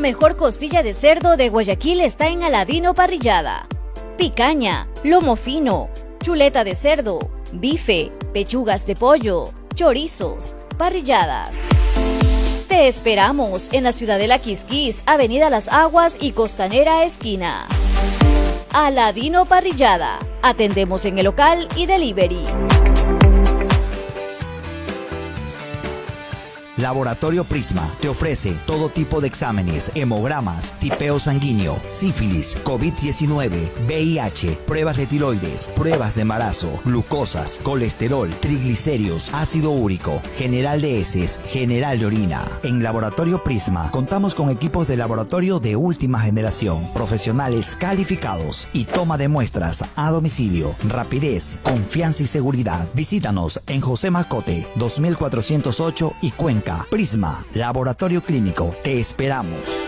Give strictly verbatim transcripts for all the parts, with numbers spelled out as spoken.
mejor costilla de cerdo de Guayaquil está en Aladino Parrillada. Picaña, lomo fino, chuleta de cerdo, bife, pechugas de pollo, chorizos, parrilladas. Te esperamos en la ciudad de La Quisquis, Avenida Las Aguas y Costanera Esquina. Aladino Parrillada. Atendemos en el local y delivery. Laboratorio Prisma te ofrece todo tipo de exámenes, hemogramas, tipeo sanguíneo, sífilis, COVID diecinueve, V I H, pruebas de tiroides, pruebas de embarazo, glucosas, colesterol, triglicéridos, ácido úrico, general de heces, general de orina. En Laboratorio Prisma contamos con equipos de laboratorio de última generación, profesionales calificados y toma de muestras a domicilio. Rapidez, confianza y seguridad. Visítanos en José Mascote, dos mil cuatrocientos ocho y Cuenca. Prisma, Laboratorio Clínico, te esperamos.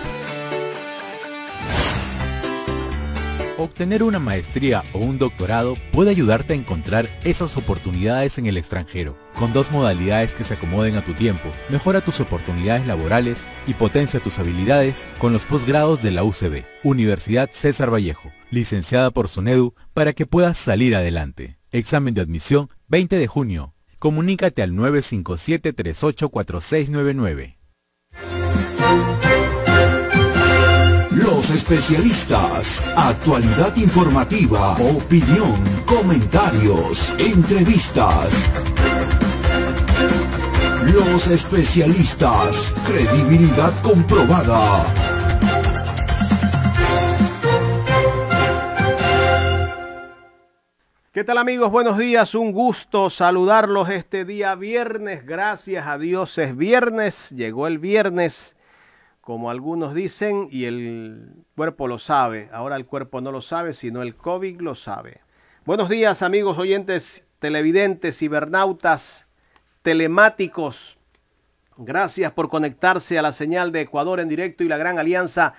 Obtener una maestría o un doctorado puede ayudarte a encontrar esas oportunidades en el extranjero. Con dos modalidades que se acomoden a tu tiempo, mejora tus oportunidades laborales y potencia tus habilidades con los posgrados de la U C B, Universidad César Vallejo, licenciada por SUNEDU, para que puedas salir adelante. Examen de admisión veinte de junio. Comunícate al nueve cinco siete, tres ocho cuatro seis nueve nueve. Los especialistas, actualidad informativa, opinión, comentarios, entrevistas. Los especialistas, credibilidad comprobada. ¿Qué tal, amigos? Buenos días, un gusto saludarlos este día viernes. Gracias a Dios es viernes, llegó el viernes, como algunos dicen, y el cuerpo lo sabe. Ahora el cuerpo no lo sabe, sino el COVID lo sabe. Buenos días, amigos oyentes, televidentes, cibernautas, telemáticos. Gracias por conectarse a la señal de Ecuador en directo y la gran alianza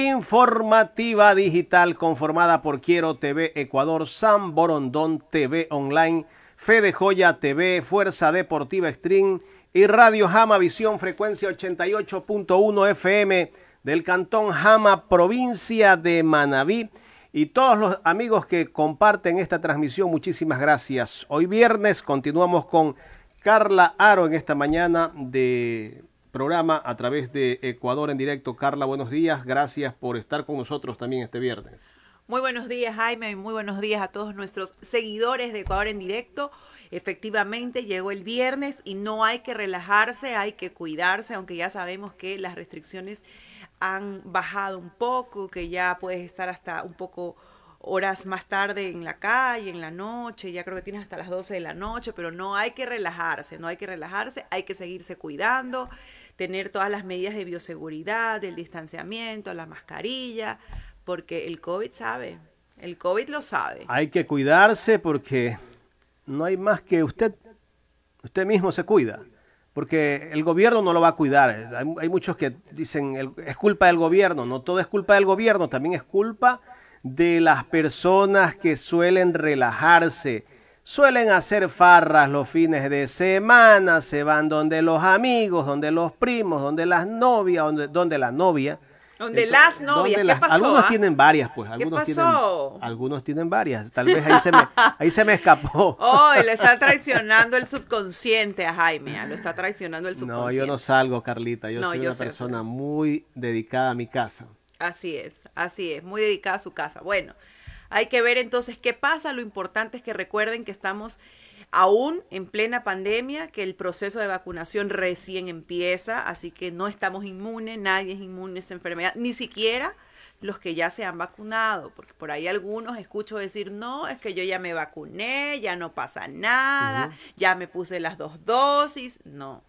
informativa digital conformada por Quiero T V Ecuador, San Borondón T V Online, Fede Joya T V, Fuerza Deportiva Stream y Radio Jama Visión, frecuencia ochenta y ocho punto uno F M del Cantón Jama, provincia de Manabí. Y todos los amigos que comparten esta transmisión, muchísimas gracias. Hoy viernes continuamos con Carla Aro en esta mañana de programa a través de Ecuador en directo. Carla, buenos días, gracias por estar con nosotros también este viernes. Muy buenos días, Jaime, y muy buenos días a todos nuestros seguidores de Ecuador en directo. Efectivamente llegó el viernes y no hay que relajarse, hay que cuidarse, aunque ya sabemos que las restricciones han bajado un poco, que ya puedes estar hasta un poco horas más tarde en la calle, en la noche, ya creo que tienes hasta las doce de la noche, pero no hay que relajarse, no hay que relajarse, hay que seguirse cuidando, tener todas las medidas de bioseguridad, del distanciamiento, la mascarilla, porque el COVID sabe, el COVID lo sabe. Hay que cuidarse porque no hay más que usted, usted mismo se cuida, porque el gobierno no lo va a cuidar. Hay, hay muchos que dicen, el, es culpa del gobierno, no todo es culpa del gobierno, también es culpa de las personas que suelen relajarse, suelen hacer farras los fines de semana, se van donde los amigos, donde los primos, donde las novias, donde, donde la novia. Donde Entonces, las novias, ¿qué las, pasó? Algunos ¿ah? tienen varias, pues. Algunos ¿Qué pasó? Tienen, algunos tienen varias. Tal vez ahí se me, ahí se me escapó. Oh, lo está traicionando el subconsciente a Jaime, lo está traicionando el subconsciente. No, yo no salgo, Carlita. Yo no, soy yo una sé, persona pero... muy dedicada a mi casa. Así es, así es, muy dedicada a su casa. Bueno, hay que ver entonces qué pasa. Lo importante es que recuerden que estamos aún en plena pandemia, que el proceso de vacunación recién empieza, así que no estamos inmunes, nadie es inmune a esa enfermedad, ni siquiera los que ya se han vacunado, porque por ahí algunos escucho decir, no, es que yo ya me vacuné, ya no pasa nada, uh-huh. ya me puse las dos dosis, no.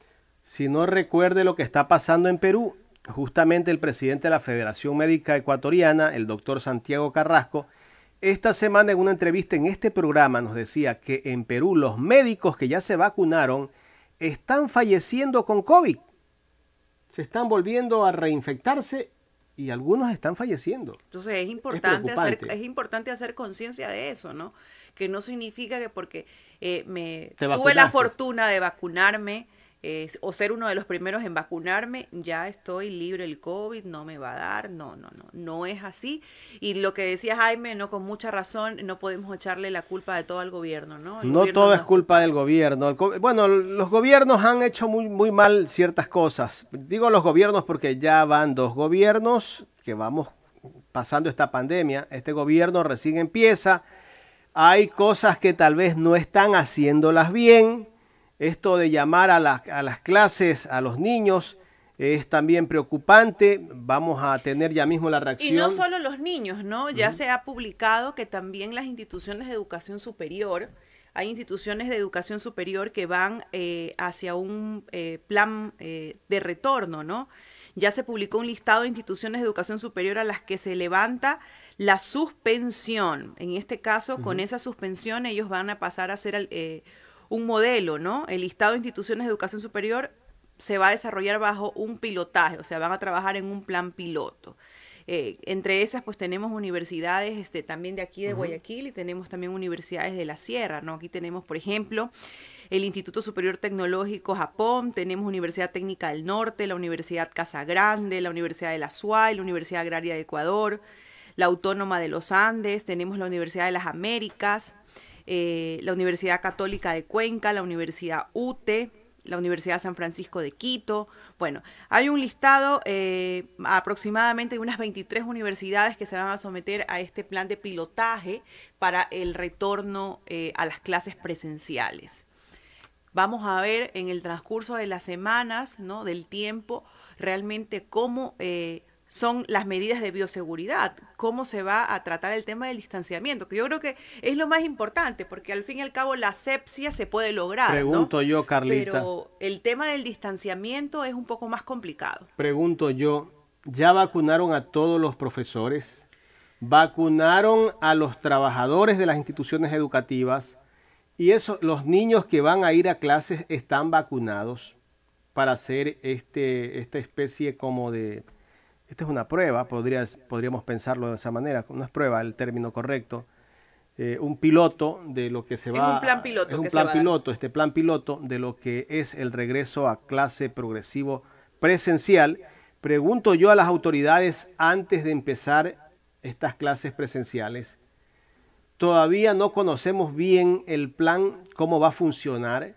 Si no recuerde lo que está pasando en Perú, justamente el presidente de la Federación Médica Ecuatoriana, el doctor Santiago Carrasco, esta semana en una entrevista en este programa nos decía que en Perú los médicos que ya se vacunaron están falleciendo con COVID. Se están volviendo a reinfectarse y algunos están falleciendo. Entonces es importante, es hacer, es importante hacer conciencia de eso, ¿no? Que no significa que porque eh, me tuve la fortuna de vacunarme, eh, o ser uno de los primeros en vacunarme, ya estoy libre del COVID, no me va a dar. No, no, no, no es así. Y lo que decía Jaime, no, con mucha razón, no podemos echarle la culpa de todo al gobierno, ¿no? El no gobierno todo no es culpa del gobierno. El co- bueno, los gobiernos han hecho muy, muy mal ciertas cosas. Digo los gobiernos porque ya van dos gobiernos que vamos pasando esta pandemia. Este gobierno recién empieza. Hay cosas que tal vez no están haciéndolas bien. Esto de llamar a, la, a las clases, a los niños, es también preocupante. Vamos a tener ya mismo la reacción. Y no solo los niños, ¿no? Ya Uh-huh. se ha publicado que también las instituciones de educación superior, hay instituciones de educación superior que van eh, hacia un eh, plan eh, de retorno, ¿no? Ya se publicó un listado de instituciones de educación superior a las que se levanta la suspensión. En este caso, uh-huh. con esa suspensión, ellos van a pasar a ser eh, un modelo, ¿no? El listado de instituciones de educación superior se va a desarrollar bajo un pilotaje, o sea, van a trabajar en un plan piloto. Eh, entre esas, pues tenemos universidades este, también de aquí de uh-huh. Guayaquil y tenemos también universidades de la Sierra, ¿no? Aquí tenemos, por ejemplo, el Instituto Superior Tecnológico Japón, tenemos Universidad Técnica del Norte, la Universidad Casa Grande, la Universidad de la S U A Y, la Universidad Agraria de Ecuador, la Autónoma de los Andes, tenemos la Universidad de las Américas, eh, la Universidad Católica de Cuenca, la Universidad U T E, la Universidad San Francisco de Quito. Bueno, hay un listado eh, aproximadamente de unas veintitrés universidades que se van a someter a este plan de pilotaje para el retorno eh, a las clases presenciales. Vamos a ver en el transcurso de las semanas, ¿no? Del tiempo, realmente cómo eh, son las medidas de bioseguridad, cómo se va a tratar el tema del distanciamiento, que yo creo que es lo más importante, porque al fin y al cabo la asepsia se puede lograr, Pregunto ¿no? yo, Carlita. Pero el tema del distanciamiento es un poco más complicado. Pregunto yo, ¿ya vacunaron a todos los profesores? ¿Vacunaron a los trabajadores de las instituciones educativas? Y eso, los niños que van a ir a clases están vacunados para hacer este, esta especie como de... Esto es una prueba, podría, podríamos pensarlo de esa manera, no es prueba el término correcto, eh, un piloto de lo que se va... Es un plan piloto. Es un que plan se va piloto, este plan piloto de lo que es el regreso a clase progresivo presencial. Pregunto yo a las autoridades antes de empezar estas clases presenciales, todavía no conocemos bien el plan, cómo va a funcionar,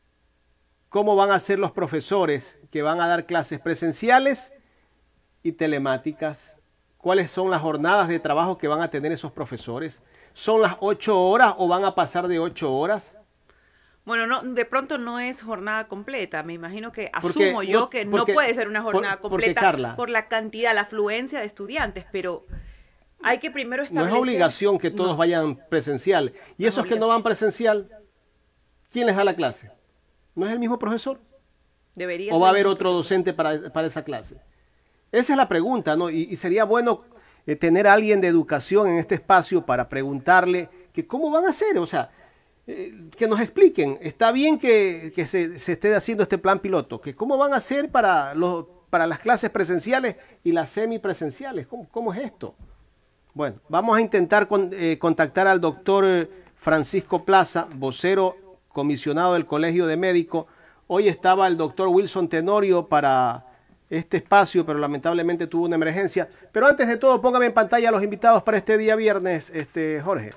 cómo van a ser los profesores que van a dar clases presenciales y telemáticas, cuáles son las jornadas de trabajo que van a tener esos profesores. ¿Son las ocho horas o van a pasar de ocho horas? Bueno, no, de pronto no es jornada completa. Me imagino que Porque, asumo yo no, que porque, no puede ser una jornada por, porque, completa Carla, por la cantidad, la afluencia de estudiantes, pero hay que primero establecer... No es obligación que todos no. vayan presencial. Y no esos que no van presencial, ¿quién les da la clase? ¿No es el mismo profesor? Debería ¿O va a haber otro docente para, para esa clase? Esa es la pregunta, ¿no? Y, y sería bueno eh, tener a alguien de educación en este espacio para preguntarle que cómo van a hacer, o sea, eh, que nos expliquen. Está bien que, que se, se esté haciendo este plan piloto, que cómo van a hacer para, los, para las clases presenciales y las semipresenciales. ¿Cómo, cómo es esto? Bueno, vamos a intentar con, eh, contactar al doctor Francisco Plaza, vocero comisionado del Colegio de Médicos. Hoy estaba el doctor Wilson Tenorio para este espacio, pero lamentablemente tuvo una emergencia. Pero antes de todo, póngame en pantalla a los invitados para este día viernes, este Jorge.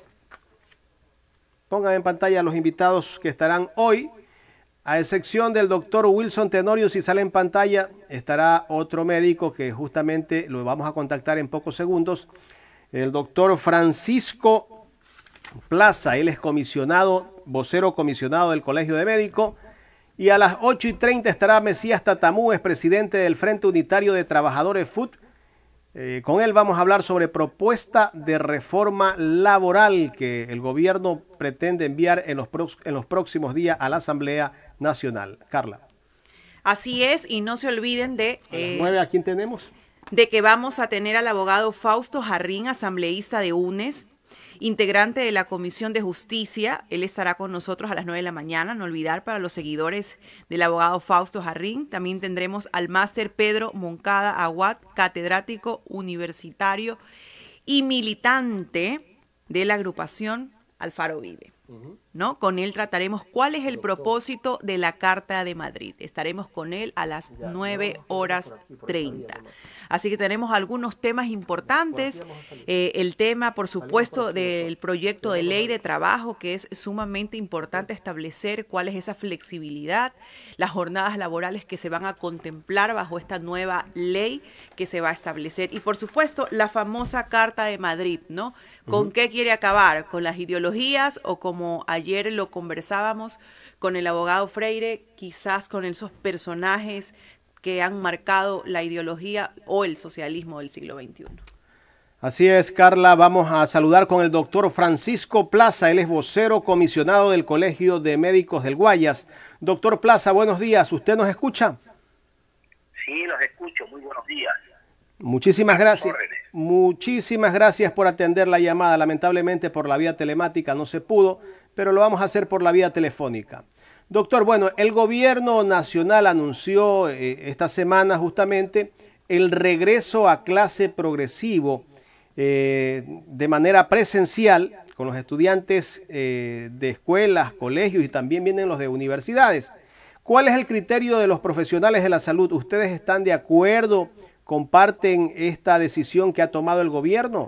Póngame en pantalla a los invitados que estarán hoy, a excepción del doctor Wilson Tenorio. Si sale en pantalla, estará otro médico que justamente lo vamos a contactar en pocos segundos. El doctor Francisco Plaza, él es comisionado, vocero comisionado del Colegio de Médicos. Y a las ocho y treinta estará Mesías Tatamú, es presidente del Frente Unitario de Trabajadores F U T. Eh, con él vamos a hablar sobre propuesta de reforma laboral que el gobierno pretende enviar en los, pro en los próximos días a la Asamblea Nacional. Carla. Así es, y no se olviden de... A las nueve, ¿a quién tenemos? De que vamos a tener al abogado Fausto Jarrín, asambleísta de U N E S, integrante de la Comisión de Justicia. Él estará con nosotros a las nueve de la mañana, no olvidar, para los seguidores del abogado Fausto Jarrín. También tendremos al máster Pedro Moncada Aguad, catedrático universitario y militante de la agrupación Alfaro Vive. Uh-huh. ¿no? Con él trataremos cuál es el propósito de la Carta de Madrid. Estaremos con él a las nueve horas treinta. Así que tenemos algunos temas importantes. Eh, el tema, por supuesto, del proyecto de ley de trabajo, que es sumamente importante establecer cuál es esa flexibilidad, las jornadas laborales que se van a contemplar bajo esta nueva ley que se va a establecer. Y, por supuesto, la famosa Carta de Madrid, ¿no? ¿Con uh-huh. qué quiere acabar? ¿Con las ideologías o, como ayer lo conversábamos con el abogado Freire, quizás con esos personajes que han marcado la ideología o el socialismo del siglo veintiuno? Así es, Carla. Vamos a saludar con el doctor Francisco Plaza. Él es vocero comisionado del Colegio de Médicos del Guayas. Doctor Plaza, buenos días. ¿Usted nos escucha? Sí, los escucho. Muy buenos días. Muchísimas gracias. Muchísimas gracias por atender la llamada. Lamentablemente por la vía telemática no se pudo, pero lo vamos a hacer por la vía telefónica. Doctor, bueno, el gobierno nacional anunció eh, esta semana justamente el regreso a clase progresivo eh, de manera presencial con los estudiantes eh, de escuelas, colegios y también vienen los de universidades. ¿Cuál es el criterio de los profesionales de la salud? ¿Ustedes están de acuerdo? ¿Comparten esta decisión que ha tomado el gobierno?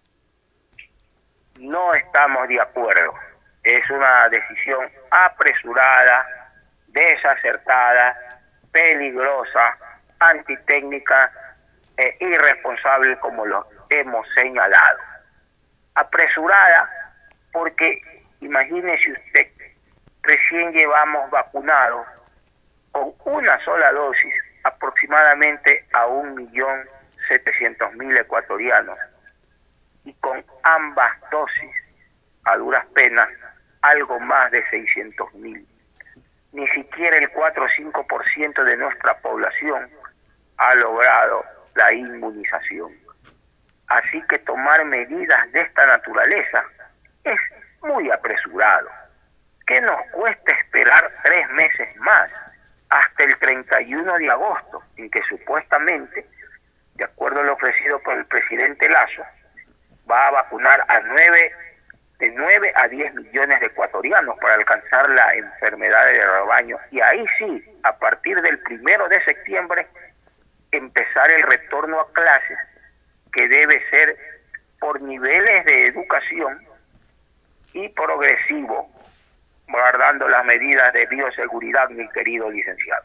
No estamos de acuerdo. Es una decisión apresurada, desacertada, peligrosa, antitécnica e irresponsable, como lo hemos señalado. Apresurada porque, imagínese usted, recién llevamos vacunados con una sola dosis aproximadamente a un millón setecientos mil ecuatorianos, y con ambas dosis, a duras penas, algo más de seiscientos mil. Ni siquiera el cuatro o cinco por ciento de nuestra población ha logrado la inmunización. Así que tomar medidas de esta naturaleza es muy apresurado. ¿Qué nos cuesta esperar tres meses más, hasta el treinta y uno de agosto, en que supuestamente, de acuerdo a lo ofrecido por el presidente Lasso, va a vacunar a nueve, de nueve a diez millones de ecuatorianos para alcanzar la enfermedad de rebaño? Y ahí sí, a partir del primero de septiembre, empezar el retorno a clases, que debe ser por niveles de educación y progresivo, guardando las medidas de bioseguridad, mi querido licenciado.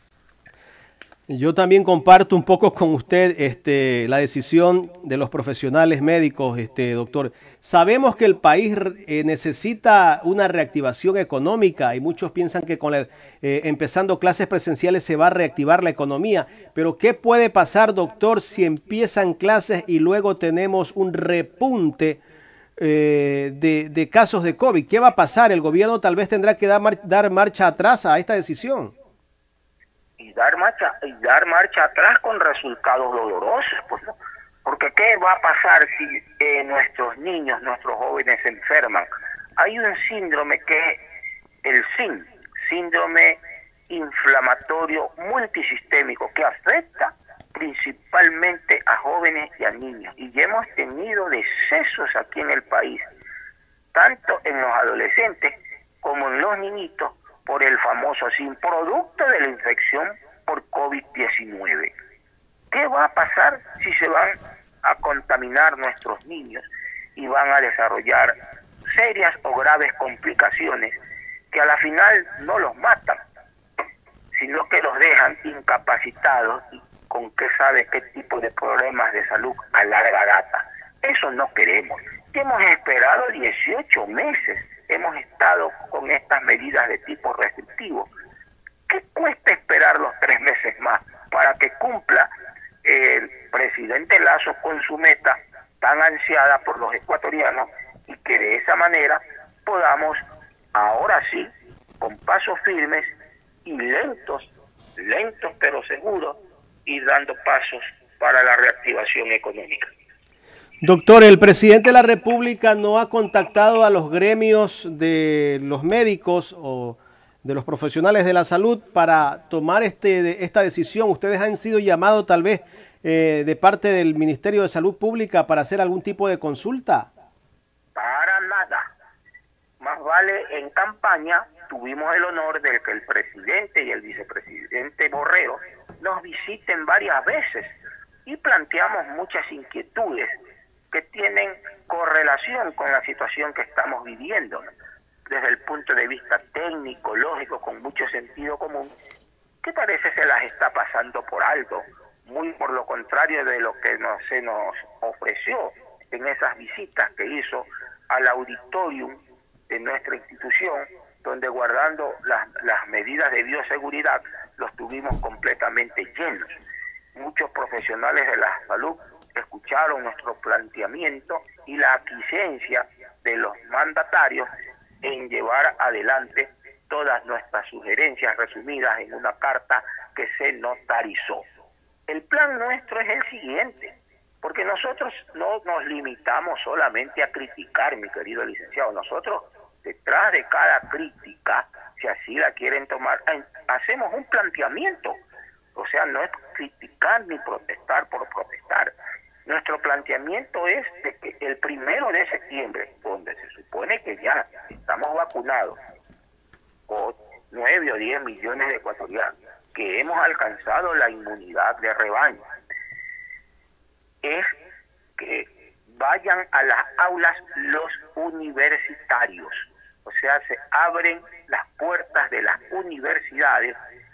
Yo también comparto un poco con usted este, la decisión de los profesionales médicos, este, doctor. Sabemos que el país eh, necesita una reactivación económica y muchos piensan que con la, eh, empezando clases presenciales se va a reactivar la economía. Pero ¿qué puede pasar, doctor, si empiezan clases y luego tenemos un repunte eh, de, de casos de COVID? ¿Qué va a pasar? ¿El gobierno tal vez tendrá que dar, mar, dar marcha atrás a esta decisión? Y dar marcha, y dar marcha atrás con resultados dolorosos, pues, ¿no? Porque ¿qué va a pasar si eh, nuestros niños, nuestros jóvenes se enferman? Hay un síndrome que es el S I M, síndrome inflamatorio multisistémico, que afecta principalmente a jóvenes y a niños. Y ya hemos tenido decesos aquí en el país, tanto en los adolescentes como en los niñitos, por el famoso S I M, producto de la infección por COVID diecinueve. ¿Qué va a pasar si se van a contaminar nuestros niños y van a desarrollar serias o graves complicaciones que a la final no los matan, sino que los dejan incapacitados y con qué sabe qué tipo de problemas de salud a larga data? Eso no queremos. Hemos esperado dieciocho meses, hemos estado con estas medidas de tipo restrictivo. ¿Qué cuesta esperar los tres meses más para que cumpla el presidente Lasso con su meta tan ansiada por los ecuatorianos, y que de esa manera podamos, ahora sí, con pasos firmes y lentos, lentos pero seguros, ir dando pasos para la reactivación económica? Doctor, el presidente de la República no ha contactado a los gremios de los médicos o de los profesionales de la salud para tomar este, esta decisión. ¿Ustedes han sido llamados tal vez eh, de parte del Ministerio de Salud Pública para hacer algún tipo de consulta? Para nada. Más vale, en campaña tuvimos el honor de que el presidente y el vicepresidente Borrero nos visiten varias veces y planteamos muchas inquietudes que tienen correlación con la situación que estamos viviendo, ¿no? Desde el punto de vista técnico, lógico, con mucho sentido común, que parece se las está pasando por alto, muy por lo contrario de lo que nos, se nos ofreció en esas visitas que hizo al auditorium de nuestra institución, donde guardando las, las medidas de bioseguridad los tuvimos completamente llenos. Muchos profesionales de la salud escucharon nuestro planteamiento y la aquiescencia de los mandatarios en llevar adelante todas nuestras sugerencias resumidas en una carta que se notarizó. El plan nuestro es el siguiente, porque nosotros no nos limitamos solamente a criticar, mi querido licenciado. Nosotros, detrás de cada crítica, si así la quieren tomar, hacemos un planteamiento. O sea, no es criticar ni protestar por protestar. Nuestro planteamiento es de que el primero de septiembre, donde se supone que ya estamos vacunados con nueve o diez millones de ecuatorianos, que hemos alcanzado la inmunidad de rebaño, es que vayan a las aulas los universitarios. O sea, se abren las puertas de las universidades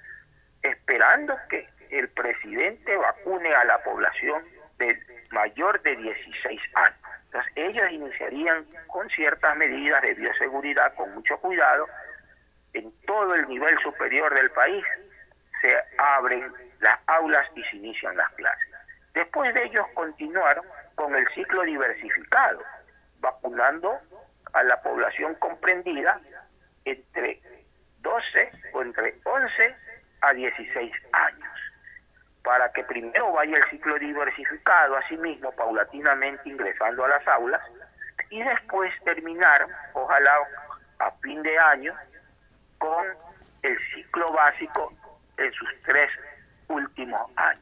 esperando que el presidente vacune a la población de mayor de dieciséis años. Entonces ellos iniciarían con ciertas medidas de bioseguridad, con mucho cuidado. En todo el nivel superior del país se abren las aulas y se inician las clases. Después de ellos continuaron con el ciclo diversificado, vacunando a la población comprendida entre doce o entre once a dieciséis años, para que primero vaya el ciclo diversificado, asimismo paulatinamente ingresando a las aulas, y después terminar, ojalá a fin de año, con el ciclo básico en sus tres últimos años.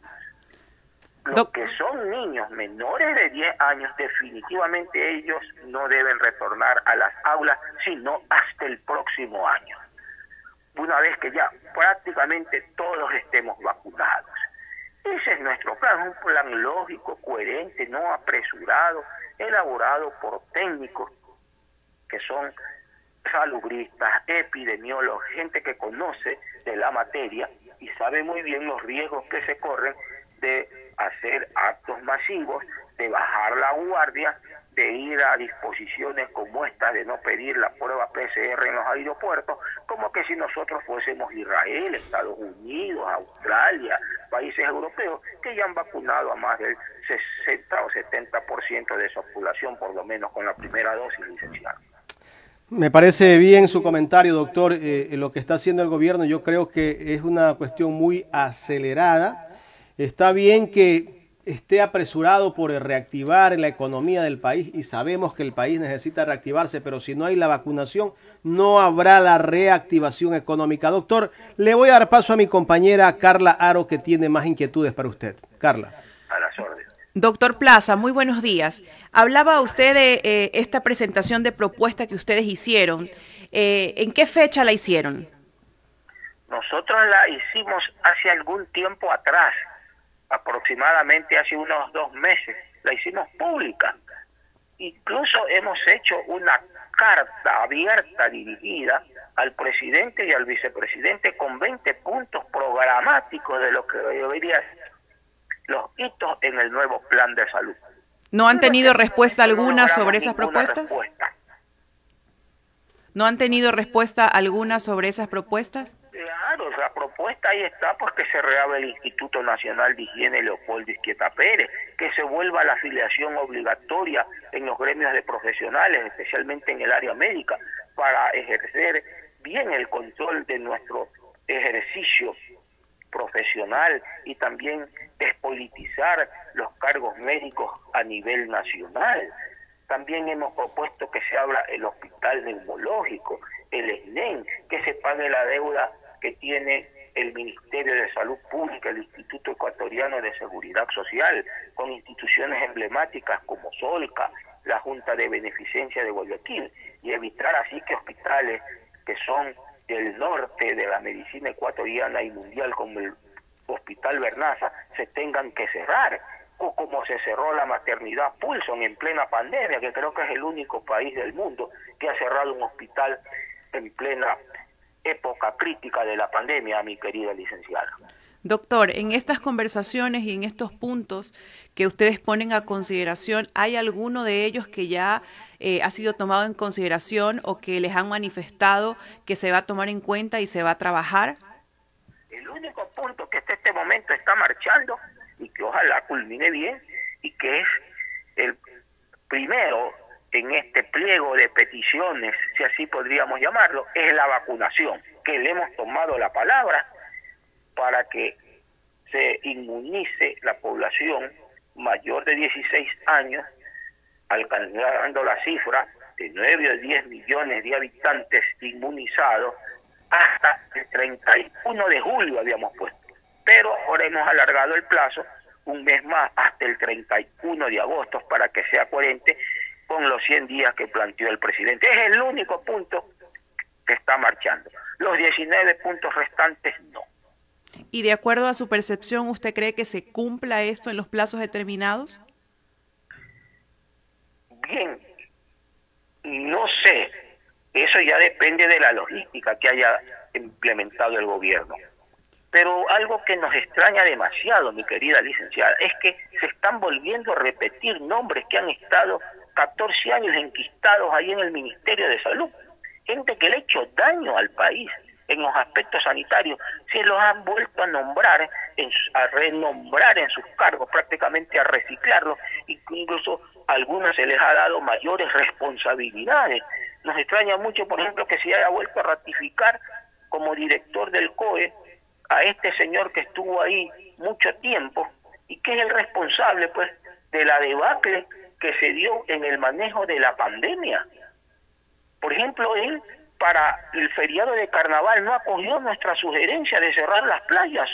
Los que son niños menores de diez años, definitivamente ellos no deben retornar a las aulas, sino hasta el próximo año, una vez que ya prácticamente todos estemos vacunados. Ese es nuestro plan, un plan lógico, coherente, no apresurado, elaborado por técnicos que son salubristas, epidemiólogos, gente que conoce de la materia y sabe muy bien los riesgos que se corren de hacer actos masivos, de bajar la guardia, de ir a disposiciones como esta de no pedir la prueba P C R en los aeropuertos, como que si nosotros fuésemos Israel, Estados Unidos, Australia, países europeos que ya han vacunado a más del sesenta o setenta por ciento de su población, por lo menos con la primera dosis, licenciado. Me parece bien su comentario, doctor. Eh, lo que está haciendo el gobierno yo creo que es una cuestión muy acelerada. Está bien que esté apresurado por reactivar la economía del país y sabemos que el país necesita reactivarse, pero si no hay la vacunación no habrá la reactivación económica. Doctor, le voy a dar paso a mi compañera Carla Aro, que tiene más inquietudes para usted. Carla. A las órdenes. Doctor Plaza, muy buenos días. Hablaba usted de eh, esta presentación de propuesta que ustedes hicieron. Eh, ¿En qué fecha la hicieron? Nosotros la hicimos hace algún tiempo atrás, aproximadamente hace unos dos meses, la hicimos pública. Incluso hemos hecho una carta abierta dirigida al presidente y al vicepresidente con veinte puntos programáticos de lo que debería ser los hitos en el nuevo plan de salud. ¿No han tenido respuesta alguna sobre esas propuestas? Respuesta. ¿No han tenido respuesta alguna sobre esas propuestas? Claro, la propuesta ahí está, pues que se reabra el Instituto Nacional de Higiene Leopoldo Izquieta Pérez, que se vuelva la afiliación obligatoria en los gremios de profesionales, especialmente en el área médica, para ejercer bien el control de nuestro ejercicio profesional y también despolitizar los cargos médicos a nivel nacional. También hemos propuesto que se abra el hospital neumológico, el E S N E M, que se pague la deuda que tiene el Ministerio de Salud Pública, el Instituto Ecuatoriano de Seguridad Social, con instituciones emblemáticas como Solca, la Junta de Beneficencia de Guayaquil y evitar así que hospitales que son del norte de la medicina ecuatoriana y mundial como el Hospital Bernaza se tengan que cerrar, o como se cerró la maternidad Pulson en plena pandemia, que creo que es el único país del mundo que ha cerrado un hospital en plena época crítica de la pandemia, mi querida licenciada. Doctor, en estas conversaciones y en estos puntos que ustedes ponen a consideración, ¿hay alguno de ellos que ya eh, ha sido tomado en consideración o que les han manifestado que se va a tomar en cuenta y se va a trabajar? El único punto que hasta este momento está marchando y que ojalá culmine bien y que es el primero en este pliego de peticiones, si así podríamos llamarlo, es la vacunación, que le hemos tomado la palabra para que se inmunice la población mayor de dieciséis años, alcanzando la cifra de nueve o diez millones de habitantes inmunizados hasta el treinta y uno de julio habíamos puesto. Pero ahora hemos alargado el plazo un mes más hasta el treinta y uno de agosto para que sea coherente con los cien días que planteó el presidente. Es el único punto que está marchando. Los diecinueve puntos restantes no. Y de acuerdo a su percepción, ¿usted cree que se cumpla esto en los plazos determinados? Bien, no sé. Eso ya depende de la logística que haya implementado el gobierno. Pero algo que nos extraña demasiado, mi querida licenciada, es que se están volviendo a repetir nombres que han estado catorce años enquistados ahí en el Ministerio de Salud. Gente que le ha hecho daño al país en los aspectos sanitarios, se los han vuelto a nombrar, en, a renombrar en sus cargos, prácticamente a reciclarlos, y incluso a algunos se les ha dado mayores responsabilidades. Nos extraña mucho, por ejemplo, que se haya vuelto a ratificar como director del C O E a este señor que estuvo ahí mucho tiempo y que es el responsable, pues, de la debacle que se dio en el manejo de la pandemia. Por ejemplo, él para el feriado de carnaval no acogió nuestra sugerencia de cerrar las playas.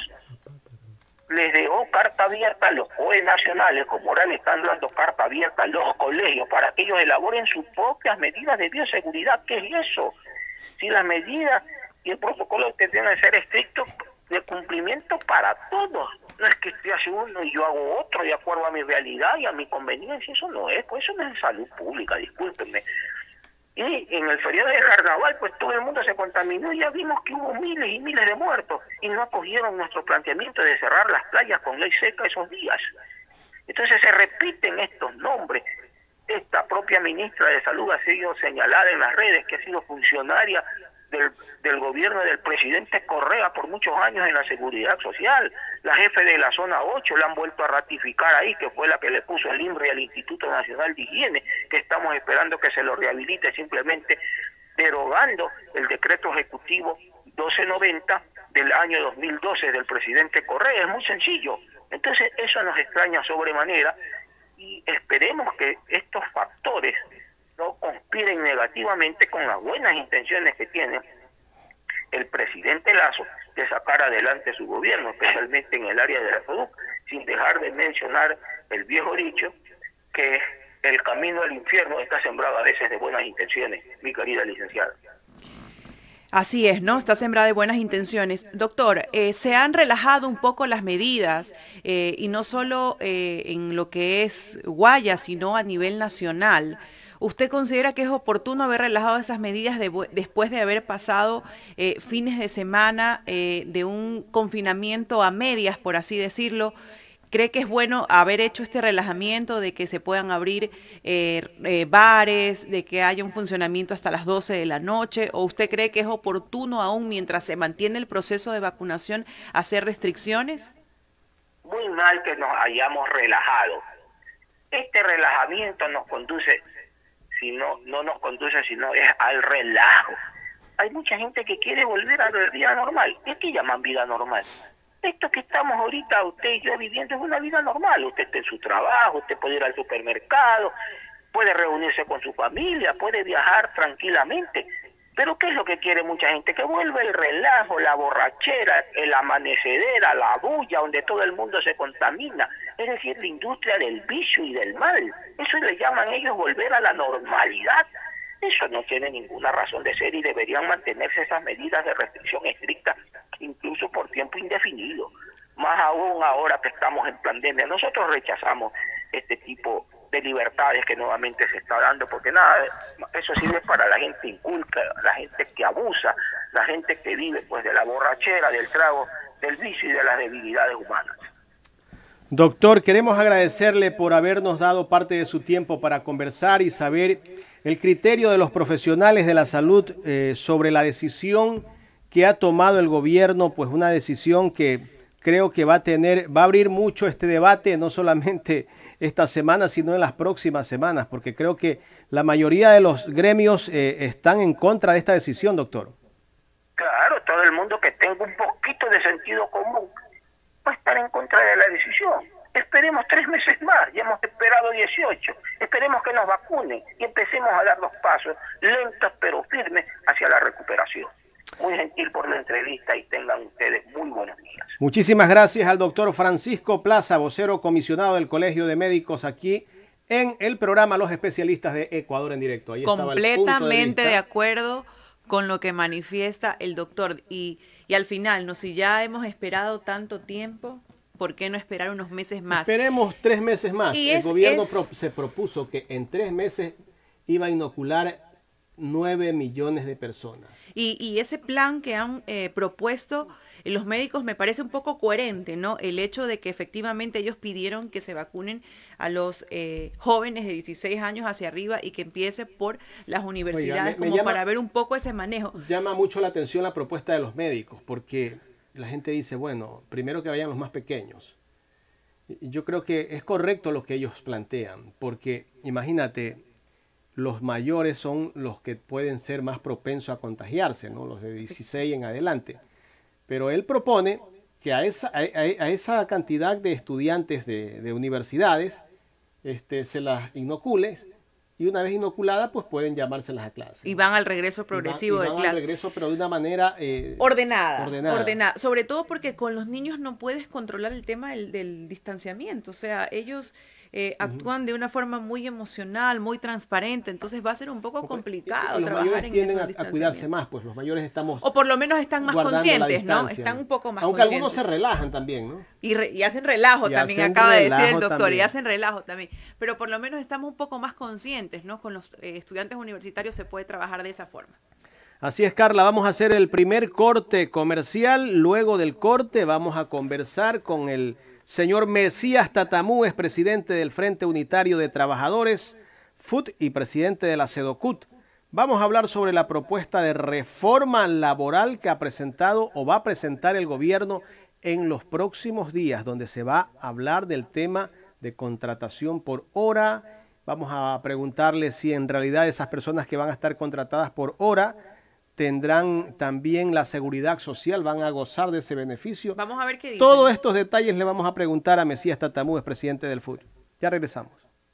Les dejó carta abierta a los C O E nacionales, como ahora le están dando carta abierta a los colegios, para que ellos elaboren sus propias medidas de bioseguridad. ¿Qué es eso? Si las medidas y el protocolo que tienen que ser estrictos de cumplimiento para todos. No es que usted hace uno y yo hago otro de acuerdo a mi realidad y a mi conveniencia. Eso no es, pues eso no es salud pública, discúlpenme. Y en el feriado de carnaval, pues todo el mundo se contaminó y ya vimos que hubo miles y miles de muertos y no acogieron nuestro planteamiento de cerrar las playas con ley seca esos días. Entonces se repiten estos nombres. Esta propia ministra de Salud ha sido señalada en las redes que ha sido funcionaria del, del gobierno del presidente Correa por muchos años en la seguridad social. La jefe de la zona ocho la han vuelto a ratificar ahí, que fue la que le puso el INRE al Instituto Nacional de Higiene, que estamos esperando que se lo rehabilite simplemente derogando el decreto ejecutivo doce noventa del año dos mil doce del presidente Correa. Es muy sencillo. Entonces eso nos extraña sobremanera y esperemos que estos factores no conspiren negativamente con las buenas intenciones que tiene el presidente Lasso de sacar adelante su gobierno, especialmente en el área de la salud, sin dejar de mencionar el viejo dicho que el camino al infierno está sembrado a veces de buenas intenciones, mi querida licenciada. Así es, ¿no? Está sembrada de buenas intenciones. Doctor, eh, se han relajado un poco las medidas, eh, y no solo eh, en lo que es Guayas, sino a nivel nacional. ¿Usted considera que es oportuno haber relajado esas medidas de, después de haber pasado eh, fines de semana eh, de un confinamiento a medias, por así decirlo? ¿Cree que es bueno haber hecho este relajamiento de que se puedan abrir eh, eh, bares, de que haya un funcionamiento hasta las doce de la noche? ¿O usted cree que es oportuno aún mientras se mantiene el proceso de vacunación hacer restricciones? Muy mal que nos hayamos relajado. Este relajamiento nos conduce, si no, no nos conduce, sino es al relajo. Hay mucha gente que quiere volver a la vida normal. ¿Qué es que llaman vida normal? Esto que estamos ahorita, usted y yo viviendo, es una vida normal. Usted está en su trabajo, usted puede ir al supermercado, puede reunirse con su familia, puede viajar tranquilamente. Pero ¿qué es lo que quiere mucha gente? Que vuelva el relajo, la borrachera, el amanecedera, la bulla, donde todo el mundo se contamina. es decir, la industria del vicio y del mal. Eso le llaman ellos volver a la normalidad. Eso no tiene ninguna razón de ser y deberían mantenerse esas medidas de restricción estricta, incluso por tiempo indefinido. Más aún ahora que estamos en pandemia. Nosotros rechazamos este tipo de libertades que nuevamente se está dando, porque nada, eso sirve para la gente inculta, la gente que abusa, la gente que vive pues de la borrachera, del trago, del vicio y de las debilidades humanas. Doctor, queremos agradecerle por habernos dado parte de su tiempo para conversar y saber el criterio de los profesionales de la salud eh, sobre la decisión que ha tomado el gobierno, pues una decisión que creo que va a tener, va a abrir mucho este debate, no solamente esta semana, sino en las próximas semanas, porque creo que la mayoría de los gremios eh, están en contra de esta decisión, doctor. Claro, todo el mundo que tenga un poquito de sentido común va a estar en contra de la decisión. Esperemos tres meses más, ya hemos esperado dieciocho, esperemos que nos vacunen y empecemos a dar los pasos lentos pero firmes hacia la recuperación. Muy gentil por la entrevista y tengan ustedes muy buenos días. Muchísimas gracias al doctor Francisco Plaza, vocero comisionado del Colegio de Médicos aquí en el programa Los Especialistas de Ecuador en Directo. Ahí completamente de, de acuerdo con lo que manifiesta el doctor y, y al final, ¿no? Si ya hemos esperado tanto tiempo, ¿por qué no esperar unos meses más? Esperemos tres meses más. Y el es, gobierno es... pro, se propuso que en tres meses iba a inocular nueve millones de personas. Y, y ese plan que han eh, propuesto eh, los médicos me parece un poco coherente, ¿no? El hecho de que efectivamente ellos pidieron que se vacunen a los eh, jóvenes de dieciséis años hacia arriba y que empiece por las universidades. Oiga, me, me como llama, para ver un poco ese manejo. Llama mucho la atención la propuesta de los médicos, porque la gente dice, bueno, primero que vayan los más pequeños. Yo creo que es correcto lo que ellos plantean, porque imagínate, los mayores son los que pueden ser más propensos a contagiarse, ¿no? Los de dieciséis en adelante. Pero él propone que a esa, a, a esa cantidad de estudiantes de, de universidades este, se las inocule y una vez inoculada pues pueden llamárselas a clase. Y van al regreso progresivo y van, y van de clase. al regreso, pero de una manera eh, ordenada, ordenada. Ordenada. Sobre todo porque con los niños no puedes controlar el tema del, del distanciamiento. O sea, ellos... Eh, actúan uh-huh. de una forma muy emocional, muy transparente, entonces va a ser un poco Porque, complicado los trabajar mayores en tienden a, a cuidarse más, pues los mayores estamos o por lo menos están más conscientes, ¿no? Están un poco más aunque conscientes. Algunos se relajan también, ¿no? Y, re, y hacen relajo y también, hacen acaba de decir el doctor, también. y hacen relajo también, pero por lo menos estamos un poco más conscientes, ¿no? Con los eh, estudiantes universitarios se puede trabajar de esa forma. Así es, Carla, vamos a hacer el primer corte comercial, luego del corte vamos a conversar con el señor Mesías Tatamú, es presidente del Frente Unitario de Trabajadores, F U T, y presidente de la SEDOCUT. Vamos a hablar sobre la propuesta de reforma laboral que ha presentado o va a presentar el gobierno en los próximos días, donde se va a hablar del tema de contratación por hora. Vamos a preguntarle si en realidad esas personas que van a estar contratadas por hora tendrán también la seguridad social, van a gozar de ese beneficio. Vamos a ver qué dice. Todos estos detalles le vamos a preguntar a Mesías Tatamú, es presidente del F U T. Ya regresamos.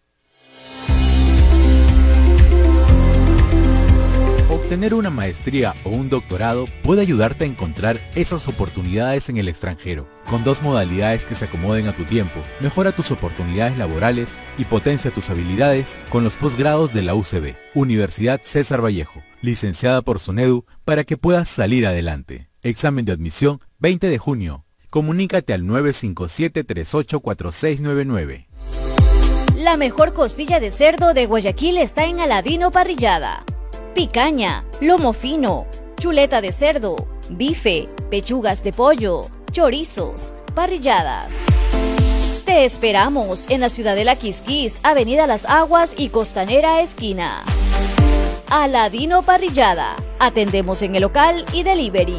Obtener una maestría o un doctorado puede ayudarte a encontrar esas oportunidades en el extranjero. Con dos modalidades que se acomoden a tu tiempo, mejora tus oportunidades laborales y potencia tus habilidades con los posgrados de la U C B, Universidad César Vallejo, licenciada por SUNEDU, para que puedas salir adelante. Examen de admisión veinte de junio. Comunícate al nueve cinco siete, tres ocho cuatro seis nueve nueve. La mejor costilla de cerdo de Guayaquil está en Aladino Parrillada. Picaña, lomo fino, chuleta de cerdo, bife, pechugas de pollo, chorizos, parrilladas. Te esperamos en la ciudad de La Quisquis, Avenida Las Aguas y Costanera Esquina. Aladino Parrillada. Atendemos en el local y delivery.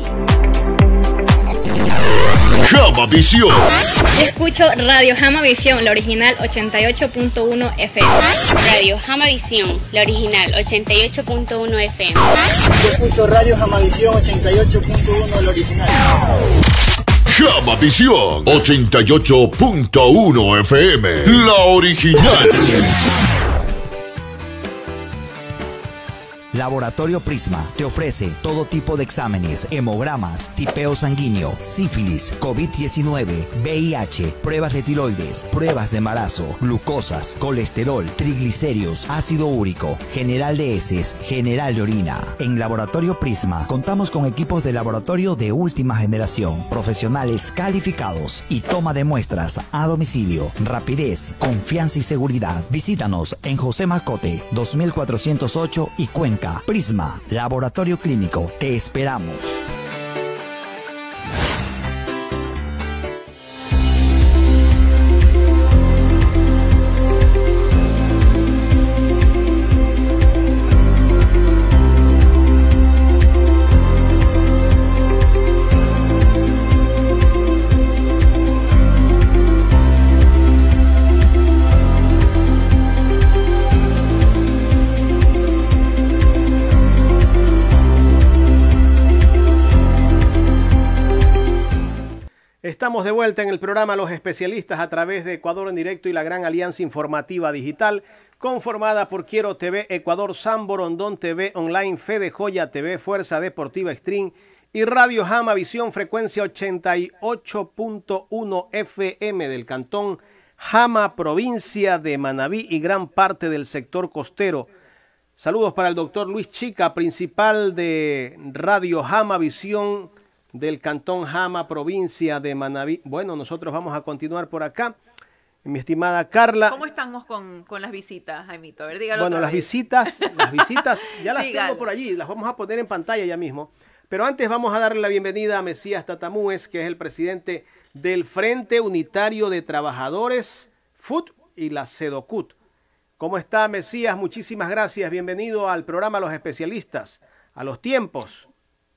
Jamavisión. Escucho Radio Jamavisión, la original ochenta y ocho punto uno F M. Radio Jamavisión, la original ochenta y ocho punto uno F M. Yo escucho Radio Jamavisión ochenta y ocho punto uno, la original. Jamavisión ochenta y ocho punto uno F M, la original. Laboratorio Prisma te ofrece todo tipo de exámenes, hemogramas, tipeo sanguíneo, sífilis, COVID diecinueve, V I H, pruebas de tiroides, pruebas de embarazo, glucosas, colesterol, triglicéridos, ácido úrico, general de heces, general de orina. En Laboratorio Prisma contamos con equipos de laboratorio de última generación, profesionales calificados y toma de muestras a domicilio. Rapidez, confianza y seguridad. Visítanos en José Mascote, dos mil cuatrocientos ocho y Cuenca. Prisma, Laboratorio Clínico. Te esperamos. Estamos de vuelta en el programa Los Especialistas a través de Ecuador en Directo y la Gran Alianza Informativa Digital, conformada por Quiero T V, Ecuador, San Borondón T V Online, Fede Joya T V, Fuerza Deportiva Extreme y Radio Jama Visión, frecuencia ochenta y ocho punto uno F M del Cantón Jama, provincia de Manabí y gran parte del sector costero. Saludos para el doctor Luis Chica, principal de Radio Jama Visión del Cantón Jama, provincia de Manabí. Bueno, nosotros vamos a continuar por acá. Mi estimada Carla. ¿Cómo estamos con, con las visitas, Jaimito? A ver, dígalo Bueno, otra las vez. visitas, las visitas ya las Dígalo. tengo por allí, las vamos a poner en pantalla ya mismo. Pero antes vamos a darle la bienvenida a Mesías Tatamúes, que es el presidente del Frente Unitario de Trabajadores F U T y la SEDOCUT. ¿Cómo está, Mesías? Muchísimas gracias. Bienvenido al programa Los Especialistas, a los tiempos.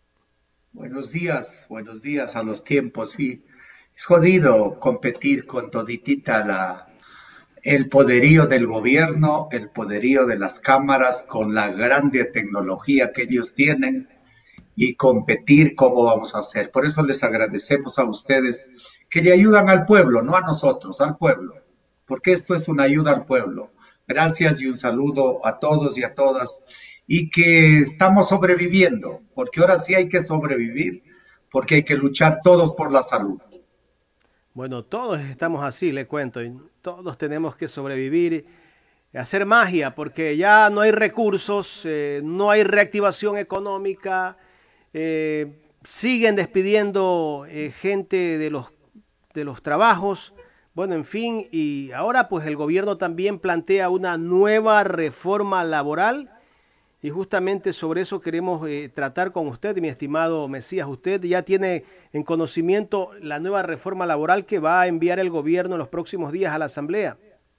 Buenos días, buenos días a los tiempos. Sí, es jodido competir con toditita la, el poderío del gobierno, el poderío de las cámaras, con la grande tecnología que ellos tienen y competir cómo vamos a hacer. Por eso les agradecemos a ustedes que le ayudan al pueblo, no a nosotros, al pueblo, porque esto es una ayuda al pueblo. Gracias y un saludo a todos y a todas. Y que estamos sobreviviendo, porque ahora sí hay que sobrevivir, porque hay que luchar todos por la salud. Bueno, todos estamos así, le cuento, y todos tenemos que sobrevivir, hacer magia, porque ya no hay recursos, eh, no hay reactivación económica, eh, siguen despidiendo eh, gente de los, de los trabajos, bueno, en fin, y ahora pues el gobierno también plantea una nueva reforma laboral. Y justamente sobre eso queremos eh, tratar con usted, mi estimado Mesías. Usted ya tiene en conocimiento la nueva reforma laboral que va a enviar el gobierno en los próximos días a la Asamblea.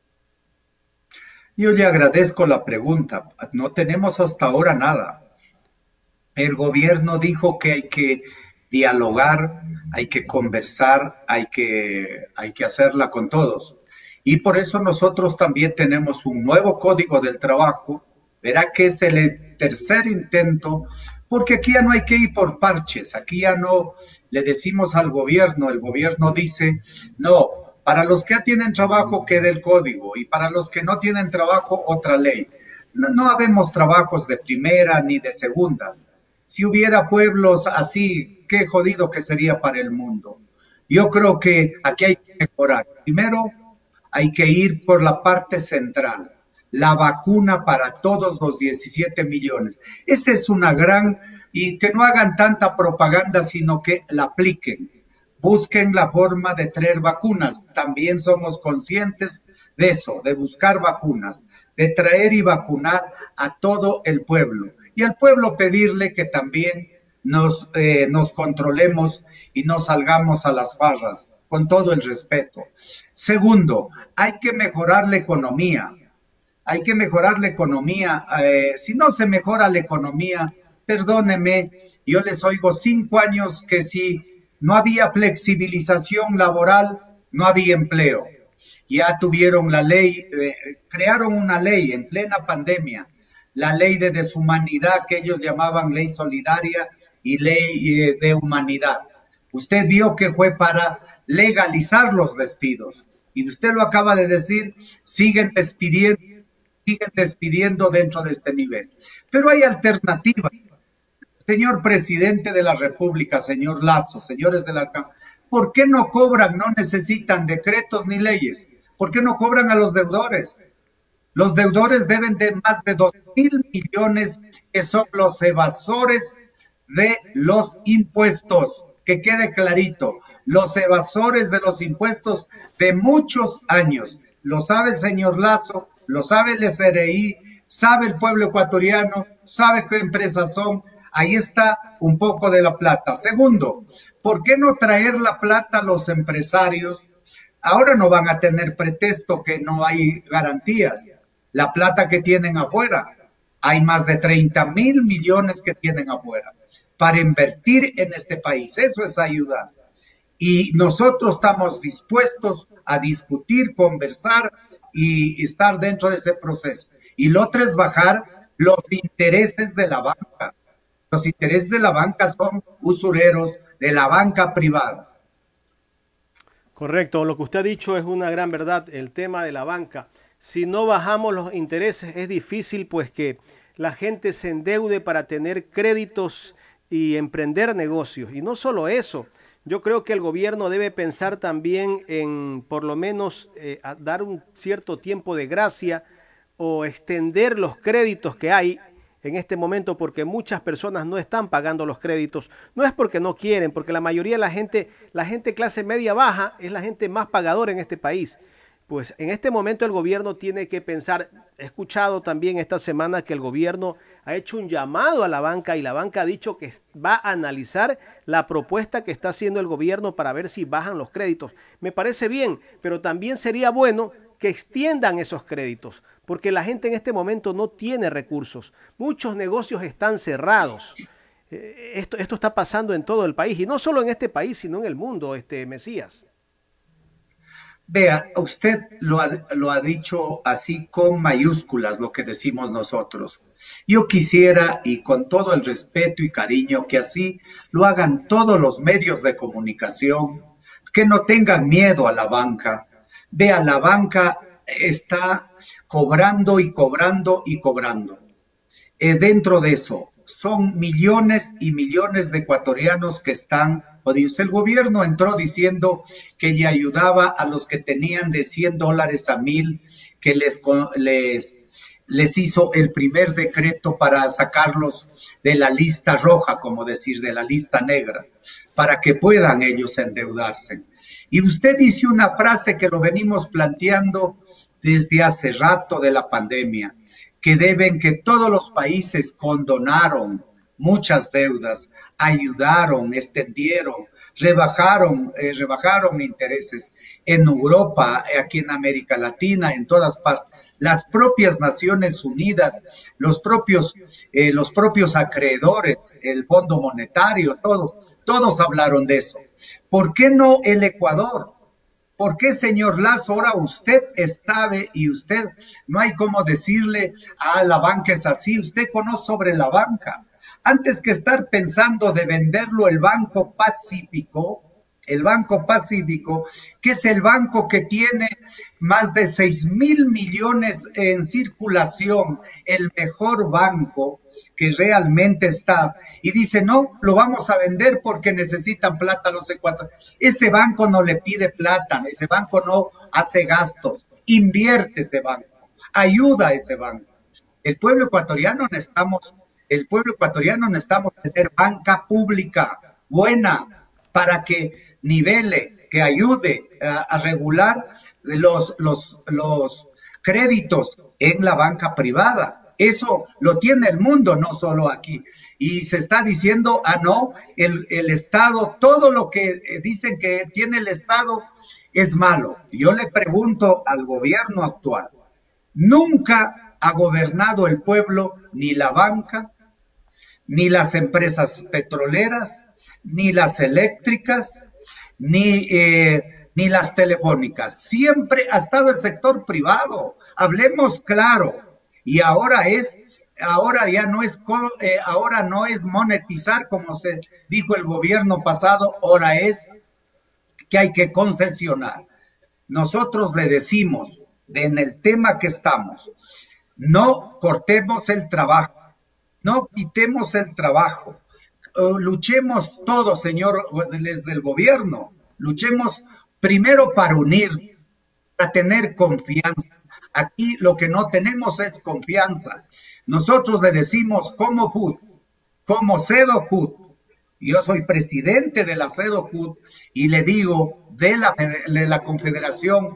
Yo le agradezco la pregunta. No tenemos hasta ahora nada. El gobierno dijo que hay que dialogar, hay que conversar, hay que, hay que hacerla con todos. Y por eso nosotros también tenemos un nuevo Código del Trabajo. Verá que es el tercer intento, porque aquí ya no hay que ir por parches, aquí ya no le decimos al gobierno, el gobierno dice, no, para los que ya tienen trabajo quede el código, y para los que no tienen trabajo otra ley. No, no habemos trabajos de primera ni de segunda. Si hubiera pueblos así, qué jodido que sería para el mundo. Yo creo que aquí hay que mejorar. Primero, hay que ir por la parte central. La vacuna para todos los diecisiete millones. Esa es una gran, y que no hagan tanta propaganda, sino que la apliquen. Busquen la forma de traer vacunas. También somos conscientes de eso, de buscar vacunas, de traer y vacunar a todo el pueblo. Y al pueblo pedirle que también nos, eh, nos controlemos y no salgamos a las farras, con todo el respeto. Segundo, hay que mejorar la economía. Hay que mejorar la economía. Eh, si no se mejora la economía, perdóneme, yo les oigo cinco años que si no había flexibilización laboral, no había empleo. Ya tuvieron la ley, eh, crearon una ley en plena pandemia, la ley de deshumanidad que ellos llamaban ley solidaria y ley eh, de humanidad. Usted vio que fue para legalizar los despidos. Y usted lo acaba de decir, siguen despidiendo siguen despidiendo dentro de este nivel. Pero hay alternativas. Señor presidente de la República, señor Lazo, señores de la Cámara, ¿por qué no cobran? No necesitan decretos ni leyes. ¿Por qué no cobran a los deudores? Los deudores deben de más de dos mil millones, que son los evasores de los impuestos. Que quede clarito, los evasores de los impuestos de muchos años. Lo sabe el señor Lazo, lo sabe el S R I, sabe el pueblo ecuatoriano, sabe qué empresas son. Ahí está un poco de la plata. Segundo, ¿por qué no traer la plata a los empresarios? Ahora no van a tener pretexto que no hay garantías. La plata que tienen afuera, hay más de treinta mil millones que tienen afuera para invertir en este país. Eso es ayuda. Y nosotros estamos dispuestos a discutir, conversar y estar dentro de ese proceso. Y lo otro es bajar los intereses de la banca. Los intereses de la banca son usureros de la banca privada. Correcto, lo que usted ha dicho es una gran verdad, el tema de la banca. Si no bajamos los intereses es difícil pues que la gente se endeude para tener créditos y emprender negocios. Y no solo eso, yo creo que el gobierno debe pensar también en por lo menos eh, dar un cierto tiempo de gracia o extender los créditos que hay en este momento, porque muchas personas no están pagando los créditos. No es porque no quieren, porque la mayoría de la gente, la gente clase media baja es la gente más pagadora en este país. Pues en este momento el gobierno tiene que pensar, he escuchado también esta semana que el gobierno ha hecho un llamado a la banca y la banca ha dicho que va a analizar la propuesta que está haciendo el gobierno para ver si bajan los créditos. Me parece bien, pero también sería bueno que extiendan esos créditos, porque la gente en este momento no tiene recursos. Muchos negocios están cerrados. Eh, esto, esto está pasando en todo el país, y no solo en este país, sino en el mundo, este Mesías. Vea, usted lo ha, lo ha dicho así con mayúsculas, lo que decimos nosotros. Yo quisiera, y con todo el respeto y cariño, que así lo hagan todos los medios de comunicación, que no tengan miedo a la banca. Vea, la banca está cobrando y cobrando y cobrando. Eh, dentro de eso, son millones y millones de ecuatorianos que están jodidos. El gobierno entró diciendo que le ayudaba a los que tenían de cien dólares a mil, que les, les, les hizo el primer decreto para sacarlos de la lista roja, como decir, de la lista negra, para que puedan ellos endeudarse. Y usted dice una frase que lo venimos planteando desde hace rato de la pandemia, que deben, que todos los países condonaron muchas deudas, ayudaron, extendieron, rebajaron, eh, rebajaron intereses en Europa, aquí en América Latina, en todas partes. Las propias Naciones Unidas, los propios, eh, los propios acreedores, el Fondo Monetario, todo, todos hablaron de eso. ¿Por qué no el Ecuador? ¿Por qué, señor Lazo, ahora usted está y usted no hay cómo decirle, ah, la banca es así, usted conoce sobre la banca? Antes que estar pensando de venderlo el Banco Pacífico, el Banco Pacífico, que es el banco que tiene más de seis mil millones en circulación, el mejor banco que realmente está, y dice, no, lo vamos a vender porque necesitan plata los ecuatorianos. Ese banco no le pide plata, ese banco no hace gastos, invierte ese banco, ayuda a ese banco. El pueblo ecuatoriano necesitamos, el pueblo ecuatoriano necesitamos tener banca pública buena para que nivele, que ayude a, a regular los, los, los créditos en la banca privada. Eso lo tiene el mundo, no solo aquí. Y se está diciendo, ah, no, el, el Estado, todo lo que dicen que tiene el Estado es malo. Yo le pregunto al gobierno actual, nunca ha gobernado el pueblo ni la banca, ni las empresas petroleras, ni las eléctricas, ni, eh, ni las telefónicas. Siempre ha estado el sector privado. Hablemos claro. Y ahora es, ahora ya no es, eh, ahora no es monetizar como se dijo el gobierno pasado. Ahora es que hay que concesionar. Nosotros le decimos, en el tema que estamos, no cortemos el trabajo, no quitemos el trabajo, uh, luchemos todos, señor, desde el gobierno, luchemos primero para unir, para tener confianza. Aquí lo que no tenemos es confianza. Nosotros le decimos como C U T, como CEDOCUT, yo soy presidente de la CEDOCUT y le digo de la, de la confederación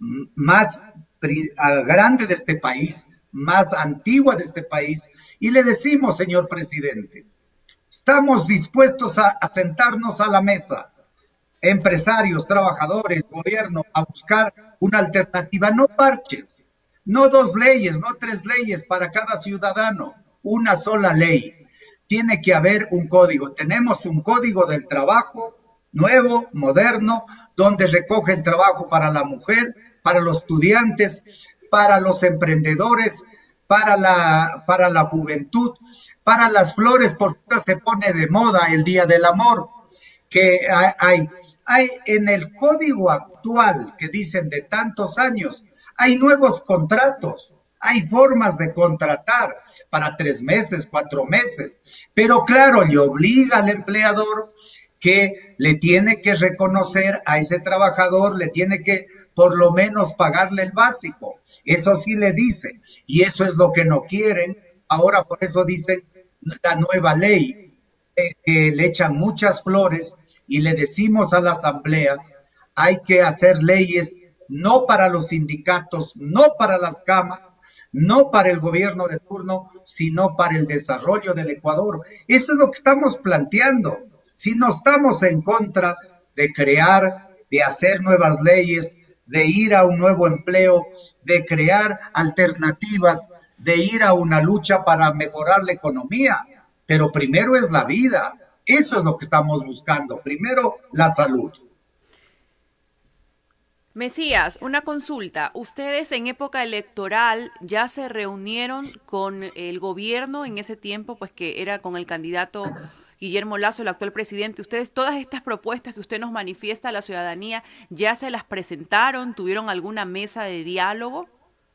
más grande de este país, más antigua de este país, y le decimos, señor presidente, estamos dispuestos a, a sentarnos a la mesa, empresarios, trabajadores, gobierno, a buscar una alternativa, no parches, no dos leyes, no tres leyes para cada ciudadano, una sola ley. Tiene que haber un código. Tenemos un código del trabajo nuevo, moderno, donde recoge el trabajo para la mujer, para los estudiantes, para los emprendedores, para la, para la juventud, para las flores, porque ahora se pone de moda el Día del Amor, que hay, hay en el código actual que dicen de tantos años, hay nuevos contratos. Hay formas de contratar para tres meses, cuatro meses, pero claro, le obliga al empleador que le tiene que reconocer a ese trabajador, le tiene que por lo menos pagarle el básico. Eso sí le dice, y eso es lo que no quieren. Ahora por eso dicen la nueva ley, eh, que le echan muchas flores y le decimos a la asamblea, hay que hacer leyes no para los sindicatos, no para las cámaras, no para el gobierno de turno, sino para el desarrollo del Ecuador. Eso es lo que estamos planteando. Si no estamos en contra de crear, de hacer nuevas leyes, de ir a un nuevo empleo, de crear alternativas, de ir a una lucha para mejorar la economía, pero primero es la vida. Eso es lo que estamos buscando. Primero, la salud. Mesías, una consulta. ¿Ustedes en época electoral ya se reunieron con el gobierno en ese tiempo, pues que era con el candidato Guillermo Lasso, el actual presidente? ¿Ustedes todas estas propuestas que usted nos manifiesta a la ciudadanía ya se las presentaron? ¿Tuvieron alguna mesa de diálogo?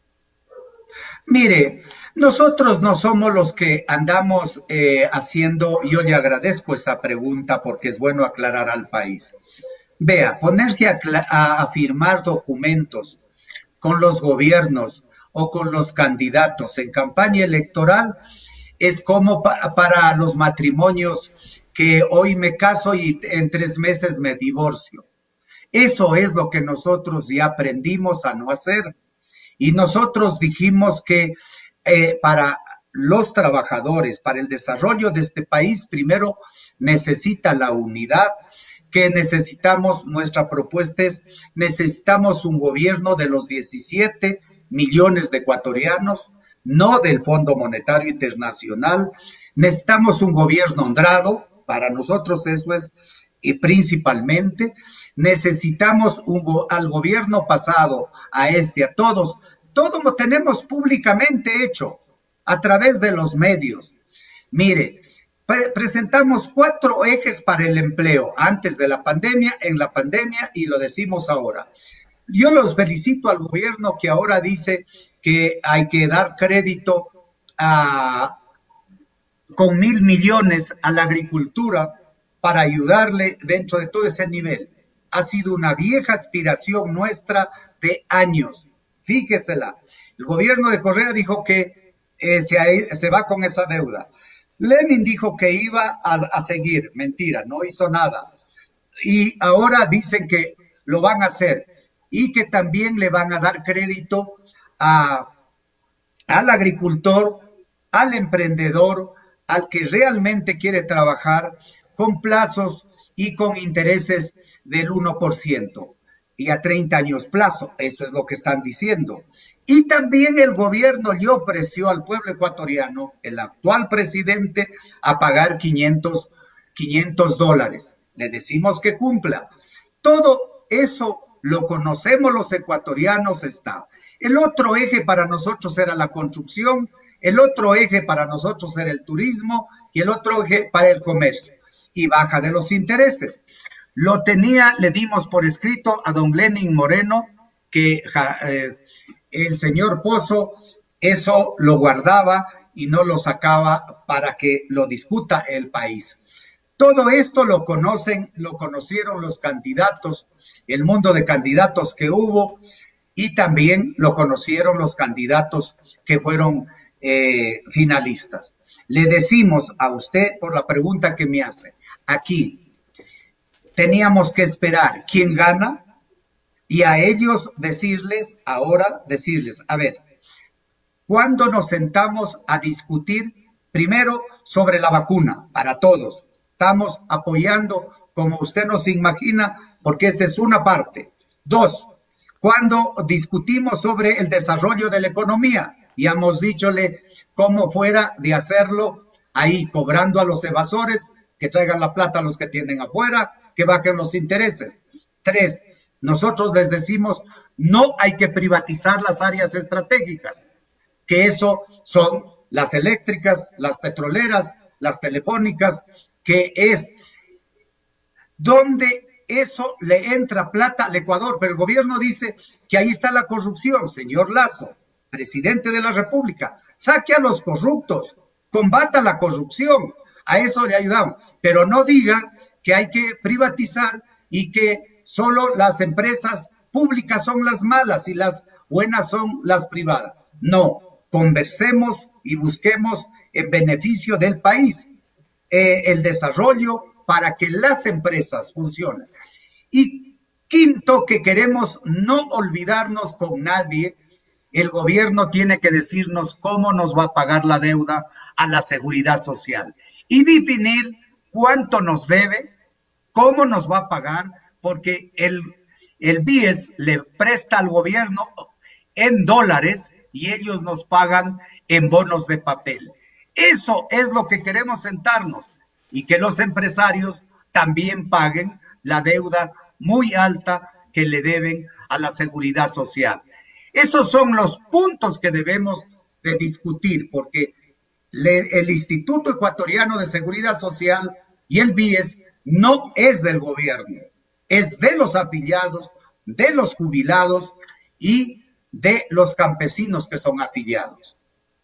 Mire, nosotros no somos los que andamos eh, haciendo, yo le agradezco esa pregunta porque es bueno aclarar al país. Vea, ponerse a, a, a firmar documentos con los gobiernos o con los candidatos en campaña electoral es como pa, para los matrimonios que hoy me caso y en tres meses me divorcio. Eso es lo que nosotros ya aprendimos a no hacer. Y nosotros dijimos que eh, para los trabajadores, para el desarrollo de este país, primero necesita la unidad, que necesitamos, nuestra propuesta es, necesitamos un gobierno de los diecisiete millones de ecuatorianos, no del Fondo Monetario Internacional, necesitamos un gobierno honrado, para nosotros eso es y principalmente, necesitamos un, al gobierno pasado, a este, a todos, todo lo tenemos públicamente hecho, a través de los medios. Mire, presentamos cuatro ejes para el empleo, antes de la pandemia, en la pandemia y lo decimos ahora. Yo los felicito al gobierno que ahora dice que hay que dar crédito a, con mil millones a la agricultura para ayudarle dentro de todo ese nivel. Ha sido una vieja aspiración nuestra de años. Fíjesela, el gobierno de Correa dijo que eh, se, se va con esa deuda. Lenin dijo que iba a, a seguir, mentira, no hizo nada. Y ahora dicen que lo van a hacer y que también le van a dar crédito a, al agricultor, al emprendedor, al que realmente quiere trabajar con plazos y con intereses del uno por ciento y a treinta años plazo, eso es lo que están diciendo. Y también el gobierno le ofreció al pueblo ecuatoriano, el actual presidente, a pagar quinientos dólares. Le decimos que cumpla. Todo eso lo conocemos los ecuatorianos, está. El otro eje para nosotros era la construcción, el otro eje para nosotros era el turismo y el otro eje para el comercio. Y baja de los intereses. Lo tenía, le dimos por escrito a don Lenin Moreno que eh, el señor Pozo eso lo guardaba y no lo sacaba para que lo discuta el país. Todo esto lo conocen, lo conocieron los candidatos, el mundo de candidatos que hubo, y también lo conocieron los candidatos que fueron eh, finalistas. Le decimos a usted, por la pregunta que me hace, aquí teníamos que esperar quién gana y a ellos decirles, ahora decirles, a ver, ¿cuándo nos sentamos a discutir primero sobre la vacuna para todos? Estamos apoyando, como usted nos imagina, porque esa es una parte. Dos, cuando discutimos sobre el desarrollo de la economía, y hemos dichole cómo fuera de hacerlo ahí, cobrando a los evasores, que traigan la plata a los que tienen afuera, que bajen los intereses. Tres, nosotros les decimos, no hay que privatizar las áreas estratégicas, que eso son las eléctricas, las petroleras, las telefónicas, que es donde eso le entra plata al Ecuador, pero el gobierno dice que ahí está la corrupción. Señor Lazo, presidente de la República, saque a los corruptos, combata la corrupción, a eso le ayudamos, pero no diga que hay que privatizar y que solo las empresas públicas son las malas y las buenas son las privadas. No, conversemos y busquemos en beneficio del país eh, el desarrollo para que las empresas funcionen. Y quinto, que queremos no olvidarnos con nadie, el gobierno tiene que decirnos cómo nos va a pagar la deuda a la seguridad social y definir cuánto nos debe, cómo nos va a pagar, porque el, el B I E S le presta al gobierno en dólares y ellos nos pagan en bonos de papel. Eso es lo que queremos sentarnos y que los empresarios también paguen la deuda muy alta que le deben a la seguridad social. Esos son los puntos que debemos de discutir, porque le, el Instituto Ecuatoriano de Seguridad Social y el B I E S no es del gobierno, es de los afiliados, de los jubilados y de los campesinos que son afiliados.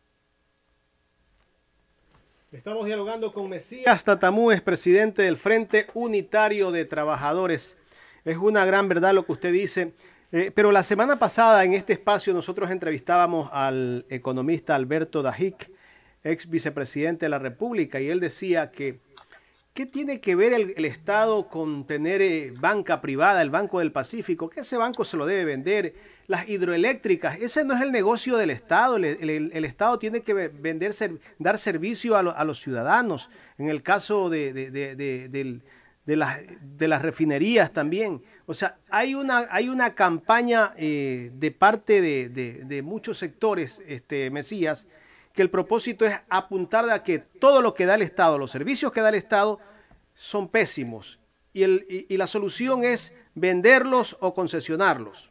Estamos dialogando con Mesías Tatamúes, presidente del Frente Unitario de Trabajadores. Es una gran verdad lo que usted dice, eh, pero la semana pasada en este espacio nosotros entrevistábamos al economista Alberto Dajic, ex vicepresidente de la República, y él decía que ¿qué tiene que ver el, el Estado con tener eh, banca privada, el Banco del Pacífico? Que ese banco se lo debe vender. Las hidroeléctricas, ese no es el negocio del Estado. El, el, el Estado tiene que vender, ser, dar servicio a, lo, a los ciudadanos. En el caso de, de, de, de, de, de, las, de las refinerías también. O sea, hay una, hay una campaña eh, de parte de, de, de muchos sectores, este, Mesías, que el propósito es apuntar a que todo lo que da el Estado, los servicios que da el Estado, son pésimos. Y, el, y, y la solución es venderlos o concesionarlos.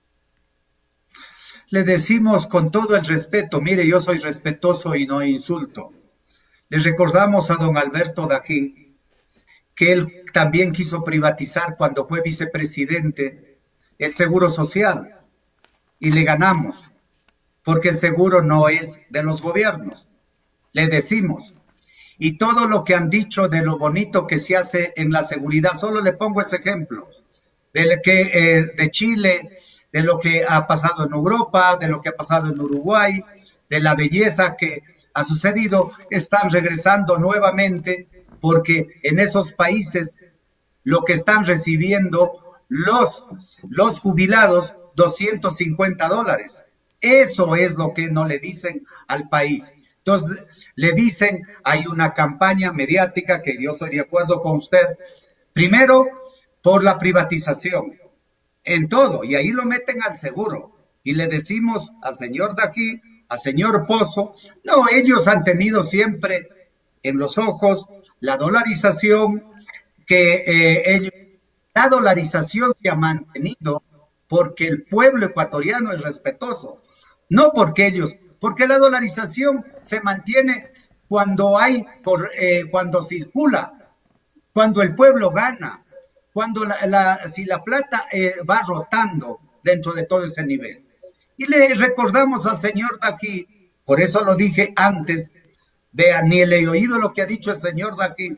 Le decimos con todo el respeto, mire, yo soy respetuoso y no insulto. Le recordamos a don Alberto Dajic que él también quiso privatizar cuando fue vicepresidente el Seguro Social y le ganamos, porque el seguro no es de los gobiernos. Le decimos, y todo lo que han dicho de lo bonito que se hace en la seguridad, solo le pongo ese ejemplo, de, que, eh, de Chile, de lo que ha pasado en Europa, de lo que ha pasado en Uruguay, de la belleza que ha sucedido, están regresando nuevamente porque en esos países lo que están recibiendo los, los jubilados, doscientos cincuenta dólares. Eso es lo que no le dicen al país. Entonces, le dicen, hay una campaña mediática que yo estoy de acuerdo con usted, primero por la privatización, en todo, y ahí lo meten al seguro. Y le decimos al señor Dajic, al señor Pozo, no, ellos han tenido siempre en los ojos la dolarización, que eh, ellos, la dolarización se ha mantenido porque el pueblo ecuatoriano es respetuoso, no porque ellos, porque la dolarización se mantiene cuando hay, por, eh, cuando circula, cuando el pueblo gana, cuando la, la, si la plata eh, va rotando dentro de todo ese nivel. Y le recordamos al señor Dajic Por eso lo dije antes. Vea, ni le he oído lo que ha dicho el señor Dají.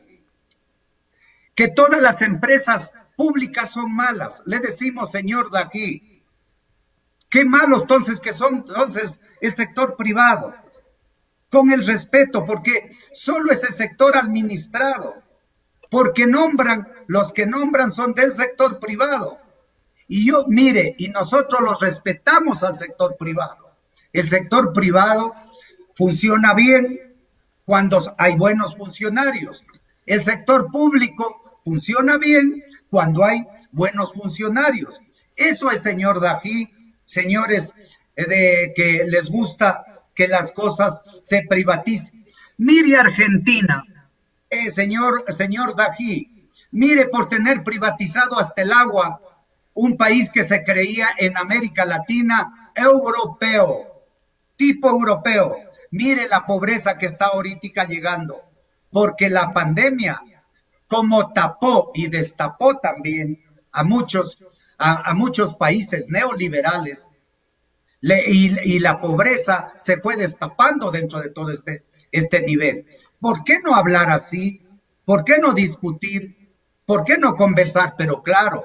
Que todas las empresas públicas son malas. Le decimos, señor Dají, qué malos entonces que son entonces el sector privado. Con el respeto, porque solo es el sector administrado. Porque nombran, los que nombran son del sector privado. Y yo, mire, y nosotros los respetamos al sector privado. El sector privado funciona bien cuando hay buenos funcionarios. El sector público funciona bien cuando hay buenos funcionarios. Eso es, señor Dají, señores de que les gusta que las cosas se privaticen. Mire Argentina, eh, señor, señor Dají, mire por tener privatizado hasta el agua, un país que se creía en América Latina europeo, tipo europeo. Mire la pobreza que está ahorita llegando, porque la pandemia, como tapó y destapó también a muchos, a, a muchos países neoliberales, le, y, y la pobreza se fue destapando dentro de todo este, este nivel. ¿Por qué no hablar así? ¿Por qué no discutir? ¿Por qué no conversar? Pero claro,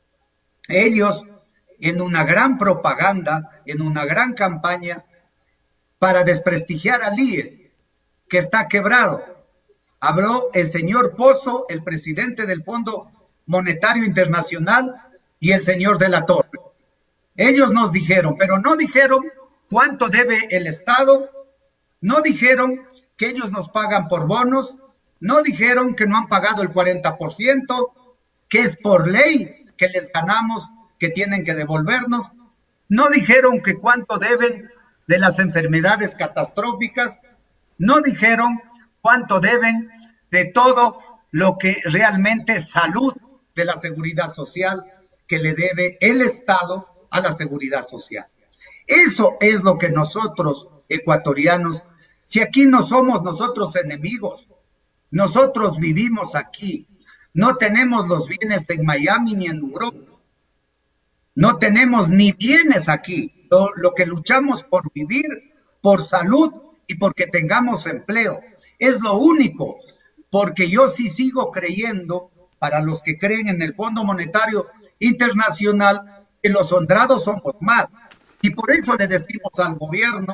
ellos en una gran propaganda, en una gran campaña para desprestigiar al I E S, que está quebrado. Habló el señor Pozo, el presidente del Fondo Monetario Internacional, y el señor de la Torre. Ellos nos dijeron, pero no dijeron cuánto debe el Estado, no dijeron que ellos nos pagan por bonos, no dijeron que no han pagado el cuarenta por ciento, que es por ley que les ganamos, que tienen que devolvernos, no dijeron que cuánto deben de las enfermedades catastróficas, no dijeron cuánto deben de todo lo que realmente es salud de la seguridad social que le debe el Estado a la seguridad social. Eso es lo que nosotros, ecuatorianos, si aquí no somos nosotros enemigos, nosotros vivimos aquí, no tenemos los bienes en Miami ni en Europa, no tenemos ni bienes aquí, lo, lo que luchamos por vivir, por salud y porque tengamos empleo, es lo único, porque yo sí sigo creyendo, para los que creen en el Fondo Monetario Internacional, que los honrados somos más, y por eso le decimos al gobierno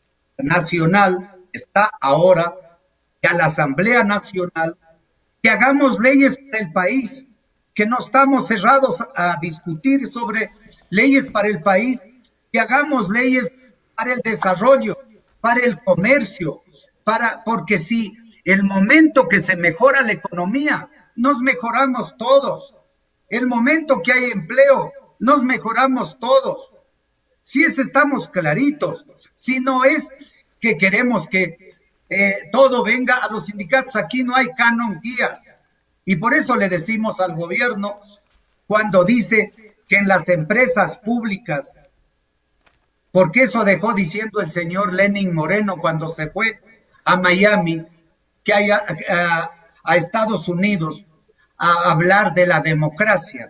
nacional, está ahora, y a la Asamblea Nacional, que hagamos leyes para el país, que no estamos cerrados a discutir sobre leyes para el país, que hagamos leyes para el desarrollo, para el comercio, para, porque si el momento que se mejora la economía, nos mejoramos todos. El momento que hay empleo, nos mejoramos todos. Si es, estamos claritos, si no es que queremos que eh, todo venga a los sindicatos, aquí no hay canon guías. Y por eso le decimos al gobierno, cuando dice que en las empresas públicas, porque eso dejó diciendo el señor Lenin Moreno cuando se fue a Miami, que hay a, a, a Estados Unidos a hablar de la democracia.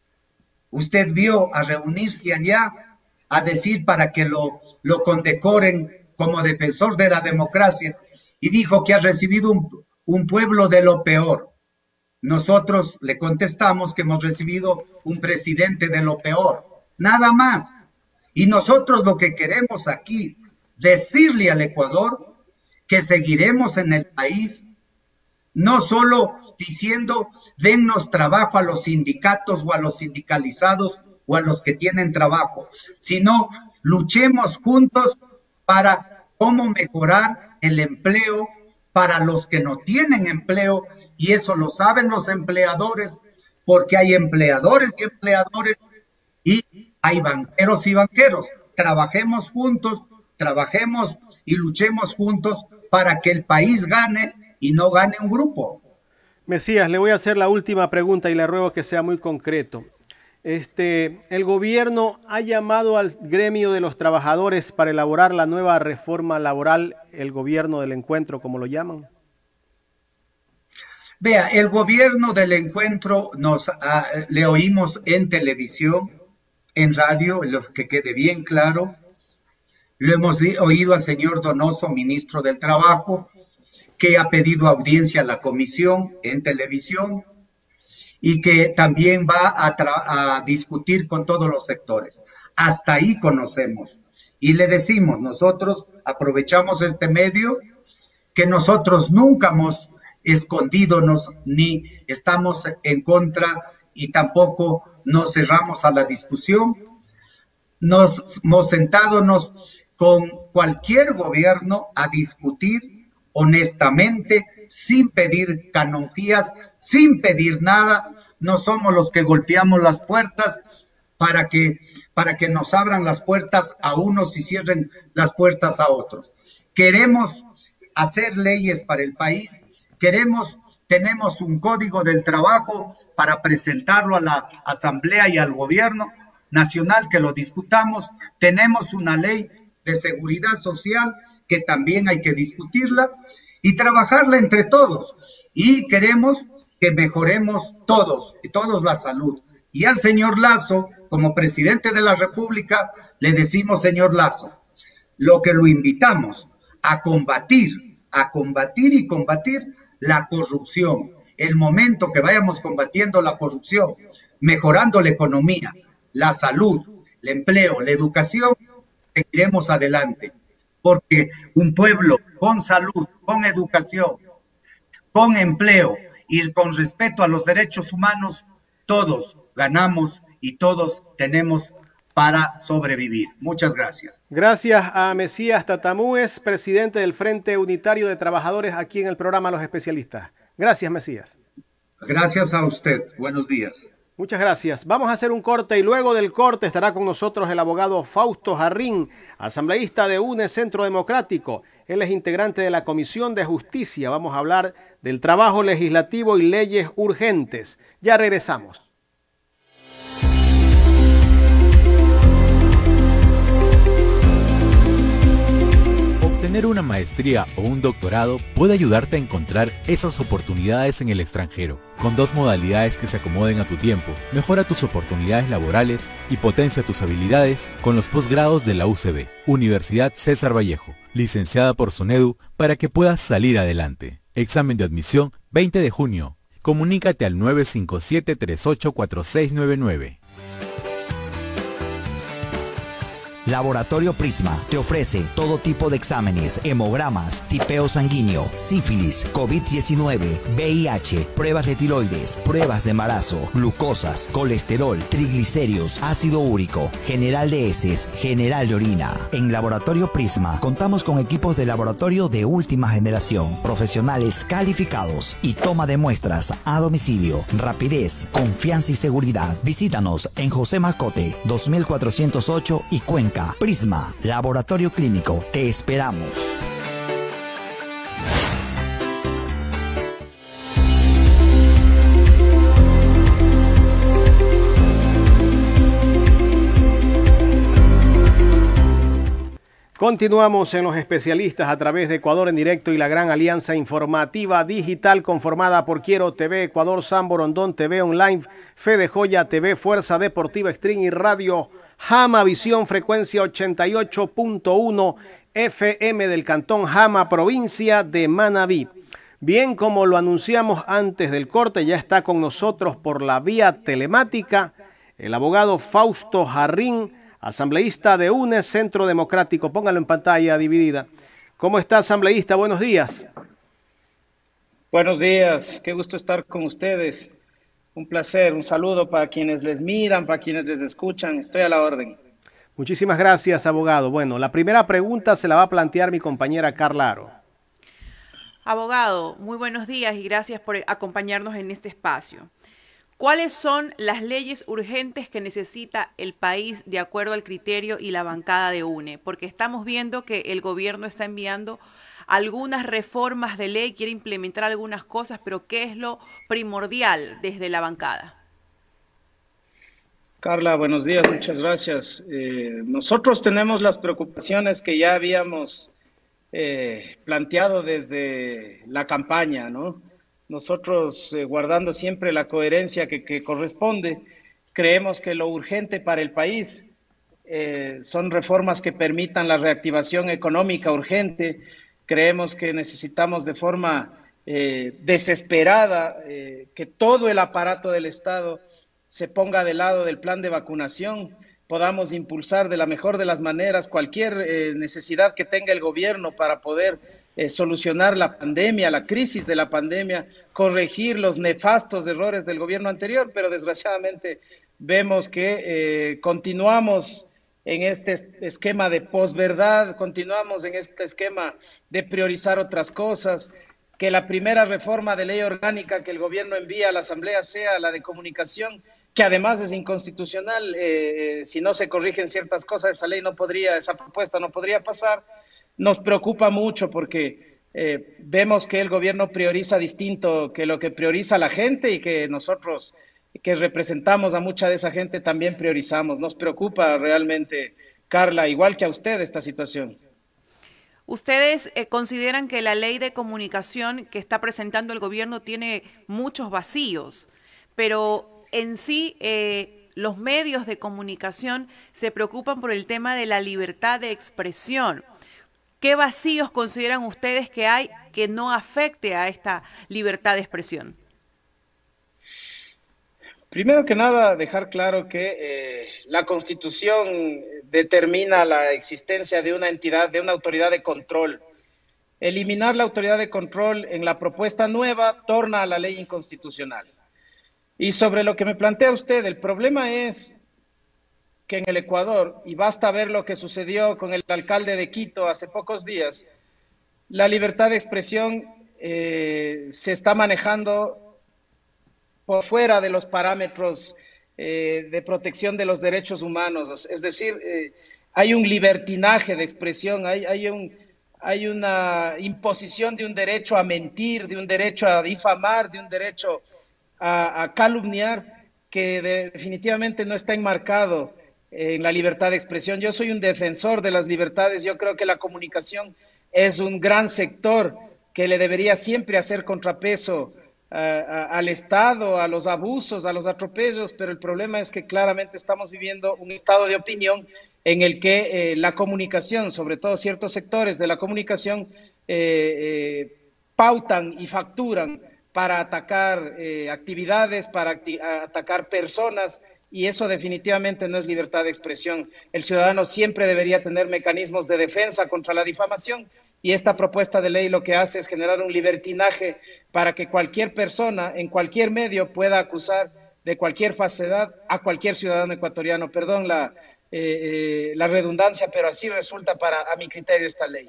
Usted vio a reunirse allá a decir para que lo, lo condecoren como defensor de la democracia y dijo que ha recibido un, un pueblo de lo peor. Nosotros le contestamos que hemos recibido un presidente de lo peor, nada más. Y nosotros lo que queremos aquí, decirle al Ecuador que seguiremos en el país, no solo diciendo dennos trabajo a los sindicatos o a los sindicalizados o a los que tienen trabajo, sino luchemos juntos para cómo mejorar el empleo para los que no tienen empleo, y eso lo saben los empleadores, porque hay empleadores y empleadores, y hay banqueros y banqueros. Trabajemos juntos, trabajemos y luchemos juntos para que el país gane y no gane un grupo. Mesías, le voy a hacer la última pregunta y le ruego que sea muy concreto. Este, el gobierno ha llamado al gremio de los trabajadores para elaborar la nueva reforma laboral, el gobierno del encuentro, como lo llaman. Vea, el gobierno del encuentro nos ah, le oímos en televisión, en radio, lo que quede bien claro, Lo hemos oído al señor Donoso, ministro del Trabajo, que ha pedido audiencia a la comisión en televisión y que también va a, a discutir con todos los sectores. Hasta ahí conocemos. Y le decimos, nosotros aprovechamos este medio, que nosotros nunca hemos escondidonos ni estamos en contra y tampoco nos cerramos a la discusión. Nos hemos sentadonos con cualquier gobierno a discutir honestamente, sin pedir canonjías, sin pedir nada. No somos los que golpeamos las puertas para que, para que nos abran las puertas a unos y cierren las puertas a otros. Queremos hacer leyes para el país, queremos, tenemos un código del trabajo para presentarlo a la Asamblea y al Gobierno Nacional, que lo discutamos. Tenemos una ley de seguridad social que también hay que discutirla y trabajarla entre todos. Y queremos que mejoremos todos, y todos la salud. Y al señor Lasso, como presidente de la República, le decimos, señor Lasso, lo que lo invitamos a combatir, a combatir y combatir la corrupción. El momento que vayamos combatiendo la corrupción, mejorando la economía, la salud, el empleo, la educación, seguiremos adelante. Porque un pueblo con salud, con educación, con empleo y con respeto a los derechos humanos, todos ganamos y todos tenemos para sobrevivir. Muchas gracias. Gracias a Mesías Tatamúes, presidente del Frente Unitario de Trabajadores, aquí en el programa Los Especialistas. Gracias, Mesías. Gracias a usted. Buenos días. Muchas gracias. Vamos a hacer un corte y luego del corte estará con nosotros el abogado Fausto Jarrín, asambleísta de UNE Centro Democrático. Él es integrante de la Comisión de Justicia. Vamos a hablar del trabajo legislativo y leyes urgentes. Ya regresamos. Obtener una maestría o un doctorado puede ayudarte a encontrar esas oportunidades en el extranjero. Con dos modalidades que se acomoden a tu tiempo, mejora tus oportunidades laborales y potencia tus habilidades con los posgrados de la U C B, Universidad César Vallejo, licenciada por SUNEDU, para que puedas salir adelante. Examen de admisión veinte de junio. Comunícate al nueve cinco siete, tres ocho cuatro seis nueve nueve. Laboratorio Prisma te ofrece todo tipo de exámenes, hemogramas, tipeo sanguíneo, sífilis, COVID diecinueve, V I H, pruebas de tiroides, pruebas de embarazo, glucosas, colesterol, triglicéridos, ácido úrico, general de heces, general de orina. En Laboratorio Prisma contamos con equipos de laboratorio de última generación, profesionales calificados y toma de muestras a domicilio. Rapidez, confianza y seguridad. Visítanos en José Mascote, dos mil cuatrocientos ocho y Cuenca. Prisma, Laboratorio Clínico, te esperamos. Continuamos en Los Especialistas a través de Ecuador en directo y la gran alianza informativa digital conformada por Quiero T V, Ecuador, San Borondón T V Online, Fede Joya T V, Fuerza Deportiva Stream y Radio Jama Visión, frecuencia ochenta y ocho punto uno F M del Cantón Jama, provincia de Manabí. Bien, como lo anunciamos antes del corte, ya está con nosotros por la vía telemática el abogado Fausto Jarrín, asambleísta de UNE Centro Democrático. Póngalo en pantalla dividida. ¿Cómo está, asambleísta? Buenos días. Buenos días, qué gusto estar con ustedes. Un placer, un saludo para quienes les miran, para quienes les escuchan. Estoy a la orden. Muchísimas gracias, abogado. Bueno, la primera pregunta se la va a plantear mi compañera Carla Aro. Abogado, muy buenos días y gracias por acompañarnos en este espacio. ¿Cuáles son las leyes urgentes que necesita el país de acuerdo al criterio y la bancada de UNE? Porque estamos viendo que el gobierno está enviando algunas reformas de ley, quiere implementar algunas cosas, pero ¿qué es lo primordial desde la bancada? Carla, buenos días, muchas gracias. Eh, nosotros tenemos las preocupaciones que ya habíamos eh, planteado desde la campaña, ¿no? Nosotros, eh, guardando siempre la coherencia que, que corresponde, creemos que lo urgente para el país eh, son reformas que permitan la reactivación económica urgente. Creemos que necesitamos de forma eh, desesperada eh, que todo el aparato del Estado se ponga del lado del plan de vacunación, podamos impulsar de la mejor de las maneras cualquier eh, necesidad que tenga el gobierno para poder eh, solucionar la pandemia, la crisis de la pandemia, corregir los nefastos errores del gobierno anterior, pero desgraciadamente vemos que eh, continuamos en este esquema de posverdad, continuamos en este esquema de priorizar otras cosas, que la primera reforma de ley orgánica que el gobierno envía a la Asamblea sea la de comunicación, que además es inconstitucional. Eh, si no se corrigen ciertas cosas, esa ley no podría, esa propuesta no podría pasar. Nos preocupa mucho porque eh, vemos que el gobierno prioriza distinto que lo que prioriza la gente y que nosotros, que representamos a mucha de esa gente, también priorizamos. Nos preocupa realmente, Carla, igual que a usted, esta situación. ¿Ustedes eh, consideran que la ley de comunicación que está presentando el gobierno tiene muchos vacíos, pero en sí eh, los medios de comunicación se preocupan por el tema de la libertad de expresión? ¿Qué vacíos consideran ustedes que hay que no afecte a esta libertad de expresión? Primero que nada, dejar claro que eh, la Constitución determina la existencia de una entidad, de una autoridad de control. Eliminar la autoridad de control en la propuesta nueva torna a la ley inconstitucional. Y sobre lo que me plantea usted, el problema es que en el Ecuador, y basta ver lo que sucedió con el alcalde de Quito hace pocos días, la libertad de expresión eh, se está manejando por fuera de los parámetros eh, de protección de los derechos humanos. Es decir, eh, hay un libertinaje de expresión, hay, hay, un, hay una imposición de un derecho a mentir, de un derecho a difamar, de un derecho a, a calumniar, que de, definitivamente no está enmarcado en la libertad de expresión. Yo soy un defensor de las libertades. Yo creo que la comunicación es un gran sector que le debería siempre hacer contrapeso a, a, al Estado, a los abusos, a los atropellos, pero el problema es que claramente estamos viviendo un estado de opinión en el que eh, la comunicación, sobre todo ciertos sectores de la comunicación, eh, eh, pautan y facturan para atacar eh, actividades, para acti atacar personas, y eso definitivamente no es libertad de expresión. El ciudadano siempre debería tener mecanismos de defensa contra la difamación, y esta propuesta de ley lo que hace es generar un libertinaje para que cualquier persona en cualquier medio pueda acusar de cualquier falsedad a cualquier ciudadano ecuatoriano. Perdón la, eh, eh, la redundancia, pero así resulta para, a mi criterio, esta ley.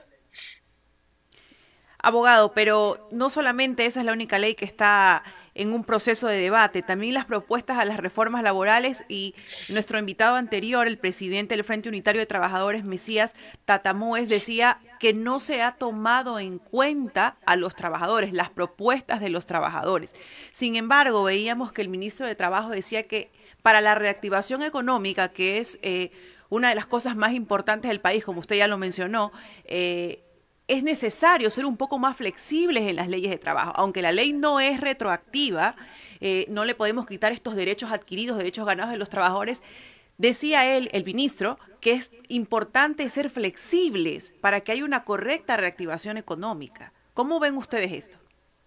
Abogado, pero no solamente esa es la única ley que está en un proceso de debate, también las propuestas a las reformas laborales, y nuestro invitado anterior, el presidente del Frente Unitario de Trabajadores, Mesías Tatamoes, decía que no se ha tomado en cuenta a los trabajadores, las propuestas de los trabajadores. Sin embargo, veíamos que el ministro de Trabajo decía que para la reactivación económica, que es eh, una de las cosas más importantes del país, como usted ya lo mencionó, eh, es necesario ser un poco más flexibles en las leyes de trabajo. Aunque la ley no es retroactiva, eh, no le podemos quitar estos derechos adquiridos, derechos ganados de los trabajadores. Decía él, el ministro, que es importante ser flexibles para que haya una correcta reactivación económica. ¿Cómo ven ustedes esto?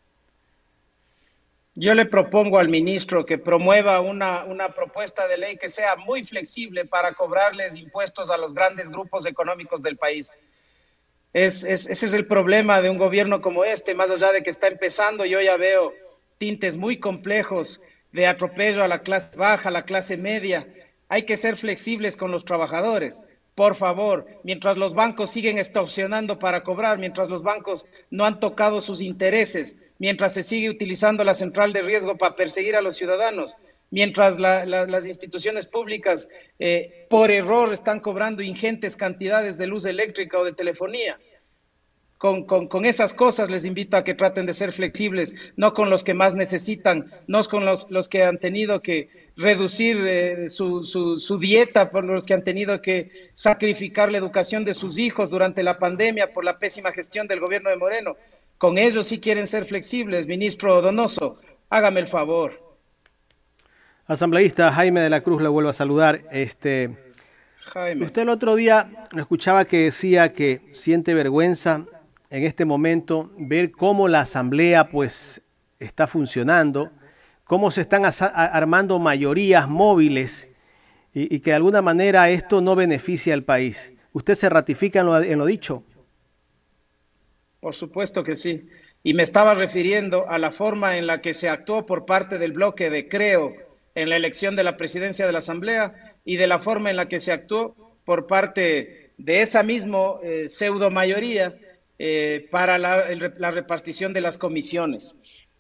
Yo le propongo al ministro que promueva una, una propuesta de ley que sea muy flexible para cobrarles impuestos a los grandes grupos económicos del país. Es, es, ese es el problema de un gobierno como este, más allá de que está empezando. Yo ya veo tintes muy complejos de atropello a la clase baja, a la clase media. Hay que ser flexibles con los trabajadores, por favor. Mientras los bancos siguen extorsionando para cobrar, mientras los bancos no han tocado sus intereses, mientras se sigue utilizando la central de riesgo para perseguir a los ciudadanos, mientras la, la, las instituciones públicas eh, por error están cobrando ingentes cantidades de luz eléctrica o de telefonía. Con, con, con esas cosas les invito a que traten de ser flexibles, no con los que más necesitan, no con los, los que han tenido que reducir eh, su, su, su dieta, por los que han tenido que sacrificar la educación de sus hijos durante la pandemia por la pésima gestión del gobierno de Moreno. Con ellos sí quieren ser flexibles. Ministro Donoso, hágame el favor. Asambleísta Jaime de la Cruz, le vuelvo a saludar. Este, Jaime. Usted el otro día lo escuchaba que decía que siente vergüenza en este momento ver cómo la Asamblea pues está funcionando, cómo se están armando mayorías móviles y, y que de alguna manera esto no beneficia al país. ¿Usted se ratifica en lo, en lo dicho? Por supuesto que sí. Y me estaba refiriendo a la forma en la que se actuó por parte del bloque de Creo en la elección de la presidencia de la Asamblea y de la forma en la que se actuó por parte de esa misma eh, pseudo mayoría eh, para la, el, la repartición de las comisiones.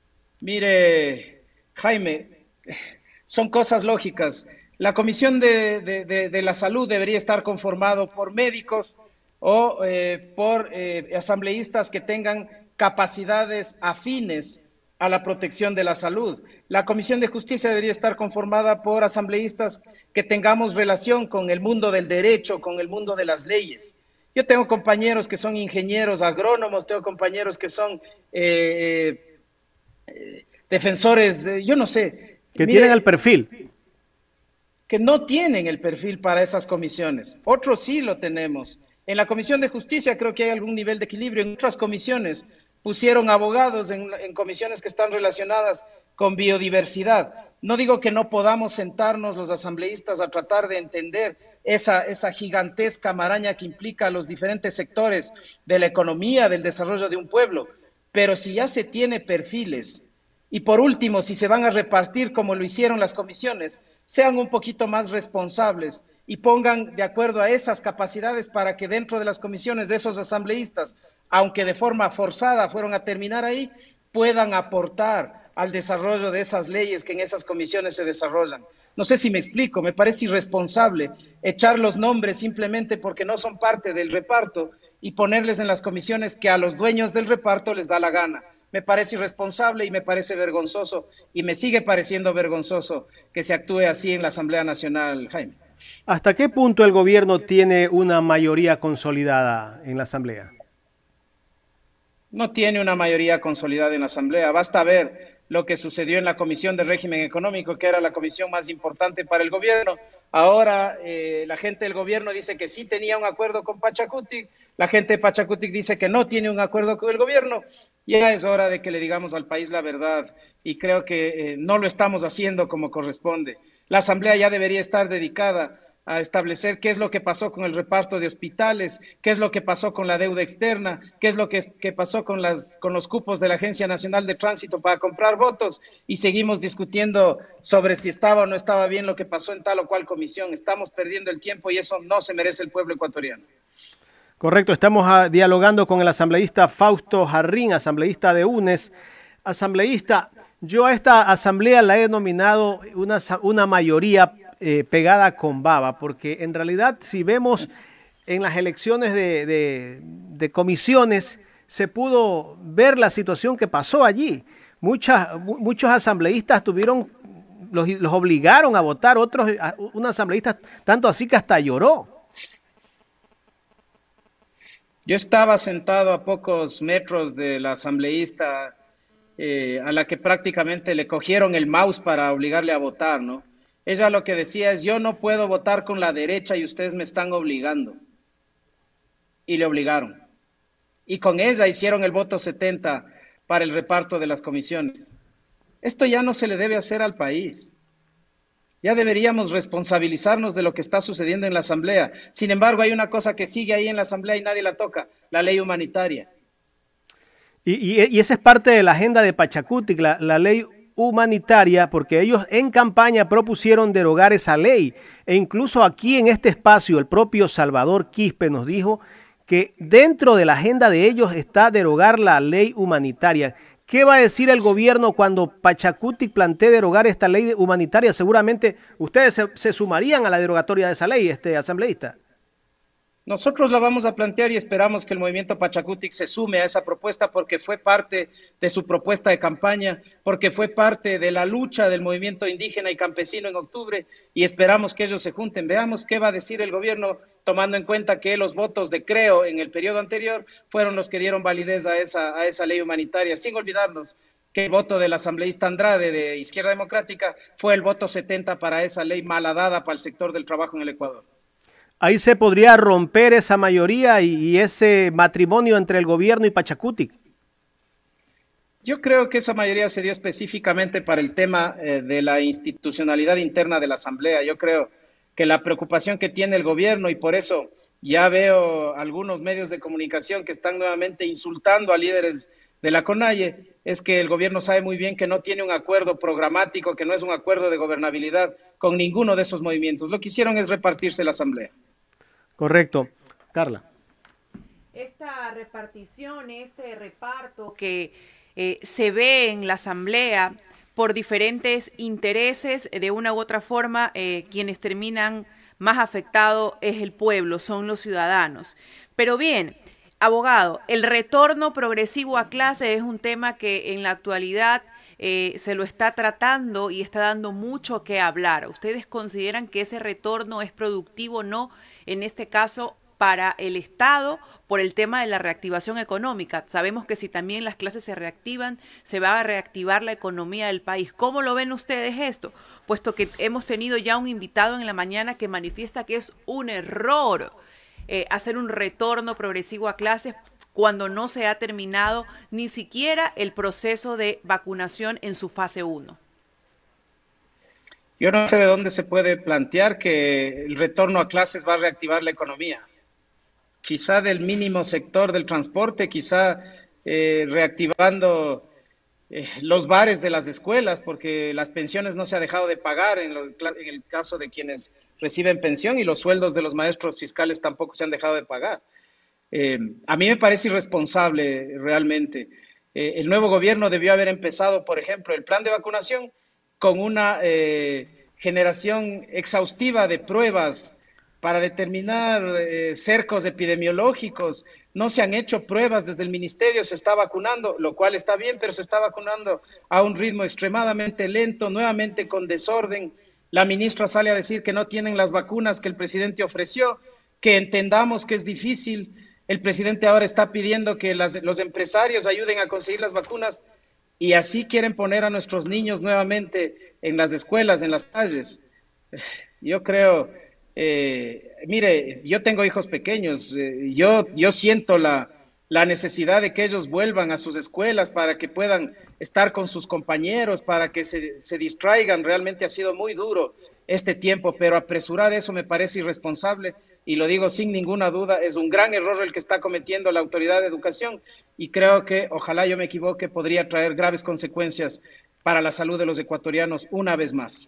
Mire, Jaime, son cosas lógicas. La Comisión de, de, de, de la Salud debería estar conformado por médicos o eh, por eh, asambleístas que tengan capacidades afines a la protección de la salud. La Comisión de Justicia debería estar conformada por asambleístas que tengamos relación con el mundo del derecho, con el mundo de las leyes. Yo tengo compañeros que son ingenieros agrónomos, tengo compañeros que son eh, eh, defensores, eh, yo no sé. Que Mire, tienen el perfil. Que no tienen el perfil para esas comisiones. Otros sí lo tenemos. En la Comisión de Justicia creo que hay algún nivel de equilibrio. En otras comisiones pusieron abogados en, en comisiones que están relacionadas con biodiversidad. No digo que no podamos sentarnos los asambleístas a tratar de entender esa, esa gigantesca maraña que implica a los diferentes sectores de la economía, del desarrollo de un pueblo, pero si ya se tiene perfiles y por último, si se van a repartir como lo hicieron las comisiones, sean un poquito más responsables y pongan de acuerdo a esas capacidades para que dentro de las comisiones de esos asambleístas, aunque de forma forzada fueron a terminar ahí, puedan aportar al desarrollo de esas leyes que en esas comisiones se desarrollan. No sé si me explico, me parece irresponsable echar los nombres simplemente porque no son parte del reparto y ponerles en las comisiones que a los dueños del reparto les da la gana. Me parece irresponsable y me parece vergonzoso y me sigue pareciendo vergonzoso que se actúe así en la Asamblea Nacional, Jaime. ¿Hasta qué punto el gobierno tiene una mayoría consolidada en la Asamblea? No tiene una mayoría consolidada en la Asamblea. Basta ver lo que sucedió en la Comisión de Régimen Económico, que era la comisión más importante para el gobierno. Ahora eh, la gente del gobierno dice que sí tenía un acuerdo con Pachacutic, la gente de Pachacutic dice que no tiene un acuerdo con el gobierno. Ya es hora de que le digamos al país la verdad y creo que eh, no lo estamos haciendo como corresponde. La Asamblea ya debería estar dedicada a establecer qué es lo que pasó con el reparto de hospitales, qué es lo que pasó con la deuda externa, qué es lo que, que pasó con, las, con los cupos de la Agencia Nacional de Tránsito para comprar votos y seguimos discutiendo sobre si estaba o no estaba bien lo que pasó en tal o cual comisión. Estamos perdiendo el tiempo y eso no se merece el pueblo ecuatoriano. Correcto, estamos a, dialogando con el asambleísta Fausto Jarrín, asambleísta de UNES. Asambleísta, yo a esta asamblea la he denominado una, una mayoría eh, pegada con baba, porque en realidad si vemos en las elecciones de, de, de comisiones, se pudo ver la situación que pasó allí. Muchas, muchos asambleístas tuvieron, los, los obligaron a votar, otros, un asambleísta tanto así que hasta lloró. Yo estaba sentado a pocos metros de la asambleísta eh, a la que prácticamente le cogieron el mouse para obligarle a votar, ¿no? Ella lo que decía es, yo no puedo votar con la derecha y ustedes me están obligando. Y le obligaron. Y con ella hicieron el voto setenta para el reparto de las comisiones. Esto ya no se le debe hacer al país. Ya deberíamos responsabilizarnos de lo que está sucediendo en la Asamblea. Sin embargo, hay una cosa que sigue ahí en la Asamblea y nadie la toca, la ley humanitaria. Y, y, y esa es parte de la agenda de Pachacutic, la, la ley humanitaria, porque ellos en campaña propusieron derogar esa ley. E incluso aquí en este espacio, el propio Salvador Quispe nos dijo que dentro de la agenda de ellos está derogar la ley humanitaria. ¿Qué va a decir el gobierno cuando Pachacutic plantee derogar esta ley humanitaria? Seguramente ustedes se, se sumarían a la derogatoria de esa ley, este asambleísta. Nosotros la vamos a plantear y esperamos que el movimiento Pachacutic se sume a esa propuesta porque fue parte de su propuesta de campaña, porque fue parte de la lucha del movimiento indígena y campesino en octubre y esperamos que ellos se junten. Veamos qué va a decir el gobierno tomando en cuenta que los votos de Creo en el periodo anterior fueron los que dieron validez a esa, a esa ley humanitaria, sin olvidarnos que el voto del asambleísta Andrade de Izquierda Democrática fue el voto setenta para esa ley malhadada para el sector del trabajo en el Ecuador. ahí se podría romper esa mayoría y, y ese matrimonio entre el gobierno y Pachacutic. Yo creo que esa mayoría se dio específicamente para el tema eh, de la institucionalidad interna de la Asamblea. Yo creo que la preocupación que tiene el gobierno, y por eso ya veo algunos medios de comunicación que están nuevamente insultando a líderes de la CONAIE, es que el gobierno sabe muy bien que no tiene un acuerdo programático, que no es un acuerdo de gobernabilidad con ninguno de esos movimientos. Lo que hicieron es repartirse la Asamblea. Correcto. Carla. Esta repartición, este reparto que eh, se ve en la Asamblea por diferentes intereses, de una u otra forma, eh, quienes terminan más afectados es el pueblo, son los ciudadanos. Pero bien, abogado, el retorno progresivo a clase es un tema que en la actualidad eh, se lo está tratando y está dando mucho que hablar. ¿Ustedes consideran que ese retorno es productivo o no, en este caso, para el Estado por el tema de la reactivación económica? Sabemos que si también las clases se reactivan, se va a reactivar la economía del país. ¿Cómo lo ven ustedes esto? Puesto que hemos tenido ya un invitado en la mañana que manifiesta que es un error eh, hacer un retorno progresivo a clases cuando no se ha terminado ni siquiera el proceso de vacunación en su fase uno. Yo no sé de dónde se puede plantear que el retorno a clases va a reactivar la economía. Quizá del mínimo sector del transporte, quizá eh, reactivando eh, los bares de las escuelas, porque las pensiones no se ha dejado de pagar en, lo, en el caso de quienes reciben pensión, y los sueldos de los maestros fiscales tampoco se han dejado de pagar. Eh, a mí me parece irresponsable realmente. Eh, el nuevo gobierno debió haber empezado, por ejemplo, el plan de vacunación con una eh, generación exhaustiva de pruebas para determinar eh, cercos epidemiológicos. No se han hecho pruebas desde el ministerio, se está vacunando, lo cual está bien, pero se está vacunando a un ritmo extremadamente lento, nuevamente con desorden. La ministra sale a decir que no tienen las vacunas que el presidente ofreció, que entendamos que es difícil. El presidente ahora está pidiendo que las, los empresarios ayuden a conseguir las vacunas, y así quieren poner a nuestros niños nuevamente en las escuelas, en las calles. Yo creo... Eh, mire, yo tengo hijos pequeños, eh, yo, yo siento la, la necesidad de que ellos vuelvan a sus escuelas para que puedan estar con sus compañeros, para que se, se distraigan. Realmente ha sido muy duro este tiempo, pero apresurar eso me parece irresponsable, y lo digo sin ninguna duda, es un gran error el que está cometiendo la autoridad de educación, y creo que, ojalá yo me equivoque, podría traer graves consecuencias para la salud de los ecuatorianos una vez más.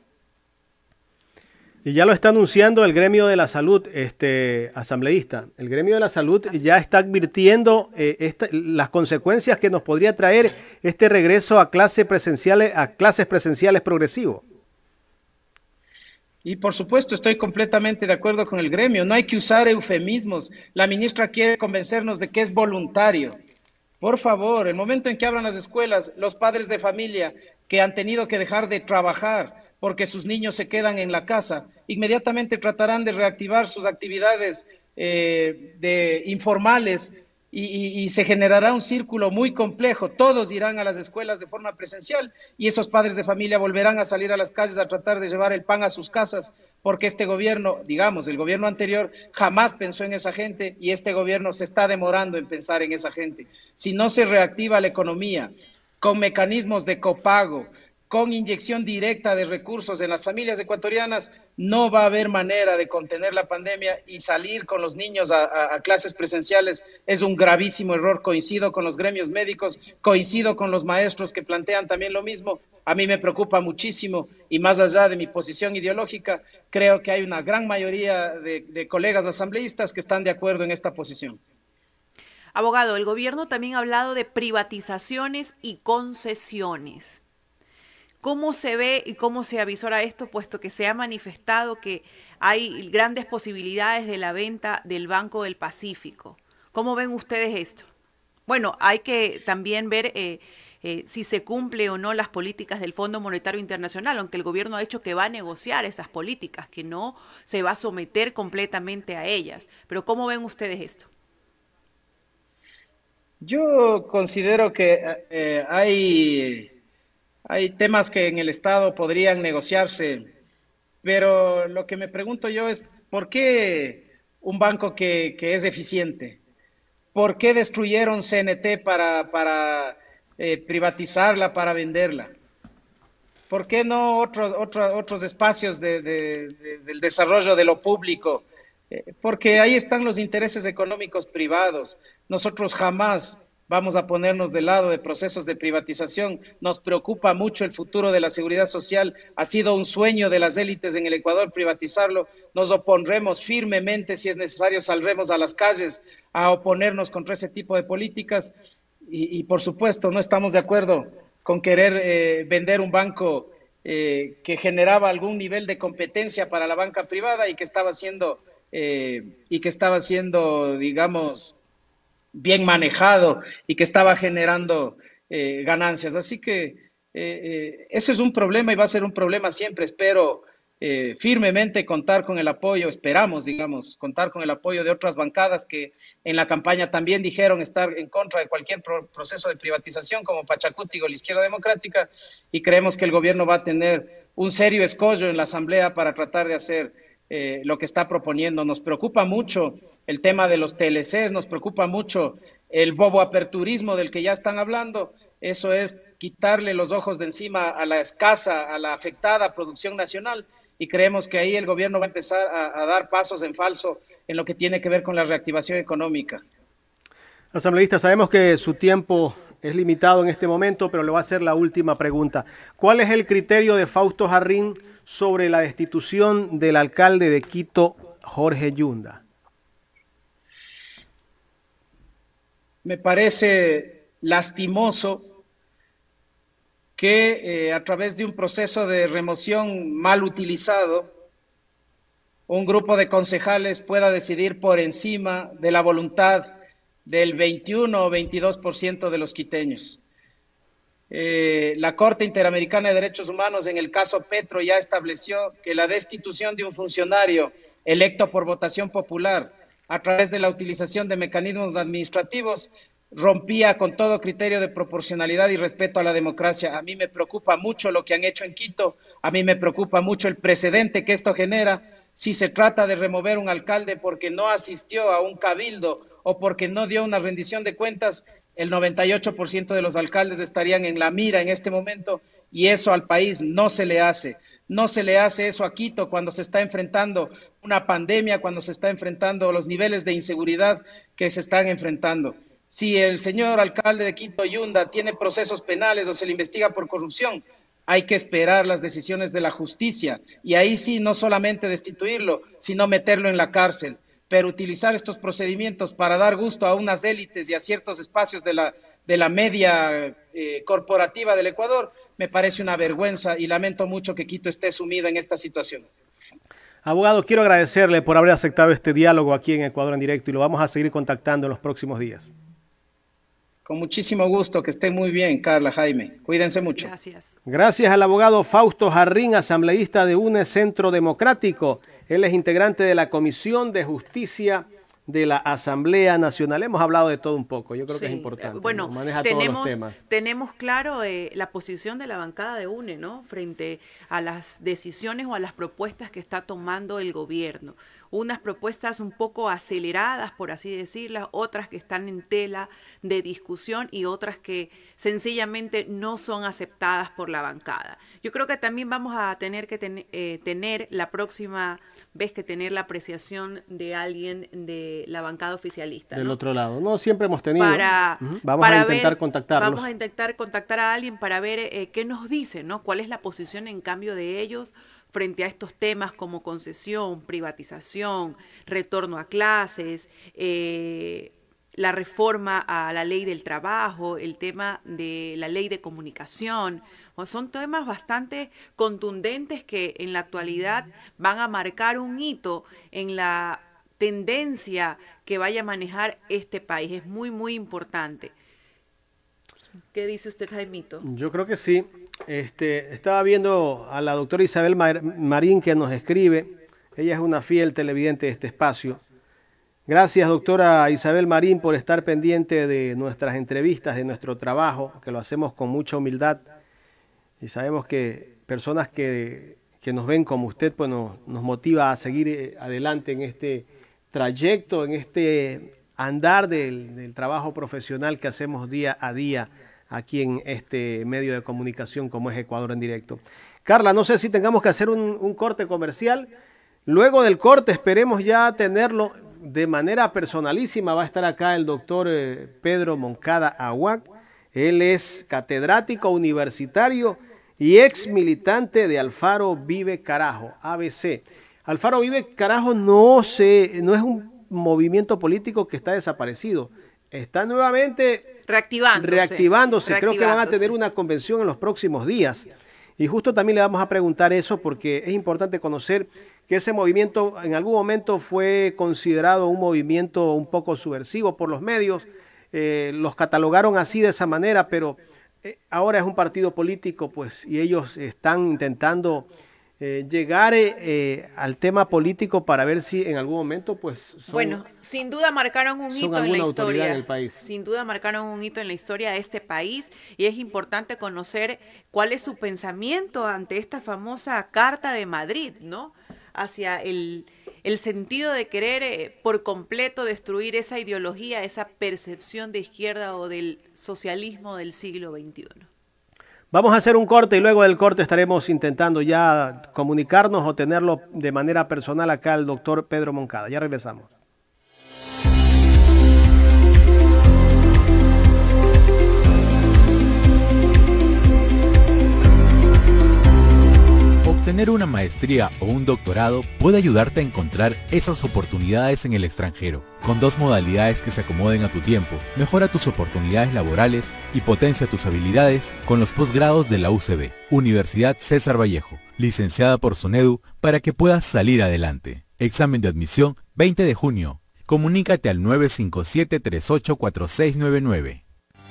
Y ya lo está anunciando el gremio de la salud, este asambleísta. El gremio de la salud ya está advirtiendo eh, esta, las consecuencias que nos podría traer este regreso a clases presenciales, a clases presenciales progresivo. Y por supuesto estoy completamente de acuerdo con el gremio. No hay que usar eufemismos. La ministra quiere convencernos de que es voluntario. Por favor, el momento en que abran las escuelas, los padres de familia que han tenido que dejar de trabajar porque sus niños se quedan en la casa, inmediatamente tratarán de reactivar sus actividades eh, de informales y, y, y se generará un círculo muy complejo. Todos irán a las escuelas de forma presencial y esos padres de familia volverán a salir a las calles a tratar de llevar el pan a sus casas, porque este gobierno, digamos, el gobierno anterior jamás pensó en esa gente, y este gobierno se está demorando en pensar en esa gente. Si no se reactiva la economía con mecanismos de copago, con inyección directa de recursos en las familias ecuatorianas, no va a haber manera de contener la pandemia, y salir con los niños a, a, a clases presenciales es un gravísimo error. Coincido con los gremios médicos, coincido con los maestros que plantean también lo mismo. A mí me preocupa muchísimo, y más allá de mi posición ideológica, creo que hay una gran mayoría de, de colegas asambleístas que están de acuerdo en esta posición. Abogado, el gobierno también ha hablado de privatizaciones y concesiones. ¿Cómo se ve y cómo se avisora esto, puesto que se ha manifestado que hay grandes posibilidades de la venta del Banco del Pacífico? ¿Cómo ven ustedes esto? Bueno, hay que también ver eh, eh, si se cumple o no las políticas del Fondo Monetario Internacional, aunque el gobierno ha dicho que va a negociar esas políticas, que no se va a someter completamente a ellas. Pero ¿cómo ven ustedes esto? Yo considero que eh, hay... Hay temas que en el Estado podrían negociarse, pero lo que me pregunto yo es, ¿por qué, un banco que, que es eficiente? ¿Por qué destruyeron C N T para, para eh, privatizarla, para venderla? ¿Por qué no otros, otros, otros espacios de, de, de, del desarrollo de lo público? Eh, porque ahí están los intereses económicos privados. Nosotros jamás vamos a ponernos del lado de procesos de privatización. Nos preocupa mucho el futuro de la seguridad social. Ha sido un sueño de las élites en el Ecuador privatizarlo. Nos opondremos firmemente, si es necesario, saldremos a las calles a oponernos contra ese tipo de políticas. Y, y por supuesto, no estamos de acuerdo con querer eh, vender un banco eh, que generaba algún nivel de competencia para la banca privada y que estaba siendo, eh, y que estaba siendo, digamos, bien manejado y que estaba generando eh, ganancias. Así que eh, eh, eso es un problema y va a ser un problema siempre. Espero eh, firmemente contar con el apoyo, esperamos, digamos, contar con el apoyo de otras bancadas que en la campaña también dijeron estar en contra de cualquier pro proceso de privatización, como Pachacútico, la Izquierda Democrática, y creemos que el gobierno va a tener un serio escollo en la Asamblea para tratar de hacer eh, lo que está proponiendo. Nos preocupa mucho el tema de los T L Cs, nos preocupa mucho el bobo aperturismo del que ya están hablando. Eso es quitarle los ojos de encima a la escasa, a la afectada producción nacional, y creemos que ahí el gobierno va a empezar a, a dar pasos en falso en lo que tiene que ver con la reactivación económica. Asambleísta, sabemos que su tiempo es limitado en este momento, pero le voy a hacer la última pregunta. ¿Cuál es el criterio de Fausto Jarrín sobre la destitución del alcalde de Quito, Jorge Yunda? Me parece lastimoso que eh, a través de un proceso de remoción mal utilizado, un grupo de concejales pueda decidir por encima de la voluntad del veintiuno o veintidós por ciento de los quiteños. Eh, la Corte Interamericana de Derechos Humanos en el caso Petro ya estableció que la destitución de un funcionario electo por votación popular a través de la utilización de mecanismos administrativos rompía con todo criterio de proporcionalidad y respeto a la democracia. A mí me preocupa mucho lo que han hecho en Quito, a mí me preocupa mucho el precedente que esto genera. Si se trata de remover un alcalde porque no asistió a un cabildo o porque no dio una rendición de cuentas, el noventa y ocho por ciento de los alcaldes estarían en la mira en este momento, y eso al país no se le hace. No se le hace eso a Quito cuando se está enfrentando una pandemia, cuando se está enfrentando los niveles de inseguridad que se están enfrentando. Si el señor alcalde de Quito, Yunda, tiene procesos penales o se le investiga por corrupción, hay que esperar las decisiones de la justicia, y ahí sí no solamente destituirlo, sino meterlo en la cárcel. Pero utilizar estos procedimientos para dar gusto a unas élites y a ciertos espacios de la, de la media eh, corporativa del Ecuador, me parece una vergüenza, y lamento mucho que Quito esté sumida en esta situación. Abogado, quiero agradecerle por haber aceptado este diálogo aquí en Ecuador en Directo, y lo vamos a seguir contactando en los próximos días. Con muchísimo gusto, que esté muy bien, Carla, Jaime. Cuídense mucho. Gracias. Gracias al abogado Fausto Jarrín, asambleísta de UNE Centro Democrático. Él es integrante de la Comisión de Justicia de la Asamblea Nacional. Hemos hablado de todo un poco, yo creo sí. que es importante. Bueno, ¿no? Maneja tenemos, todos los temas. tenemos claro eh, la posición de la bancada de UNE, ¿no? Frente a las decisiones o a las propuestas que está tomando el gobierno. Unas propuestas un poco aceleradas, por así decirlas, otras que están en tela de discusión y otras que sencillamente no son aceptadas por la bancada. Yo creo que también vamos a tener que ten, eh, tener la próxima vez que tener la apreciación de alguien de la bancada oficialista. Del ¿no? otro lado. No, siempre hemos tenido. Para, uh-huh. Vamos para a intentar ver, contactarlos. Vamos a intentar contactar a alguien para ver eh, qué nos dicen, ¿no? Cuál es la posición en cambio de ellos frente a estos temas como concesión, privatización, retorno a clases, eh, la reforma a la ley del trabajo, el tema de la ley de comunicación. O son temas bastante contundentes que en la actualidad van a marcar un hito en la tendencia que vaya a manejar este país. Es muy, muy importante. ¿Qué dice usted, Jaimito? Yo creo que sí. Este, estaba viendo a la doctora Isabel Marín que nos escribe. Ella es una fiel televidente de este espacio. Gracias, doctora Isabel Marín, por estar pendiente de nuestras entrevistas, de nuestro trabajo, que lo hacemos con mucha humildad. Y sabemos que personas que, que nos ven como usted, pues nos, nos motiva a seguir adelante en este trayecto, en este andar del, del trabajo profesional que hacemos día a día aquí en este medio de comunicación como es Ecuador en Directo. Carla, no sé si tengamos que hacer un, un corte comercial. Luego del corte esperemos ya tenerlo de manera personalísima. Va a estar acá el doctor eh, Pedro Moncada Aguac. Él es catedrático universitario y ex militante de Alfaro Vive Carajo, A B C. Alfaro Vive Carajo no, se, no es un movimiento político que está desaparecido. Está nuevamente reactivándose. reactivándose. Creo que van a tener una convención en los próximos días. Y justo también le vamos a preguntar eso porque es importante conocer que ese movimiento en algún momento fue considerado un movimiento un poco subversivo por los medios. Eh, los catalogaron así de esa manera, pero eh, ahora es un partido político, pues, y ellos están intentando eh, llegar eh, eh, al tema político para ver si en algún momento, pues, son, bueno, sin duda marcaron un hito en la historia, en el país. Sin duda marcaron un hito en la historia de este país y es importante conocer cuál es su pensamiento ante esta famosa Carta de Madrid, ¿no? Hacia el el sentido de querer eh, por completo destruir esa ideología, esa percepción de izquierda o del socialismo del siglo veintiuno. Vamos a hacer un corte y luego del corte estaremos intentando ya comunicarnos o tenerlo de manera personal acá el doctor Pedro Moncada. Ya regresamos. Obtener una maestría o un doctorado puede ayudarte a encontrar esas oportunidades en el extranjero. Con dos modalidades que se acomoden a tu tiempo, mejora tus oportunidades laborales y potencia tus habilidades con los posgrados de la U C B, Universidad César Vallejo, licenciada por SUNEDU para que puedas salir adelante. Examen de admisión veinte de junio. Comunícate al nueve cinco siete, tres ocho cuatro seis nueve nueve.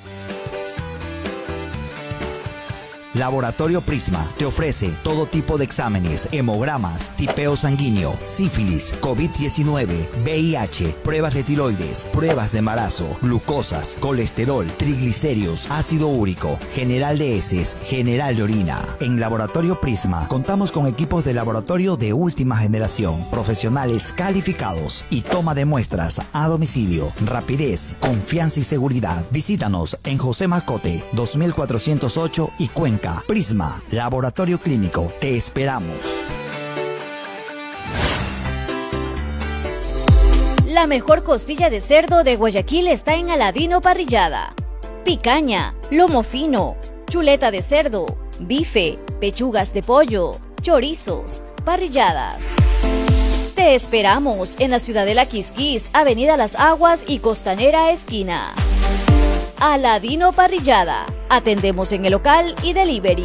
Laboratorio Prisma te ofrece todo tipo de exámenes, hemogramas, tipeo sanguíneo, sífilis, COVID diecinueve, V I H, pruebas de tiroides, pruebas de embarazo, glucosas, colesterol, triglicéridos, ácido úrico, general de heces, general de orina. En Laboratorio Prisma contamos con equipos de laboratorio de última generación, profesionales calificados y toma de muestras a domicilio, rapidez, confianza y seguridad. Visítanos en José Mascote, dos mil cuatrocientos ocho y Cuenca. Prisma, Laboratorio Clínico, te esperamos. La mejor costilla de cerdo de Guayaquil está en Aladino Parrillada. Picaña, lomo fino, chuleta de cerdo, bife, pechugas de pollo, chorizos, parrilladas. Te esperamos en la Ciudadela Quisquís, Avenida Las Aguas y Costanera Esquina. Aladino Parrillada. Atendemos en el local y delivery.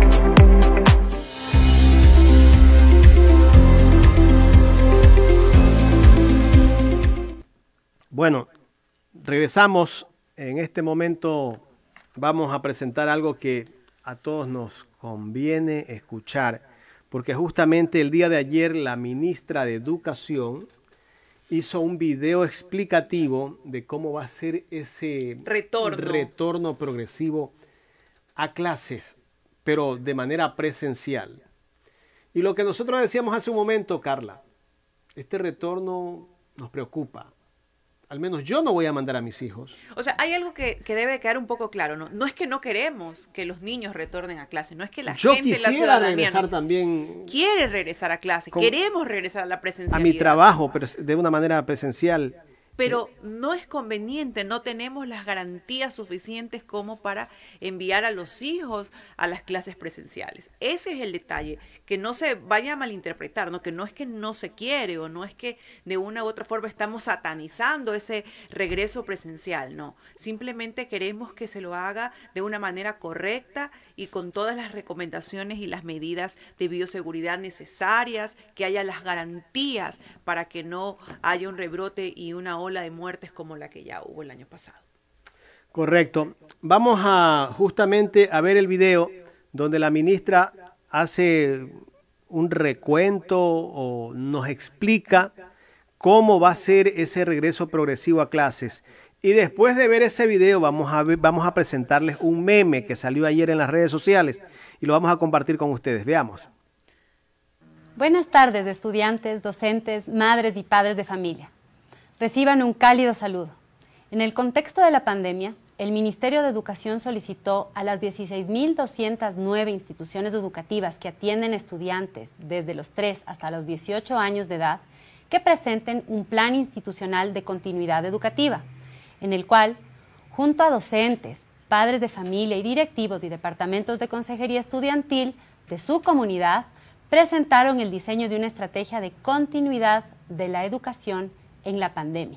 Bueno, regresamos. En este momento vamos a presentar algo que a todos nos conviene escuchar, porque justamente el día de ayer la ministra de Educación hizo un video explicativo de cómo va a ser ese retorno, retorno progresivo a clases, pero de manera presencial. Y lo que nosotros decíamos hace un momento, Carla, este retorno nos preocupa. Al menos yo no voy a mandar a mis hijos. O sea, hay algo que, que debe quedar un poco claro, ¿no? No es que no queremos que los niños retornen a clase, no es que la yo gente, quisiera la ciudadanía regresar no, también quiere regresar a clase, con, queremos regresar a la presencialidad. A mi trabajo, pero de una manera presencial. Pero no es conveniente, no tenemos las garantías suficientes como para enviar a los hijos a las clases presenciales. Ese es el detalle, que no se vaya a malinterpretar, ¿no? Que no es que no se quiere o no es que de una u otra forma estamos satanizando ese regreso presencial, no. Simplemente queremos que se lo haga de una manera correcta y con todas las recomendaciones y las medidas de bioseguridad necesarias, que haya las garantías para que no haya un rebrote y una ola de muertes como la que ya hubo el año pasado. Correcto. Vamos a justamente a ver el video donde la ministra hace un recuento o nos explica cómo va a ser ese regreso progresivo a clases. Y después de ver ese video vamos a ver, vamos a presentarles un meme que salió ayer en las redes sociales y lo vamos a compartir con ustedes. Veamos. Buenas tardes, estudiantes, docentes, madres y padres de familia. Reciban un cálido saludo. En el contexto de la pandemia, el Ministerio de Educación solicitó a las dieciséis mil doscientas nueve instituciones educativas que atienden estudiantes desde los tres hasta los dieciocho años de edad que presenten un plan institucional de continuidad educativa, en el cual, junto a docentes, padres de familia y directivos y departamentos de consejería estudiantil de su comunidad, presentaron el diseño de una estrategia de continuidad de la educación en la pandemia.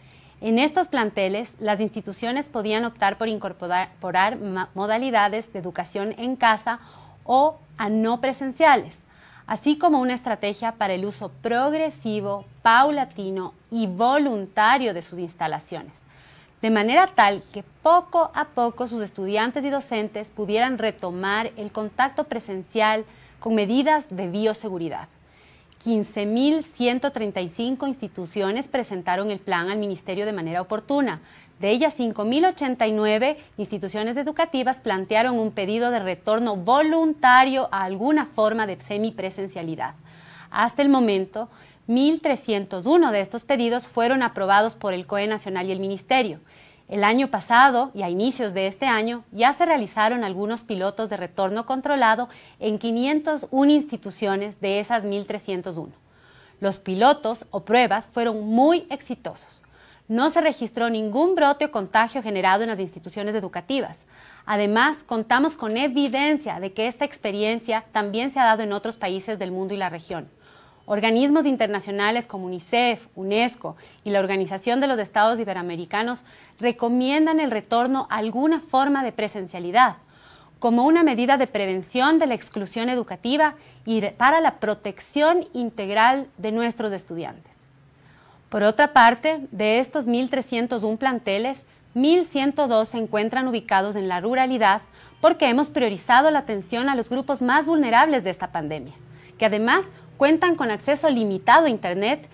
En estos planteles, las instituciones podían optar por incorporar modalidades de educación en casa o a no presenciales, así como una estrategia para el uso progresivo, paulatino y voluntario de sus instalaciones, de manera tal que poco a poco sus estudiantes y docentes pudieran retomar el contacto presencial con medidas de bioseguridad. quince mil ciento treinta y cinco instituciones presentaron el plan al Ministerio de manera oportuna. De ellas, cinco mil ochenta y nueve instituciones educativas plantearon un pedido de retorno voluntario a alguna forma de semipresencialidad. Hasta el momento, mil trescientos uno de estos pedidos fueron aprobados por el COE Nacional y el Ministerio. El año pasado y a inicios de este año ya se realizaron algunos pilotos de retorno controlado en quinientas una instituciones de esas mil trescientos uno. Los pilotos o pruebas fueron muy exitosos. No se registró ningún brote o contagio generado en las instituciones educativas. Además, contamos con evidencia de que esta experiencia también se ha dado en otros países del mundo y la región. Organismos internacionales como UNICEF, UNESCO y la Organización de los Estados Iberoamericanos recomiendan el retorno a alguna forma de presencialidad como una medida de prevención de la exclusión educativa y para la protección integral de nuestros estudiantes. Por otra parte, de estos mil trescientos uno planteles, mil ciento dos se encuentran ubicados en la ruralidad porque hemos priorizado la atención a los grupos más vulnerables de esta pandemia, que además cuentan con acceso limitado a Internet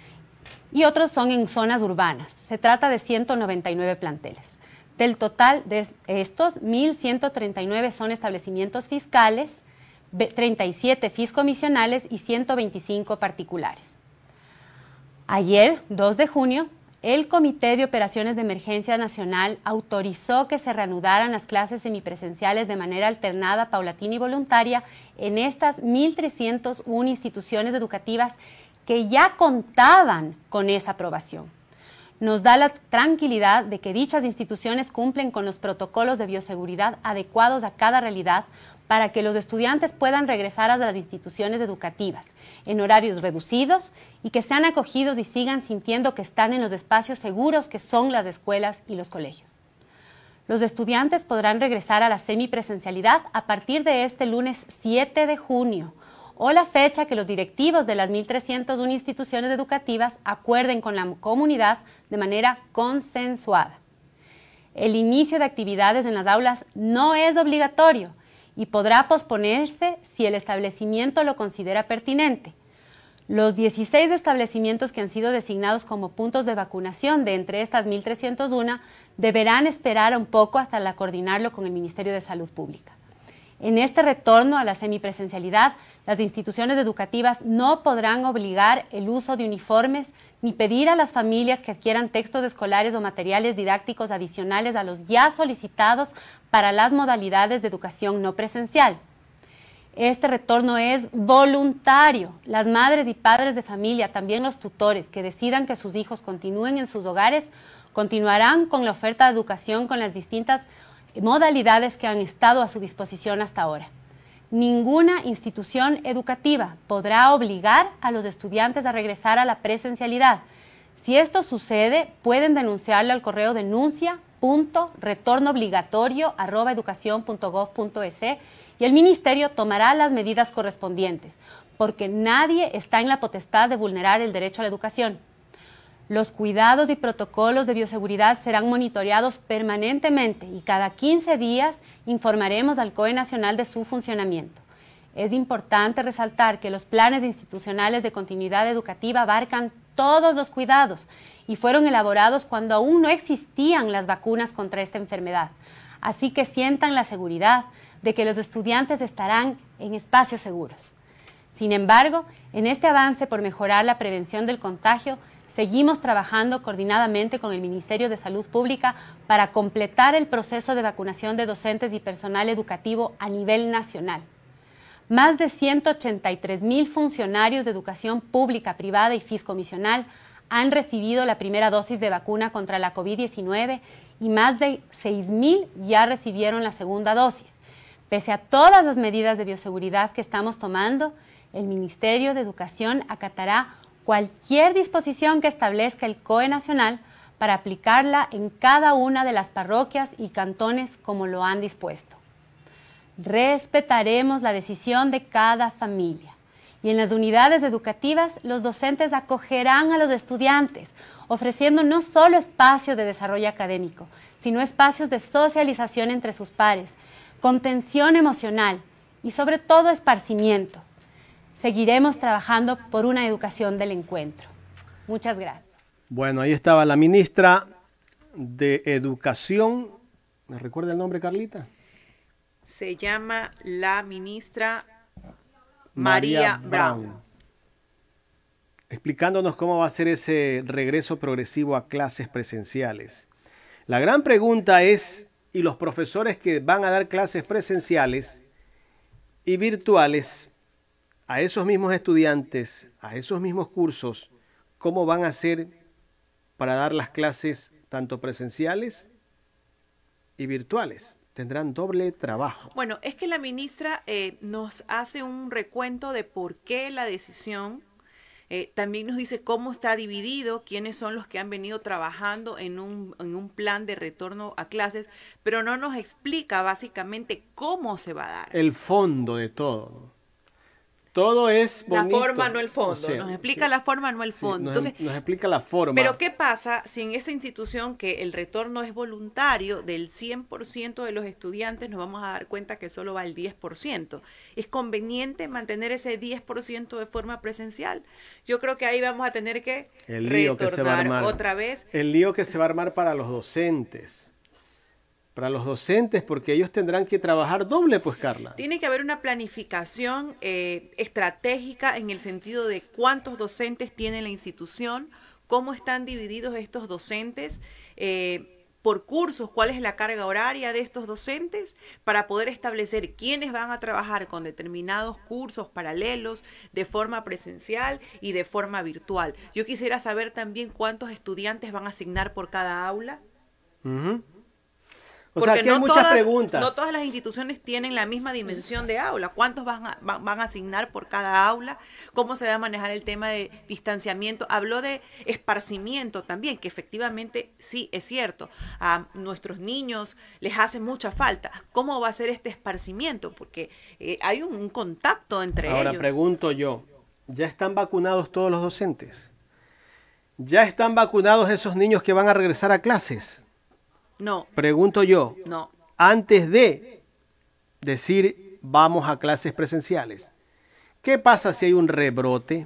y otros son en zonas urbanas. Se trata de ciento noventa y nueve planteles. Del total de estos, mil ciento treinta y nueve son establecimientos fiscales, treinta y siete fiscomisionales y ciento veinticinco particulares. Ayer, dos de junio, el Comité de Operaciones de Emergencia Nacional autorizó que se reanudaran las clases semipresenciales de manera alternada, paulatina y voluntaria en estas mil trescientas una instituciones educativas que ya contaban con esa aprobación. Nos da la tranquilidad de que dichas instituciones cumplen con los protocolos de bioseguridad adecuados a cada realidad para que los estudiantes puedan regresar a las instituciones educativas en horarios reducidos y que sean acogidos y sigan sintiendo que están en los espacios seguros que son las escuelas y los colegios. Los estudiantes podrán regresar a la semipresencialidad a partir de este lunes siete de junio o la fecha que los directivos de las mil trescientas una instituciones educativas acuerden con la comunidad de manera consensuada. El inicio de actividades en las aulas no es obligatorio y podrá posponerse si el establecimiento lo considera pertinente. Los dieciséis establecimientos que han sido designados como puntos de vacunación de entre estas mil trescientas una deberán esperar un poco hasta la coordinarlo con el Ministerio de Salud Pública. En este retorno a la semipresencialidad, las instituciones educativas no podrán obligar el uso de uniformes ni pedir a las familias que adquieran textos escolares o materiales didácticos adicionales a los ya solicitados para las modalidades de educación no presencial. Este retorno es voluntario. Las madres y padres de familia, también los tutores que decidan que sus hijos continúen en sus hogares, continuarán con la oferta de educación con las distintas modalidades que han estado a su disposición hasta ahora. Ninguna institución educativa podrá obligar a los estudiantes a regresar a la presencialidad. Si esto sucede, pueden denunciarlo al correo denuncia punto retorno obligatorio arroba educación punto gov punto es y el Ministerio tomará las medidas correspondientes, porque nadie está en la potestad de vulnerar el derecho a la educación. Los cuidados y protocolos de bioseguridad serán monitoreados permanentemente y cada quince días informaremos al COE Nacional de su funcionamiento. Es importante resaltar que los planes institucionales de continuidad educativa abarcan todos los cuidados y fueron elaborados cuando aún no existían las vacunas contra esta enfermedad. Así que sientan la seguridad de que los estudiantes estarán en espacios seguros. Sin embargo, en este avance por mejorar la prevención del contagio, Seguimos trabajando coordinadamente con el Ministerio de Salud Pública para completar el proceso de vacunación de docentes y personal educativo a nivel nacional. Más de ciento ochenta y tres mil funcionarios de educación pública, privada y fiscomisional han recibido la primera dosis de vacuna contra la COVID diecinueve y más de seis mil ya recibieron la segunda dosis. Pese a todas las medidas de bioseguridad que estamos tomando, el Ministerio de Educación acatará cualquier disposición que establezca el C O E nacional para aplicarla en cada una de las parroquias y cantones como lo han dispuesto. Respetaremos la decisión de cada familia y en las unidades educativas los docentes acogerán a los estudiantes, ofreciendo no solo espacios de desarrollo académico, sino espacios de socialización entre sus pares, contención emocional y sobre todo esparcimiento. Seguiremos trabajando por una educación del encuentro. Muchas gracias. Bueno, ahí estaba la ministra de Educación. ¿Me recuerda el nombre, Carlita? Se llama la ministra María, María Brown. Brown. Explicándonos cómo va a ser ese regreso progresivo a clases presenciales. La gran pregunta es, ¿y los profesores que van a dar clases presenciales y virtuales a esos mismos estudiantes, a esos mismos cursos, cómo van a hacer para dar las clases tanto presenciales y virtuales? Tendrán doble trabajo. Bueno, es que la ministra eh, nos hace un recuento de por qué la decisión. Eh, también nos dice cómo está dividido, quiénes son los que han venido trabajando en un, en un plan de retorno a clases, pero no nos explica básicamente cómo se va a dar. El fondo de todo, ¿no? Todo es bonito. La forma, no el fondo. O sea, nos explica sí. la forma, no el fondo. Sí, nos, Entonces, nos explica la forma. Pero ¿qué pasa si en esa institución que el retorno es voluntario, del cien por ciento de los estudiantes nos vamos a dar cuenta que solo va el diez por ciento? ¿Es conveniente mantener ese diez por ciento de forma presencial? Yo creo que ahí vamos a tener que el lío retornar que se va a armar. otra vez. El lío que se va a armar para los docentes. Para los docentes, porque ellos tendrán que trabajar doble, pues, Carla. Tiene que haber una planificación eh, estratégica en el sentido de cuántos docentes tiene la institución, cómo están divididos estos docentes, eh, por cursos, cuál es la carga horaria de estos docentes, para poder establecer quiénes van a trabajar con determinados cursos paralelos de forma presencial y de forma virtual. Yo quisiera saber también cuántos estudiantes van a asignar por cada aula. Uh-huh. O Porque sea, aquí no hay muchas todas, preguntas. no todas las instituciones tienen la misma dimensión de aula. ¿Cuántos van a, van, van a asignar por cada aula? ¿Cómo se va a manejar el tema de distanciamiento? Habló de esparcimiento también, que efectivamente sí es cierto. A nuestros niños les hace mucha falta. ¿Cómo va a ser este esparcimiento? Porque eh, hay un, un contacto entre Ahora, ellos. Ahora pregunto yo, ¿ya están vacunados todos los docentes? ¿Ya están vacunados esos niños que van a regresar a clases? No. Pregunto yo, no. Antes de decir vamos a clases presenciales, ¿qué pasa si hay un rebrote?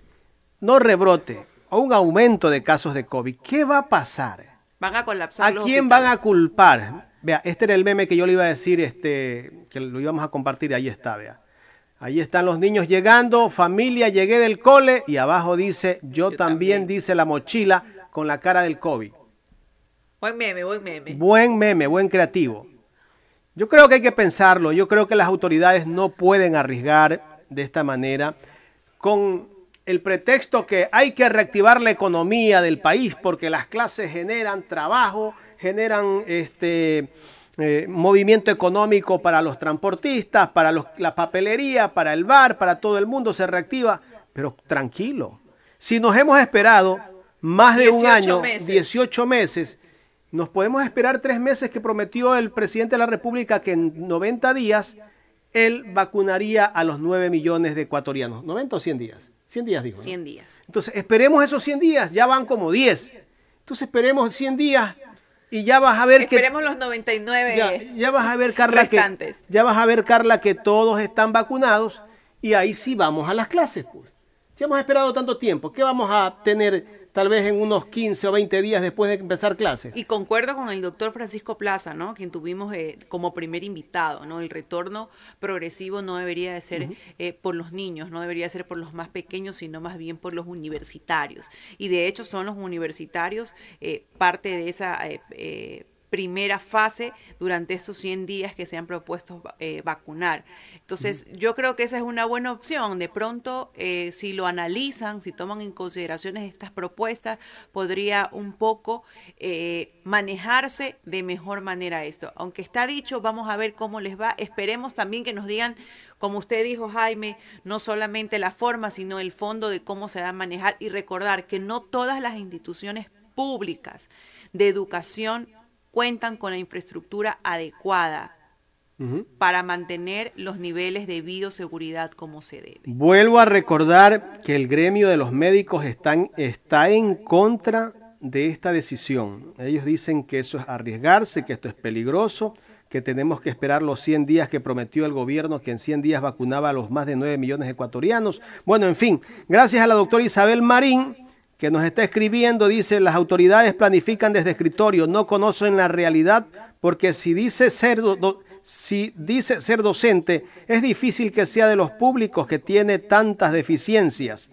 No rebrote, o un aumento de casos de COVID. ¿Qué va a pasar? Van a colapsar ¿A los quién hospitales. van a culpar? Vea, este era el meme que yo le iba a decir, este, que lo íbamos a compartir, ahí está, vea. Ahí están los niños llegando, familia, llegué del cole, y abajo dice, yo, yo también, también, dice la mochila con la cara del COVID. Buen meme, buen meme. Buen meme, buen creativo. Yo creo que hay que pensarlo. Yo creo que las autoridades no pueden arriesgar de esta manera con el pretexto que hay que reactivar la economía del país porque las clases generan trabajo, generan este eh, movimiento económico para los transportistas, para los, la papelería, para el bar, para todo el mundo se reactiva. Pero tranquilo. Si nos hemos esperado más de un año, meses. dieciocho meses, nos podemos esperar tres meses que prometió el presidente de la República que en noventa días él vacunaría a los nueve millones de ecuatorianos. ¿noventa o cien días? cien días dijo, ¿no? cien días. Entonces esperemos esos cien días, ya van como diez. Entonces esperemos cien días y ya vas a ver esperemos que... Esperemos los noventa y nueve ya, ya vas a ver, Carla, restantes. que ya vas a ver, Carla, que todos están vacunados y ahí sí vamos a las clases, pues. Ya hemos esperado tanto tiempo, ¿qué vamos a tener tal vez en unos quince o veinte días después de empezar clases. Y concuerdo con el doctor Francisco Plaza, ¿no? Quien tuvimos eh, como primer invitado, ¿no? El retorno progresivo no debería de ser uh-huh. eh, por los niños, no debería ser por los más pequeños, sino más bien por los universitarios. Y de hecho son los universitarios eh, parte de esa eh, eh, primera fase durante estos cien días que se han propuesto eh, vacunar. Entonces, yo creo que esa es una buena opción. De pronto, eh, si lo analizan, si toman en consideración estas propuestas, podría un poco eh, manejarse de mejor manera esto. Aunque está dicho, vamos a ver cómo les va. Esperemos también que nos digan, como usted dijo, Jaime, no solamente la forma, sino el fondo de cómo se va a manejar. Y recordar que no todas las instituciones públicas de educación cuentan con la infraestructura adecuada uh-huh. para mantener los niveles de bioseguridad como se debe. Vuelvo a recordar que el gremio de los médicos están, está en contra de esta decisión. Ellos dicen que eso es arriesgarse, que esto es peligroso, que tenemos que esperar los cien días que prometió el gobierno, que en cien días vacunaba a los más de nueve millones de ecuatorianos. Bueno, en fin, gracias a la doctora Isabel Marín, que nos está escribiendo, dice, las autoridades planifican desde escritorio, no conocen la realidad, porque si dice ser, do, si dice ser docente, es difícil que sea de los públicos que tiene tantas deficiencias.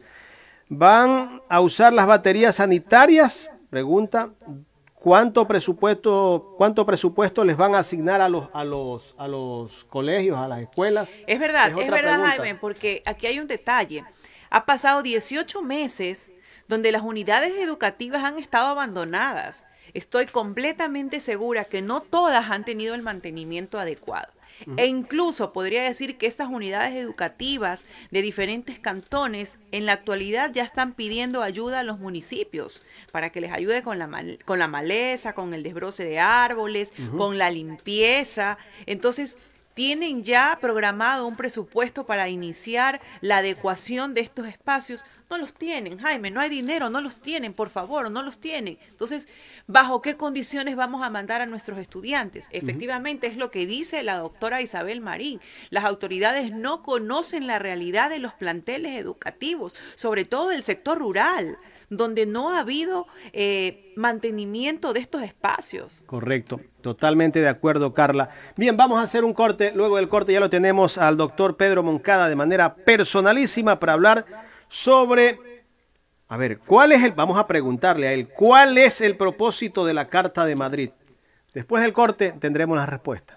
¿Van a usar las baterías sanitarias? Pregunta. ¿Cuánto presupuesto, cuánto presupuesto les van a asignar a los, a los, a los colegios, a las escuelas? Es verdad, es, es verdad, pregunta. Jaime, porque aquí hay un detalle. Ha pasado dieciocho meses donde las unidades educativas han estado abandonadas. Estoy completamente segura que no todas han tenido el mantenimiento adecuado. Uh-huh. E incluso podría decir que estas unidades educativas de diferentes cantones en la actualidad ya están pidiendo ayuda a los municipios para que les ayude con la, mal, con la maleza, con el desbroce de árboles, uh-huh. con la limpieza. Entonces, tienen ya programado un presupuesto para iniciar la adecuación de estos espacios. No los tienen, Jaime, no hay dinero, no los tienen, por favor, no los tienen. Entonces, ¿bajo qué condiciones vamos a mandar a nuestros estudiantes? Efectivamente, uh-huh. es lo que dice la doctora Isabel Marín. Las autoridades no conocen la realidad de los planteles educativos, sobre todo del sector rural, donde no ha habido eh, mantenimiento de estos espacios. Correcto, totalmente de acuerdo, Carla. Bien, vamos a hacer un corte. Luego del corte ya lo tenemos al doctor Pedro Moncada de manera personalísima para hablar sobre, a ver, ¿cuál es el, vamos a preguntarle a él, cuál es el propósito de la Carta de Madrid? Después del corte tendremos la respuesta.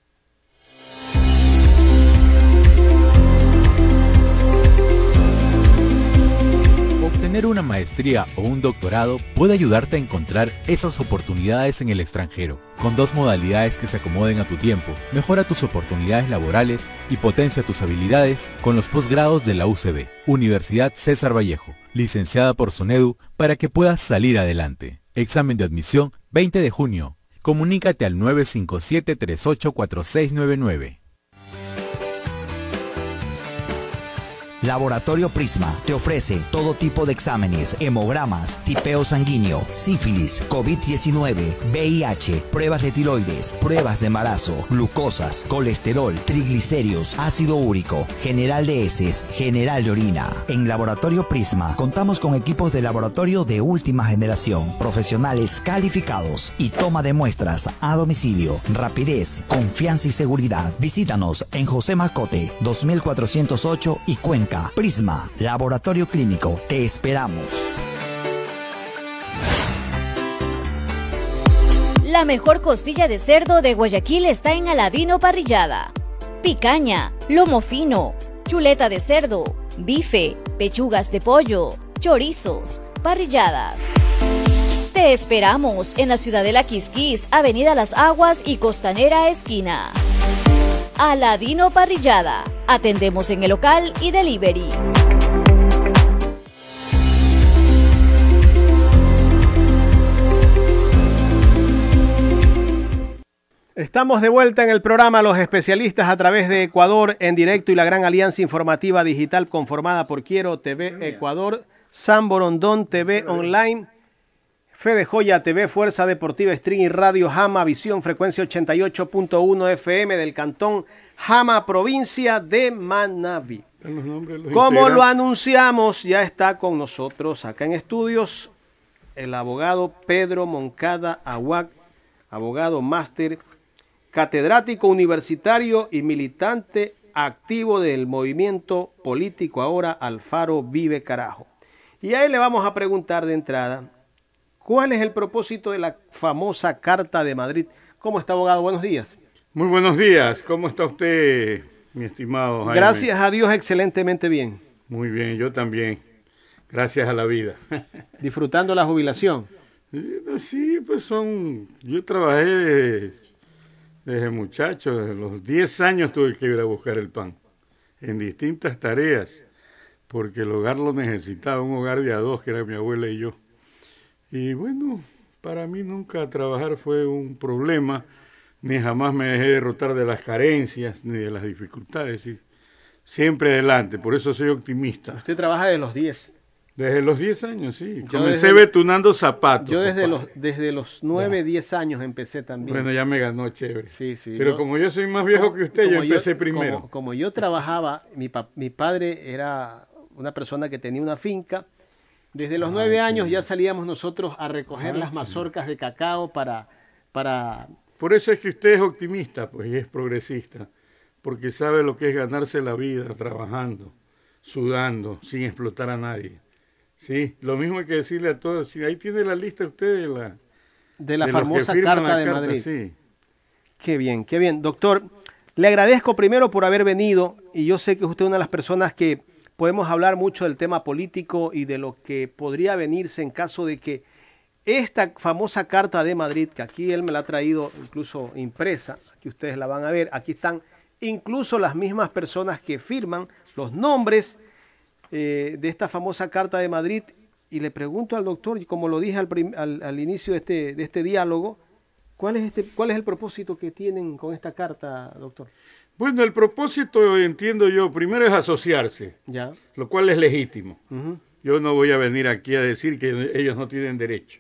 Obtener una maestría o un doctorado puede ayudarte a encontrar esas oportunidades en el extranjero. Con dos modalidades que se acomoden a tu tiempo, mejora tus oportunidades laborales y potencia tus habilidades con los posgrados de la U C B, Universidad César Vallejo, licenciada por SUNEDU, para que puedas salir adelante. Examen de admisión veinte de junio. Comunícate al nueve cinco siete, tres ocho cuatro seis nueve nueve. Laboratorio Prisma te ofrece todo tipo de exámenes, hemogramas, tipeo sanguíneo, sífilis, COVID diecinueve, V I H, pruebas de tiroides, pruebas de embarazo, glucosas, colesterol, triglicéridos, ácido úrico, general de heces, general de orina. En Laboratorio Prisma contamos con equipos de laboratorio de última generación, profesionales calificados y toma de muestras a domicilio, rapidez, confianza y seguridad. Visítanos en José Mascote, dos mil cuatrocientos ocho y Cuenca. Prisma, Laboratorio Clínico, te esperamos. La mejor costilla de cerdo de Guayaquil está en Aladino Parrillada. Picaña, lomo fino, chuleta de cerdo, bife, pechugas de pollo, chorizos, parrilladas. Te esperamos en la ciudad de La Quisquis, Avenida Las Aguas y Costanera Esquina. Aladino Parrillada. Atendemos en el local y delivery. Estamos de vuelta en el programa Los Especialistas a través de Ecuador en directo y la gran alianza informativa digital conformada por Quiero T V Ecuador, San Borondón T V Online, Fede Joya T V, Fuerza Deportiva Stream y Radio Jama Visión, frecuencia ochenta y ocho punto uno F M del cantón Jama, provincia de Manabí. Como lo anunciamos, ya está con nosotros acá en estudios el abogado Pedro Moncada Aguac, abogado máster, catedrático universitario y militante activo del movimiento político ahora Alfaro Vive Carajo. Y a él le vamos a preguntar de entrada, ¿cuál es el propósito de la famosa Carta de Madrid? ¿Cómo está, abogado? Buenos días. Muy buenos días. ¿Cómo está usted, mi estimado Jaime? Gracias a Dios, excelentemente bien. Muy bien, yo también. Gracias a la vida. ¿Disfrutando la jubilación? Sí, pues son... Yo trabajé desde, desde muchacho, desde los diez años tuve que ir a buscar el pan, en distintas tareas, porque el hogar lo necesitaba, un hogar de a dos, que era mi abuela y yo. Y bueno, para mí nunca trabajar fue un problema, ni jamás me dejé derrotar de las carencias, ni de las dificultades, y siempre adelante, por eso soy optimista. ¿Usted trabaja de los diez? Desde los diez años, sí. Yo Comencé desde, betunando zapatos. Yo desde los, desde los nueve, diez años empecé también. Bueno, ya me ganó chévere. Sí, sí. Pero yo, como yo soy más viejo que usted, yo empecé yo, primero. Como, como yo trabajaba, mi, pa, mi padre era una persona que tenía una finca. Desde los ah, nueve sí. años ya salíamos nosotros a recoger ah, las mazorcas sí. de cacao para, para... Por eso es que usted es optimista, pues, y es progresista. Porque sabe lo que es ganarse la vida trabajando, sudando, sin explotar a nadie. Sí, lo mismo hay que decirle a todos. Sí, ahí tiene la lista usted de la... De la de famosa Carta la de carta, Madrid. Sí. Qué bien, qué bien. Doctor, le agradezco primero por haber venido, y yo sé que usted es una de las personas que podemos hablar mucho del tema político y de lo que podría venirse en caso de que esta famosa Carta de Madrid, que aquí él me la ha traído incluso impresa, aquí ustedes la van a ver, aquí están incluso las mismas personas que firman los nombres Eh, de esta famosa Carta de Madrid, y le pregunto al doctor, y como lo dije al, prim, al, al inicio de este, de este diálogo, ¿cuál es, este, ¿cuál es el propósito que tienen con esta carta, doctor? Bueno, el propósito, entiendo yo, primero es asociarse, ya. lo cual es legítimo. Uh-huh. Yo no voy a venir aquí a decir que ellos no tienen derecho.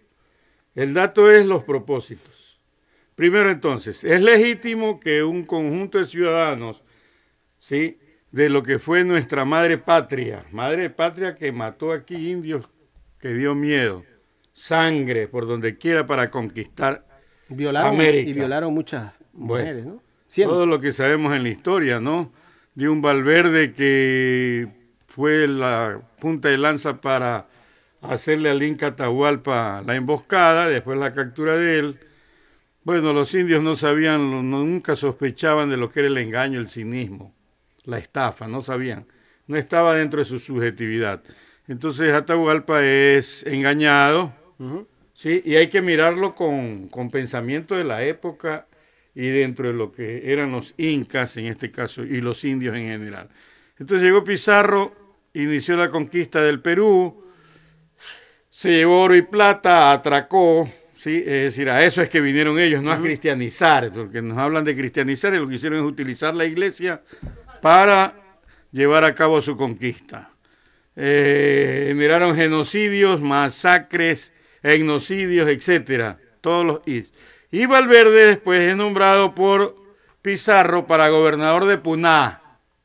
El dato es los propósitos. Primero, entonces, es legítimo que un conjunto de ciudadanos, ¿sí?, de lo que fue nuestra madre patria, madre patria que mató aquí indios, que dio miedo, sangre por donde quiera para conquistar violaron, América. Y violaron muchas mujeres, bueno, ¿no? Siempre. Todo lo que sabemos en la historia, ¿no? De un Valverde que fue la punta de lanza para hacerle al Inca Atahualpa la emboscada, después la captura de él. Bueno, los indios no sabían, nunca sospechaban de lo que era el engaño, el cinismo, la estafa, no sabían, no estaba dentro de su subjetividad. Entonces Atahualpa es engañado, uh-huh. ¿sí? Y hay que mirarlo con, con pensamiento de la época y dentro de lo que eran los incas en este caso y los indios en general. Entonces llegó Pizarro, inició la conquista del Perú, se llevó oro y plata, atracó, ¿sí? Es decir, a eso es que vinieron ellos, no uh-huh. a cristianizar, porque nos hablan de cristianizar y lo que hicieron es utilizar la iglesia para llevar a cabo su conquista. Eh, generaron genocidios, masacres, etnocidios, etcétera. Todos los is. Y Valverde después es nombrado por Pizarro para gobernador de Puná.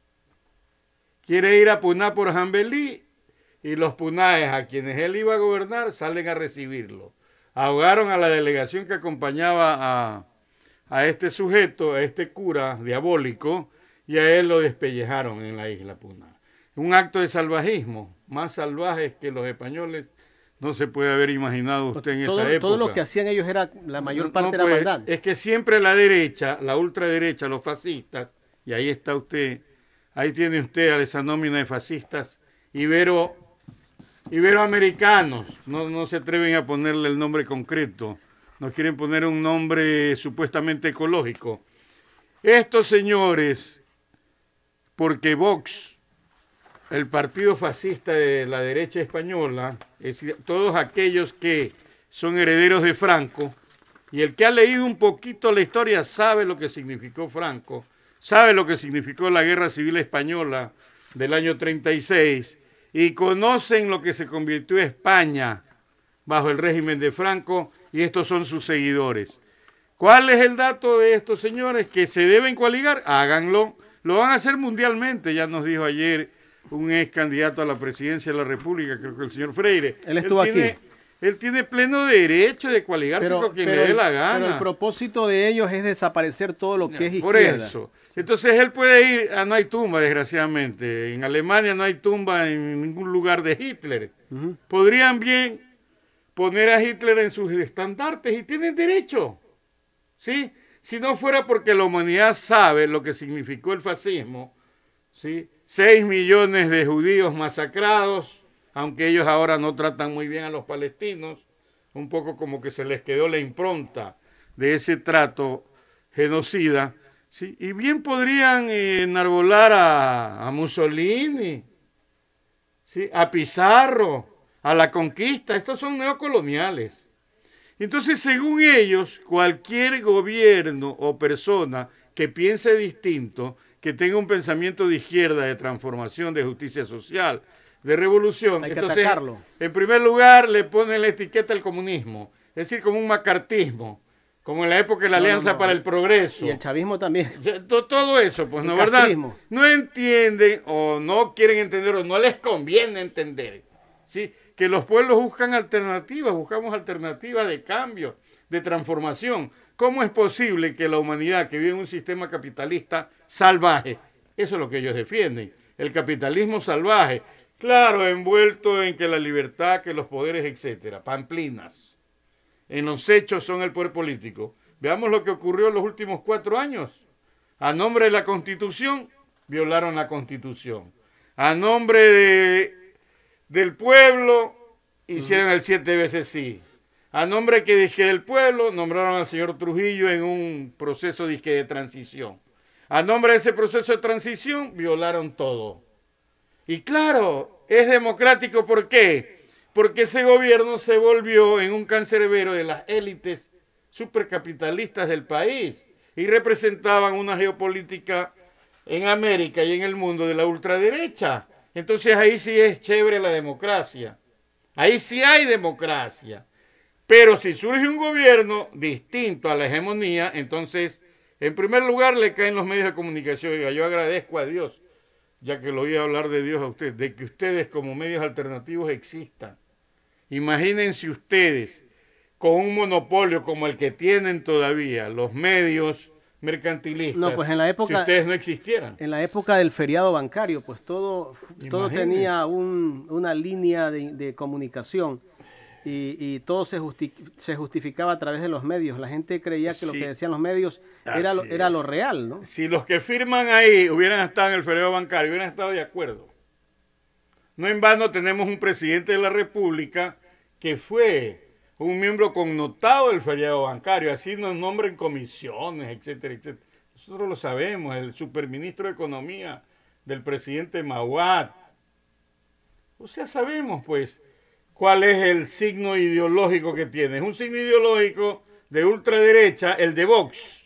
Quiere ir a Puná por Jambelí y los punáes a quienes él iba a gobernar salen a recibirlo. Ahogaron a la delegación que acompañaba a, a este sujeto, a este cura diabólico, y a él lo despellejaron en la isla Puná. Un acto de salvajismo, más salvajes que los españoles no se puede haber imaginado usted en todo, esa época. Todo lo que hacían ellos era, la mayor parte no, era pues, maldad. Es que siempre la derecha, la ultraderecha, los fascistas, y ahí está usted, ahí tiene usted a esa nómina de fascistas ibero, iberoamericanos, no, no se atreven a ponerle el nombre concreto, no quieren poner un nombre supuestamente ecológico. Estos señores, porque Vox, el partido fascista de la derecha española, es decir, todos aquellos que son herederos de Franco, y el que ha leído un poquito la historia sabe lo que significó Franco, sabe lo que significó la Guerra Civil Española del año treinta y seis, y conocen lo que se convirtió España bajo el régimen de Franco, y estos son sus seguidores. ¿Cuál es el dato de estos señores? Que se deben coaligar, háganlo. Lo van a hacer mundialmente, ya nos dijo ayer un ex candidato a la presidencia de la República, creo que el señor Freire. Él estuvo él tiene, aquí. él tiene pleno derecho de coaligarse pero, con quien pero le dé el, la gana. Pero el propósito de ellos es desaparecer todo lo que Ya, es por izquierda. eso. Entonces él puede ir, a, no hay tumba, desgraciadamente. En Alemania no hay tumba en ningún lugar de Hitler. Uh-huh. Podrían bien poner a Hitler en sus estandartes y tienen derecho. ¿Sí? Si no fuera porque la humanidad sabe lo que significó el fascismo, ¿sí? Seis millones de judíos masacrados, aunque ellos ahora no tratan muy bien a los palestinos, un poco como que se les quedó la impronta de ese trato genocida, ¿sí? Y bien podrían eh, enarbolar a, a Mussolini, ¿sí? A Pizarro, a la conquista. Estos son neocoloniales. Entonces, según ellos, cualquier gobierno o persona que piense distinto, que tenga un pensamiento de izquierda, de transformación, de justicia social, de revolución, hay que entonces, atacarlo. En primer lugar, le ponen la etiqueta al comunismo, es decir, como un macartismo, como en la época de la no, Alianza no, no. para el Progreso. Y el chavismo también. Todo eso, pues, ¿no, verdad? No entienden, o no quieren entender, o no les conviene entender, ¿sí? Que los pueblos buscan alternativas, buscamos alternativas de cambio, de transformación. ¿Cómo es posible que la humanidad que vive en un sistema capitalista salvaje, eso es lo que ellos defienden, el capitalismo salvaje, claro, envuelto en que la libertad, que los poderes, etcétera, pamplinas, en los hechos son el poder político. Veamos lo que ocurrió en los últimos cuatro años. A nombre de la Constitución, violaron la Constitución. A nombre de... del pueblo, hicieron uh-huh. el siete veces sí. A nombre que dije del pueblo, nombraron al señor Trujillo en un proceso dije, de transición. A nombre de ese proceso de transición, violaron todo. Y claro, es democrático, ¿por qué? Porque ese gobierno se volvió en un cancerbero de las élites supercapitalistas del país y representaban una geopolítica en América y en el mundo de la ultraderecha. Entonces ahí sí es chévere la democracia. Ahí sí hay democracia. Pero si surge un gobierno distinto a la hegemonía, entonces, en primer lugar, le caen los medios de comunicación. Oiga, yo agradezco a Dios, ya que lo oí hablar de Dios a usted, de que ustedes como medios alternativos existan. Imagínense ustedes con un monopolio como el que tienen todavía los medios mercantilistas, no, pues en la época, si ustedes no existieran. En la época del feriado bancario, pues todo, todo tenía un, una línea de, de comunicación y, y todo se, justi se justificaba a través de los medios. La gente creía que sí, lo que decían los medios era lo, era lo real, ¿no? Si los que firman ahí hubieran estado en el feriado bancario, hubieran estado de acuerdo. No en vano tenemos un presidente de la República que fue un miembro connotado del feriado bancario, así nos nombran comisiones, etcétera, etcétera. Nosotros lo sabemos, el superministro de Economía del presidente Mauat. O sea, sabemos, pues, cuál es el signo ideológico que tiene. Es un signo ideológico de ultraderecha, el de Vox.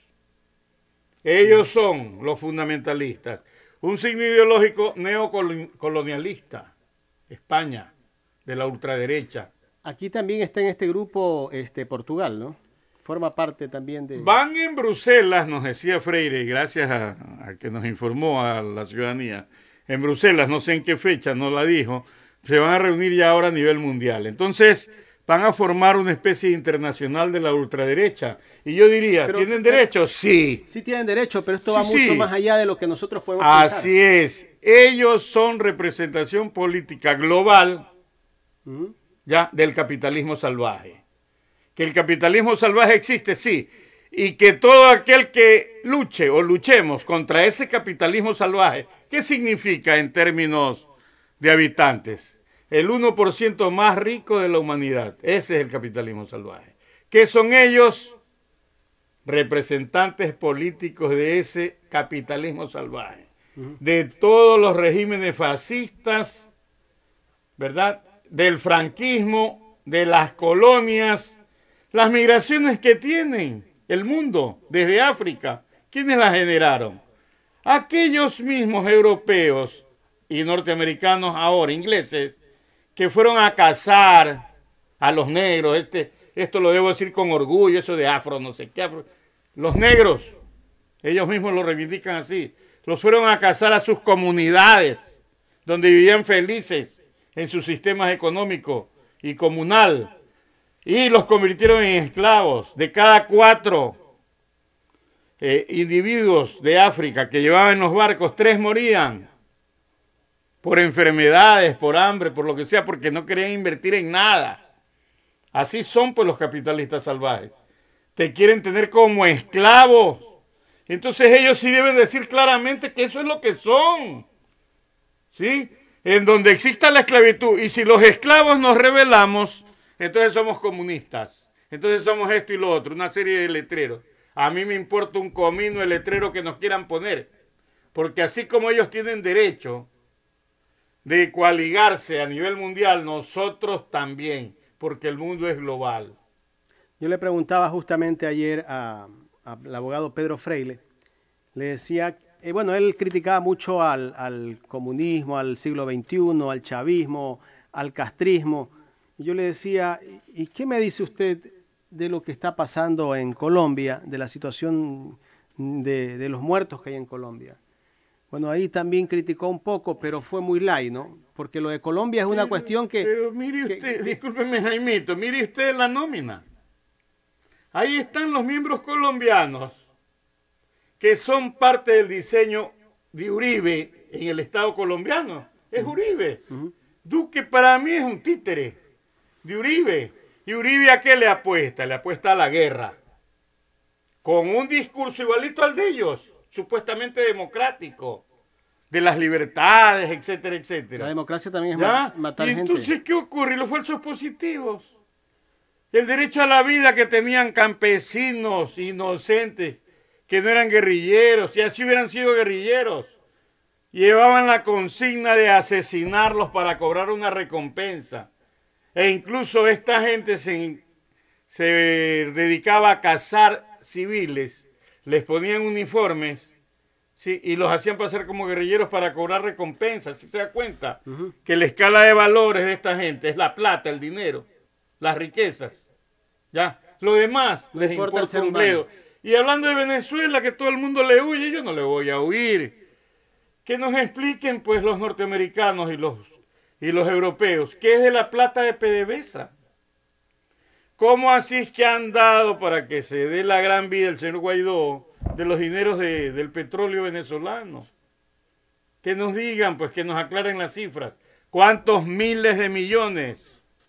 Ellos son los fundamentalistas. Un signo ideológico neocolonialista, España, de la ultraderecha. Aquí también está en este grupo este, Portugal, ¿no? Forma parte también de... Van en Bruselas, nos decía Freire, gracias a, a que nos informó a la ciudadanía. En Bruselas, no sé en qué fecha, no la dijo, se van a reunir ya ahora a nivel mundial. Entonces, van a formar una especie internacional de la ultraderecha. Y yo diría, pero, ¿tienen derecho? Sí. Sí tienen derecho, pero esto va sí, mucho sí. más allá de lo que nosotros podemos Así pensar. es. Ellos son representación política global, uh-huh. ya, del capitalismo salvaje. Que el capitalismo salvaje existe, sí, y que todo aquel que luche o luchemos contra ese capitalismo salvaje, ¿qué significa en términos de habitantes? El uno por ciento más rico de la humanidad, ese es el capitalismo salvaje. ¿Qué son ellos? Representantes políticos de ese capitalismo salvaje, uh-huh. de todos los regímenes fascistas, ¿verdad?, del franquismo, de las colonias, las migraciones que tienen el mundo desde África. ¿Quiénes las generaron? Aquellos mismos europeos y norteamericanos ahora, ingleses, que fueron a cazar a los negros. Este, esto lo debo decir con orgullo, eso de afro, no sé qué. Afro. Los negros, ellos mismos lo reivindican así, los fueron a cazar a sus comunidades, donde vivían felices en sus sistemas económicos y comunal. y los convirtieron en esclavos. De cada cuatro eh, individuos de África que llevaban en los barcos, tres morían por enfermedades, por hambre, por lo que sea, porque no querían invertir en nada. Así son pues los capitalistas salvajes. Te quieren tener como esclavos. Entonces ellos sí deben decir claramente que eso es lo que son. ¿Sí? En donde exista la esclavitud. Y si los esclavos nos rebelamos, entonces somos comunistas. Entonces somos esto y lo otro. Una serie de letreros. A mí me importa un comino el letrero que nos quieran poner. Porque así como ellos tienen derecho de coaligarse a nivel mundial, nosotros también. Porque el mundo es global. Yo le preguntaba justamente ayer a, a, al abogado Pedro Freile, le decía, eh, bueno, él criticaba mucho al, al comunismo, al siglo veintiuno, al chavismo, al castrismo. Y yo le decía, ¿y qué me dice usted de lo que está pasando en Colombia, de la situación de, de los muertos que hay en Colombia? Bueno, ahí también criticó un poco, pero fue muy light, ¿no? Porque lo de Colombia es una pero, cuestión que... Pero mire usted, que, discúlpeme Jaimito, mire usted la nómina. Ahí están los miembros colombianos que son parte del diseño de Uribe en el Estado colombiano. Es Uribe. Uh-huh. Duque para mí es un títere de Uribe. ¿Y Uribe a qué le apuesta? Le apuesta a la guerra. Con un discurso igualito al de ellos, supuestamente democrático, de las libertades, etcétera, etcétera. La democracia también es ¿Ya? matar ¿Y gente. Entonces, ¿qué ocurre? Los falsos positivos. El derecho a la vida que tenían campesinos inocentes, que no eran guerrilleros, y así hubieran sido guerrilleros, llevaban la consigna de asesinarlos para cobrar una recompensa. E incluso esta gente se, se dedicaba a cazar civiles, les ponían uniformes, ¿sí? Y los hacían pasar como guerrilleros para cobrar recompensas. ¿Sí se da cuenta? Uh-huh. Que la escala de valores de esta gente es la plata, el dinero, las riquezas. ¿Ya? Lo demás no les importa, importa un bledo. Y hablando de Venezuela, que todo el mundo le huye, yo no le voy a huir. Que nos expliquen pues los norteamericanos y los, y los europeos qué es de la plata de PDVSA. ¿Cómo así es que han dado para que se dé la gran vida el señor Guaidó de los dineros de, del petróleo venezolano? Que nos digan, pues que nos aclaren las cifras. ¿Cuántos miles de millones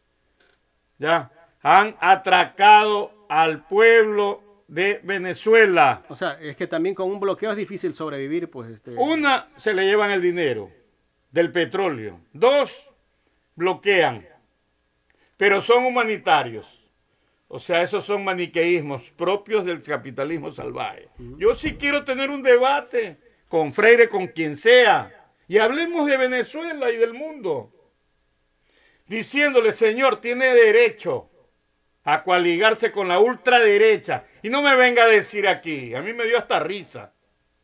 ya han atracado al pueblo de Venezuela? O sea, es que también con un bloqueo es difícil sobrevivir, pues. Este... Una, se le llevan el dinero del petróleo. Dos, bloquean. Pero son humanitarios. O sea, esos son maniqueísmos propios del capitalismo salvaje. Uh-huh. Yo sí quiero tener un debate con Freire, con quien sea, y hablemos de Venezuela y del mundo. Diciéndole, señor, tiene derecho a coaligarse con la ultraderecha. Y no me venga a decir aquí, a mí me dio hasta risa,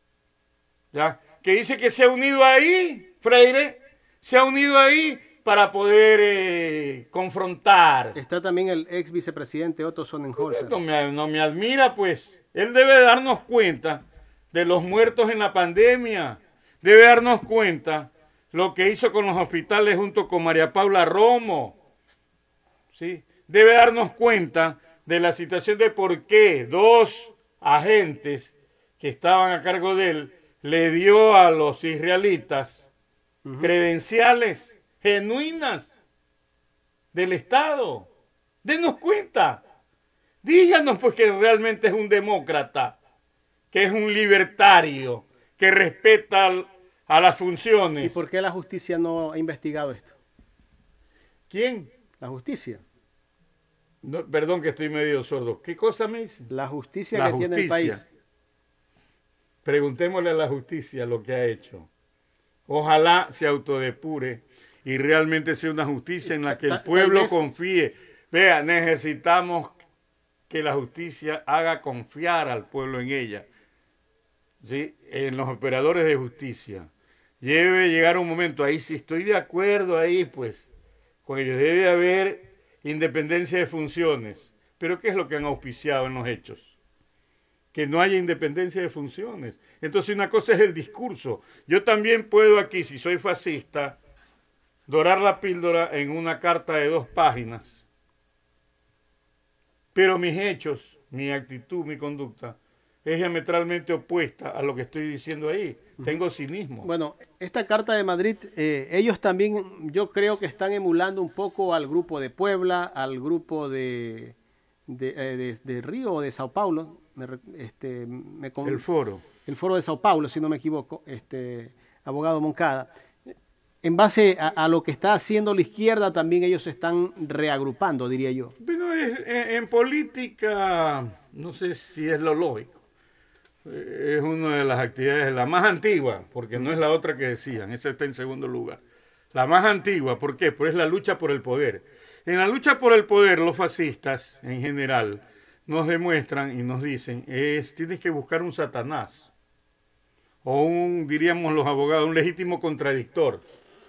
¿ya? Que dice que se ha unido ahí, Freire, se ha unido ahí para poder eh, confrontar. Está también el ex vicepresidente Otto Sonnenholzer. No me, no me admira, pues. Él debe darnos cuenta de los muertos en la pandemia. Debe darnos cuenta lo que hizo con los hospitales junto con María Paula Romo. ¿Sí? Debe darnos cuenta de la situación de por qué dos agentes que estaban a cargo de él le dio a los israelitas uh-huh. credenciales genuinas del Estado. Denos cuenta. Díganos pues que realmente es un demócrata, que es un libertario, que respeta a las funciones. ¿Y por qué la justicia no ha investigado esto? ¿Quién? La justicia. No, perdón que estoy medio sordo. ¿Qué cosa me dice? La justicia la que justicia. tiene el país. Preguntémosle a la justicia lo que ha hecho. Ojalá se autodepure y realmente sea una justicia en la que el pueblo confíe. Vea, necesitamos que la justicia haga confiar al pueblo en ella, ¿sí? En los operadores de justicia. Debe llegar un momento, ahí sí estoy de acuerdo, ahí pues, con ellos debe haber independencia de funciones. Pero ¿qué es lo que han auspiciado en los hechos? Que no haya independencia de funciones. Entonces una cosa es el discurso. Yo también puedo aquí, si soy fascista, dorar la píldora en una carta de dos páginas pero mis hechos, mi actitud, mi conducta es diametralmente opuesta a lo que estoy diciendo ahí. Tengo cinismo. Bueno, esta Carta de Madrid, eh, ellos también, yo creo que están emulando un poco al grupo de Puebla, al grupo de, de, eh, de, de Río o de Sao Paulo. Me, este, me, el foro. El foro de Sao Paulo, si no me equivoco, este, abogado Moncada. En base a, a lo que está haciendo la izquierda, también ellos se están reagrupando, diría yo. Bueno, es, en, en política, no sé si es lo lógico. Es una de las actividades, la más antigua, porque no es la otra que decían, esa está en segundo lugar. La más antigua, ¿por qué? Pues es la lucha por el poder. En la lucha por el poder, los fascistas, en general, nos demuestran y nos dicen, es, tienes que buscar un Satanás, o un, diríamos los abogados, un legítimo contradictor.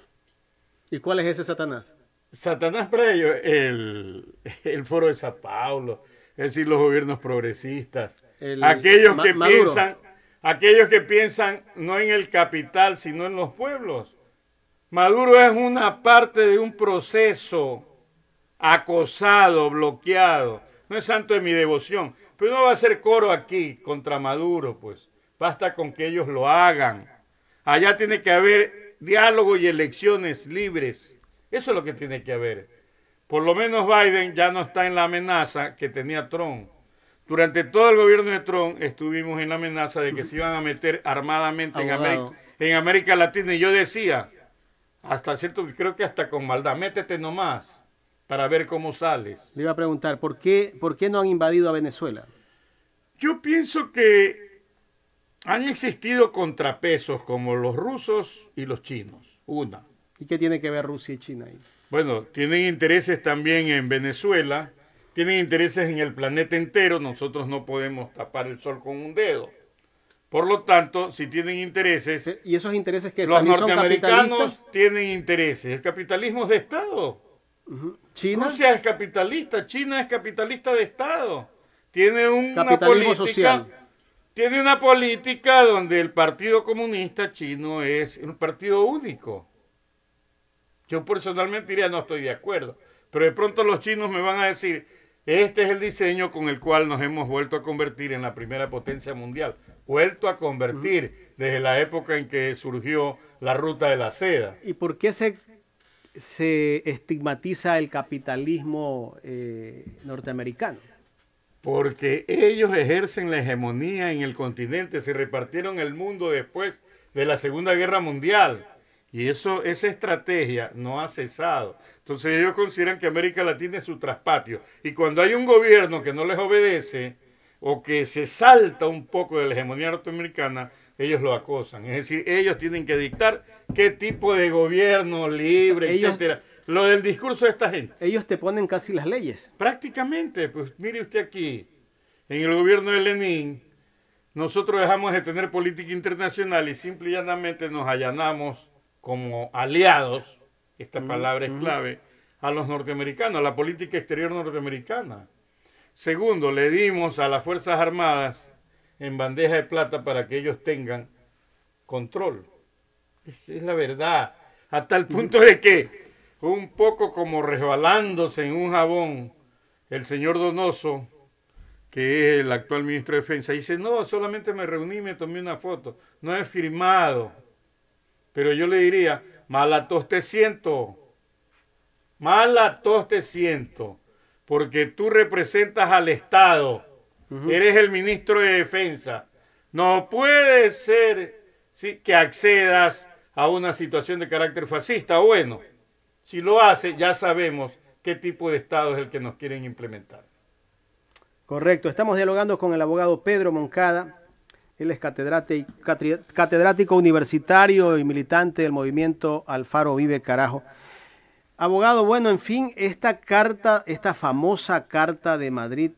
¿Y cuál es ese Satanás? Satanás para ellos, el, el foro de Sao Paulo, es decir, los gobiernos progresistas. El, aquellos que Ma piensan, aquellos que piensan no en el capital, sino en los pueblos. Maduro es una parte de un proceso acosado, bloqueado. No es santo de mi devoción, pero no va a hacer coro aquí contra Maduro, pues. Basta con que ellos lo hagan. Allá tiene que haber diálogo y elecciones libres. Eso es lo que tiene que haber. Por lo menos Biden ya no está en la amenaza que tenía Trump. Durante todo el gobierno de Trump estuvimos en la amenaza de que se iban a meter armadamente en América, en América Latina. Y yo decía, hasta cierto, creo que hasta con maldad, métete nomás para ver cómo sales. Le iba a preguntar, ¿por qué, por qué no han invadido a Venezuela? Yo pienso que han existido contrapesos como los rusos y los chinos. Una. ¿Y qué tiene que ver Rusia y China ahí? Bueno, tienen intereses también en Venezuela. Tienen intereses en el planeta entero, nosotros no podemos tapar el sol con un dedo. Por lo tanto, si tienen intereses... ¿Y esos intereses que los norteamericanos tienen intereses. El capitalismo es de Estado. Uh-huh. ¿China? Rusia es capitalista, China es capitalista de Estado. Tiene un, capitalismo una política, social. Tiene una política donde el Partido Comunista Chino es un partido único. Yo personalmente diría, no estoy de acuerdo. Pero de pronto los chinos me van a decir... Este es el diseño con el cual nos hemos vuelto a convertir en la primera potencia mundial. Vuelto a convertir desde la época en que surgió la ruta de la seda. ¿Y por qué se, se estigmatiza el capitalismo eh, norteamericano? Porque ellos ejercen la hegemonía en el continente, se repartieron el mundo después de la Segunda Guerra Mundial. Y eso, esa estrategia no ha cesado. Entonces ellos consideran que América Latina es su traspatio. Y cuando hay un gobierno que no les obedece o que se salta un poco de la hegemonía norteamericana, ellos lo acosan. Es decir, ellos tienen que dictar qué tipo de gobierno libre, o sea, ellos, etcétera. Lo del discurso de esta gente. Ellos te ponen casi las leyes. Prácticamente. Pues mire usted aquí, en el gobierno de Lenin, nosotros dejamos de tener política internacional y simple y llanamente nos allanamos como aliados, esta palabra es clave, a los norteamericanos, a la política exterior norteamericana. Segundo, le dimos a las Fuerzas Armadas en bandeja de plata para que ellos tengan control. Esa es la verdad. Hasta el punto de que, un poco como resbalándose en un jabón, el señor Donoso, que es el actual ministro de Defensa, dice, no, solamente me reuní y me tomé una foto. No he firmado. Pero yo le diría, malatos te siento, malatos te siento, porque tú representas al Estado, uh-huh. Eres el ministro de Defensa. No puede ser ¿sí? que accedas a una situación de carácter fascista. Bueno, si lo hace, ya sabemos qué tipo de Estado es el que nos quieren implementar. Correcto, estamos dialogando con el abogado Pedro Moncada. Él es catedrático, catedrático universitario y militante del movimiento Alfaro Vive Carajo. Abogado, bueno, en fin, esta carta, esta famosa Carta de Madrid,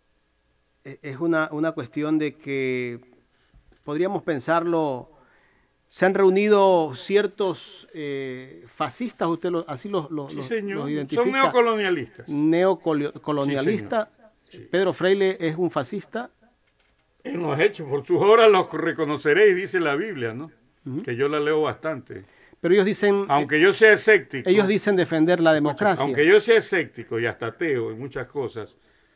es una, una cuestión de que podríamos pensarlo, se han reunido ciertos eh, fascistas, usted lo, así los, los, sí, señor. los identifica. Son neocolonialistas. Neocolonialistas. Sí, sí. Pedro Freile es un fascista. En los hechos, por sus obras los reconoceréis, dice la Biblia, ¿no? Uh-huh. Que yo la leo bastante. Pero ellos dicen... Aunque yo sea escéptico... Ellos dicen defender la democracia. Aunque yo sea escéptico y hasta ateo en muchas cosas,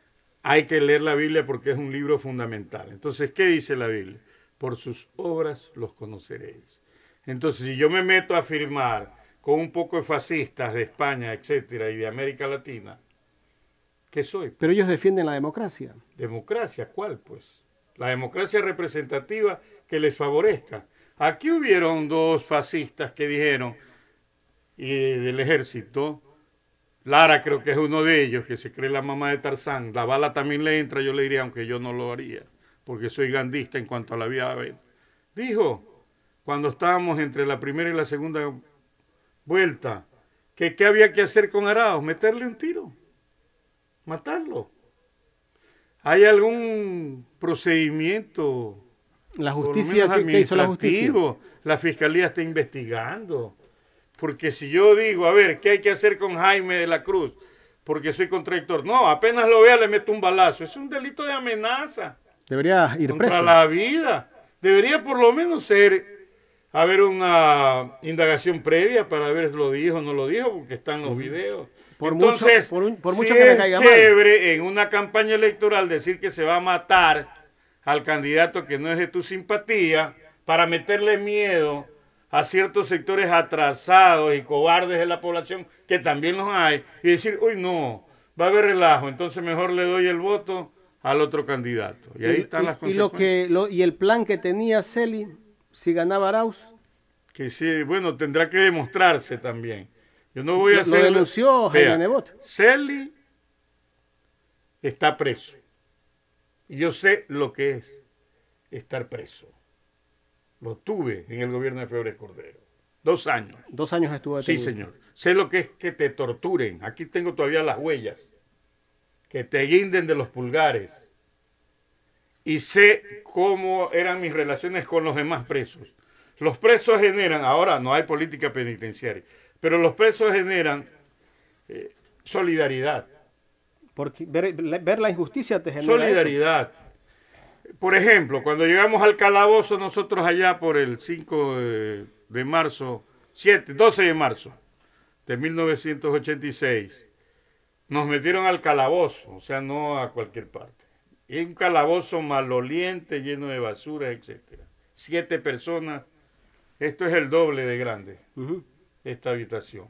hay que leer la Biblia porque es un libro fundamental. Entonces, ¿qué dice la Biblia? Por sus obras los conoceréis. Entonces, si yo me meto a firmar con un poco de fascistas de España, etcétera, y de América Latina, ¿qué soy? Pero ellos defienden la democracia. ¿Democracia? ¿Cuál, pues? La democracia representativa que les favorezca. Aquí hubieron dos fascistas que dijeron, y del ejército, Lara creo que es uno de ellos, que se cree la mamá de Tarzán, la bala también le entra, yo le diría, aunque yo no lo haría, porque soy gandista en cuanto a la vida. Dijo, cuando estábamos entre la primera y la segunda vuelta, que qué había que hacer con Arauz, meterle un tiro, matarlo. ¿Hay algún procedimiento? La justicia, ¿qué, ¿qué hizo la justicia? La fiscalía está investigando. Porque si yo digo, a ver, ¿qué hay que hacer con Jaime de la Cruz? Porque soy contradictor. No, apenas lo vea le meto un balazo. Es un delito de amenaza. Debería ir contra preso. la vida. Debería por lo menos ser, haber una indagación previa para ver si lo dijo o no lo dijo, porque están los videos. Por Entonces, mucho, por un, por mucho si que me es caiga mal. chévere en una campaña electoral decir que se va a matar al candidato que no es de tu simpatía para meterle miedo a ciertos sectores atrasados y cobardes de la población, que también los hay, y decir, uy, no, va a haber relajo, entonces mejor le doy el voto al otro candidato. Y ahí y, están y, las y lo consecuencias. que lo, Y el plan que tenía Celi, si ganaba Arauz. Que sí, bueno, tendrá que demostrarse también. Yo no voy a lo, hacer... Lo denunció Jaime Vea, Nebot. Celi está preso. Y yo sé lo que es estar preso. Lo tuve en el gobierno de Febres Cordero. Dos años. Dos años estuvo detenido. Sí, señor. Sé lo que es que te torturen. Aquí tengo todavía las huellas. Que te guinden de los pulgares. Y sé cómo eran mis relaciones con los demás presos. Los presos generan, ahora no hay política penitenciaria, pero los presos generan eh, solidaridad. Porque ver, ver la injusticia te genera solidaridad. Eso. Por ejemplo, cuando llegamos al calabozo, nosotros allá por el cinco de, de marzo, siete, doce de marzo de mil novecientos ochenta y seis, nos metieron al calabozo, o sea, no a cualquier parte. Es un calabozo maloliente, lleno de basura, etcétera. Siete personas, esto es el doble de grande, uh-huh. esta habitación.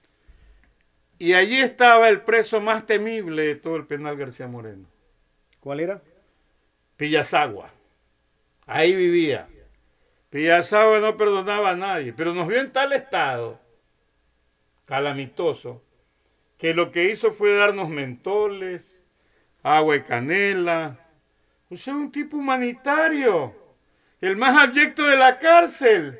Y allí estaba el preso más temible de todo el penal García Moreno. ¿Cuál era? Pillasagua. Ahí vivía. Pillasagua no perdonaba a nadie, pero nos vio en tal estado calamitoso que lo que hizo fue darnos mentoles, agua y canela. O sea, un tipo humanitario, el más abyecto de la cárcel.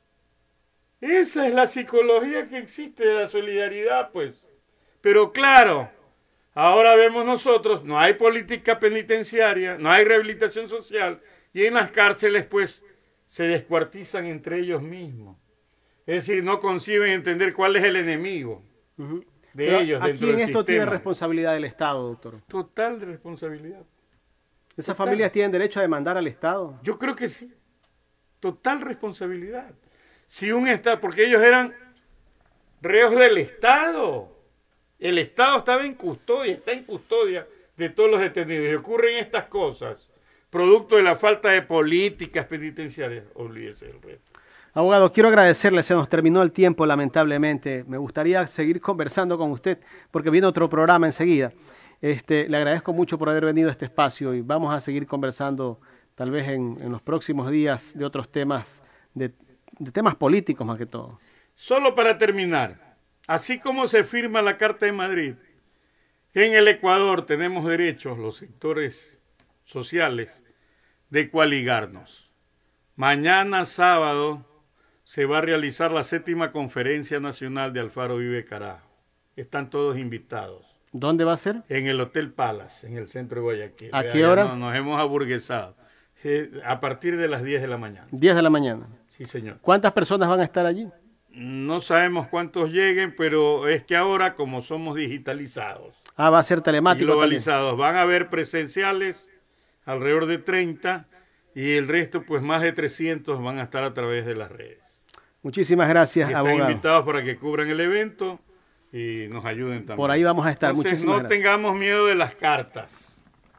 Esa es la psicología que existe de la solidaridad, pues. Pero claro, ahora vemos nosotros, no hay política penitenciaria, no hay rehabilitación social, y en las cárceles, pues, se descuartizan entre ellos mismos. Es decir, no conciben entender cuál es el enemigo uh-huh. de Pero ellos dentro aquí en del esto sistema. Tiene responsabilidad del Estado, doctor. Total de responsabilidad. ¿Esas Total. familias tienen derecho a demandar al Estado? Yo creo que sí. Total responsabilidad. Si un Estado, porque ellos eran reos del Estado. El Estado estaba en custodia, está en custodia de todos los detenidos. Y ocurren estas cosas, producto de la falta de políticas penitenciarias. Olvídese del resto. Abogado, quiero agradecerle, se nos terminó el tiempo lamentablemente. Me gustaría seguir conversando con usted porque viene otro programa enseguida. Este, le agradezco mucho por haber venido a este espacio y vamos a seguir conversando tal vez en, en los próximos días de otros temas, de, de temas políticos más que todo. Solo para terminar, así como se firma la Carta de Madrid, en el Ecuador tenemos derechos, los sectores sociales, de coaligarnos. Mañana sábado se va a realizar la séptima conferencia nacional de Alfaro Vive Carajo. Están todos invitados. ¿Dónde va a ser? En el Hotel Palace, en el centro de Guayaquil. ¿A qué hora? Nos, nos hemos aburguesado. Eh, a partir de las diez de la mañana. diez de la mañana. Sí, señor. ¿Cuántas personas van a estar allí? No sabemos cuántos lleguen, pero es que ahora como somos digitalizados. Ah, va a ser telemático. Globalizados. También. Van a haber presenciales alrededor de treinta y el resto, pues más de trescientos van a estar a través de las redes. Muchísimas gracias, y están abogado. invitados para que cubran el evento y nos ayuden también. Por ahí vamos a estar. Entonces, Muchísimas no gracias. tengamos miedo de las cartas.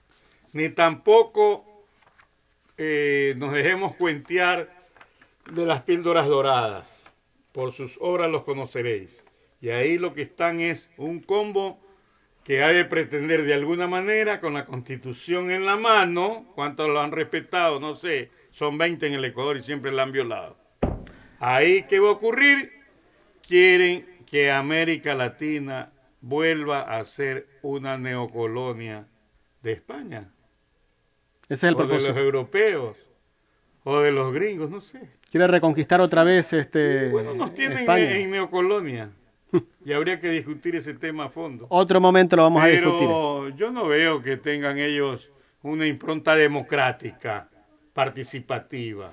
ni tampoco eh, nos dejemos cuentear de las píldoras doradas. Por sus obras los conoceréis. Y ahí lo que están es un combo que ha de pretender de alguna manera, con la Constitución en la mano, ¿cuántos lo han respetado? No sé, son veinte en el Ecuador y siempre la han violado. Ahí, ¿qué va a ocurrir? Quieren que América Latina vuelva a ser una neocolonia de España. Ese es el o propósito. de los europeos, o de los gringos, no sé. Quiere reconquistar otra vez este, bueno, nos tienen España. En, en neocolonia. Y habría que discutir ese tema a fondo. Otro momento lo vamos Pero a discutir. Pero yo no veo que tengan ellos una impronta democrática, participativa.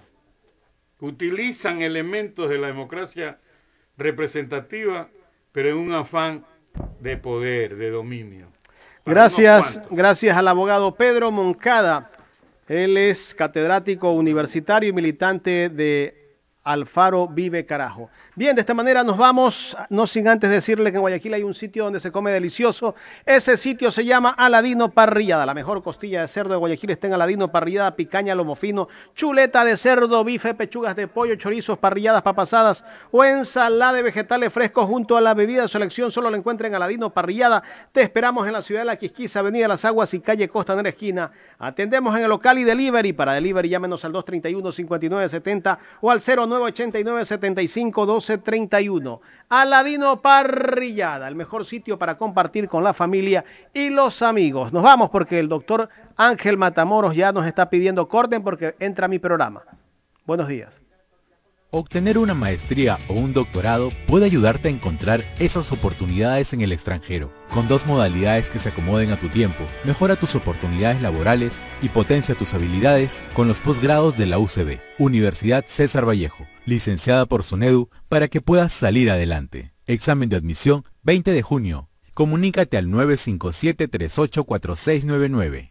Utilizan elementos de la democracia representativa, pero en un afán de poder, de dominio. Gracias, gracias al abogado Pedro Moncada. Él es catedrático universitario y militante de Alfaro Vive Carajo. Bien, de esta manera nos vamos, no sin antes decirle que en Guayaquil hay un sitio donde se come delicioso. Ese sitio se llama Aladino Parrillada. La mejor costilla de cerdo de Guayaquil está en Aladino Parrillada, picaña, lomo fino, chuleta de cerdo, bife, pechugas de pollo, chorizos, parrilladas, papasadas o ensalada de vegetales frescos junto a la bebida de su elección. Solo la encuentra en Aladino Parrillada. Te esperamos en la ciudad de La Quisquiza, Avenida Las Aguas y calle Costanera Esquina. Atendemos en el local y delivery. Para delivery llámenos al dos treinta y uno, cincuenta y nueve setenta o al cero nueve ochenta y nueve, setenta y cinco, doce treinta y uno. Aladino Parrillada, el mejor sitio para compartir con la familia y los amigos. Nos vamos porque el doctor Ángel Matamoros ya nos está pidiendo corten porque entra mi programa. Buenos días. Obtener una maestría o un doctorado puede ayudarte a encontrar esas oportunidades en el extranjero. Con dos modalidades que se acomoden a tu tiempo, mejora tus oportunidades laborales y potencia tus habilidades con los posgrados de la U C B, Universidad César Vallejo, licenciada por SUNEDU, para que puedas salir adelante. Examen de admisión veinte de junio. Comunícate al nueve cinco siete, tres ocho cuatro seis nueve nueve.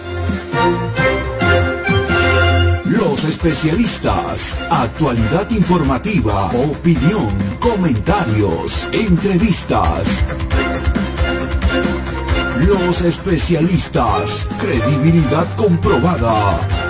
Los especialistas, actualidad informativa, opinión, comentarios, entrevistas. Los especialistas, credibilidad comprobada.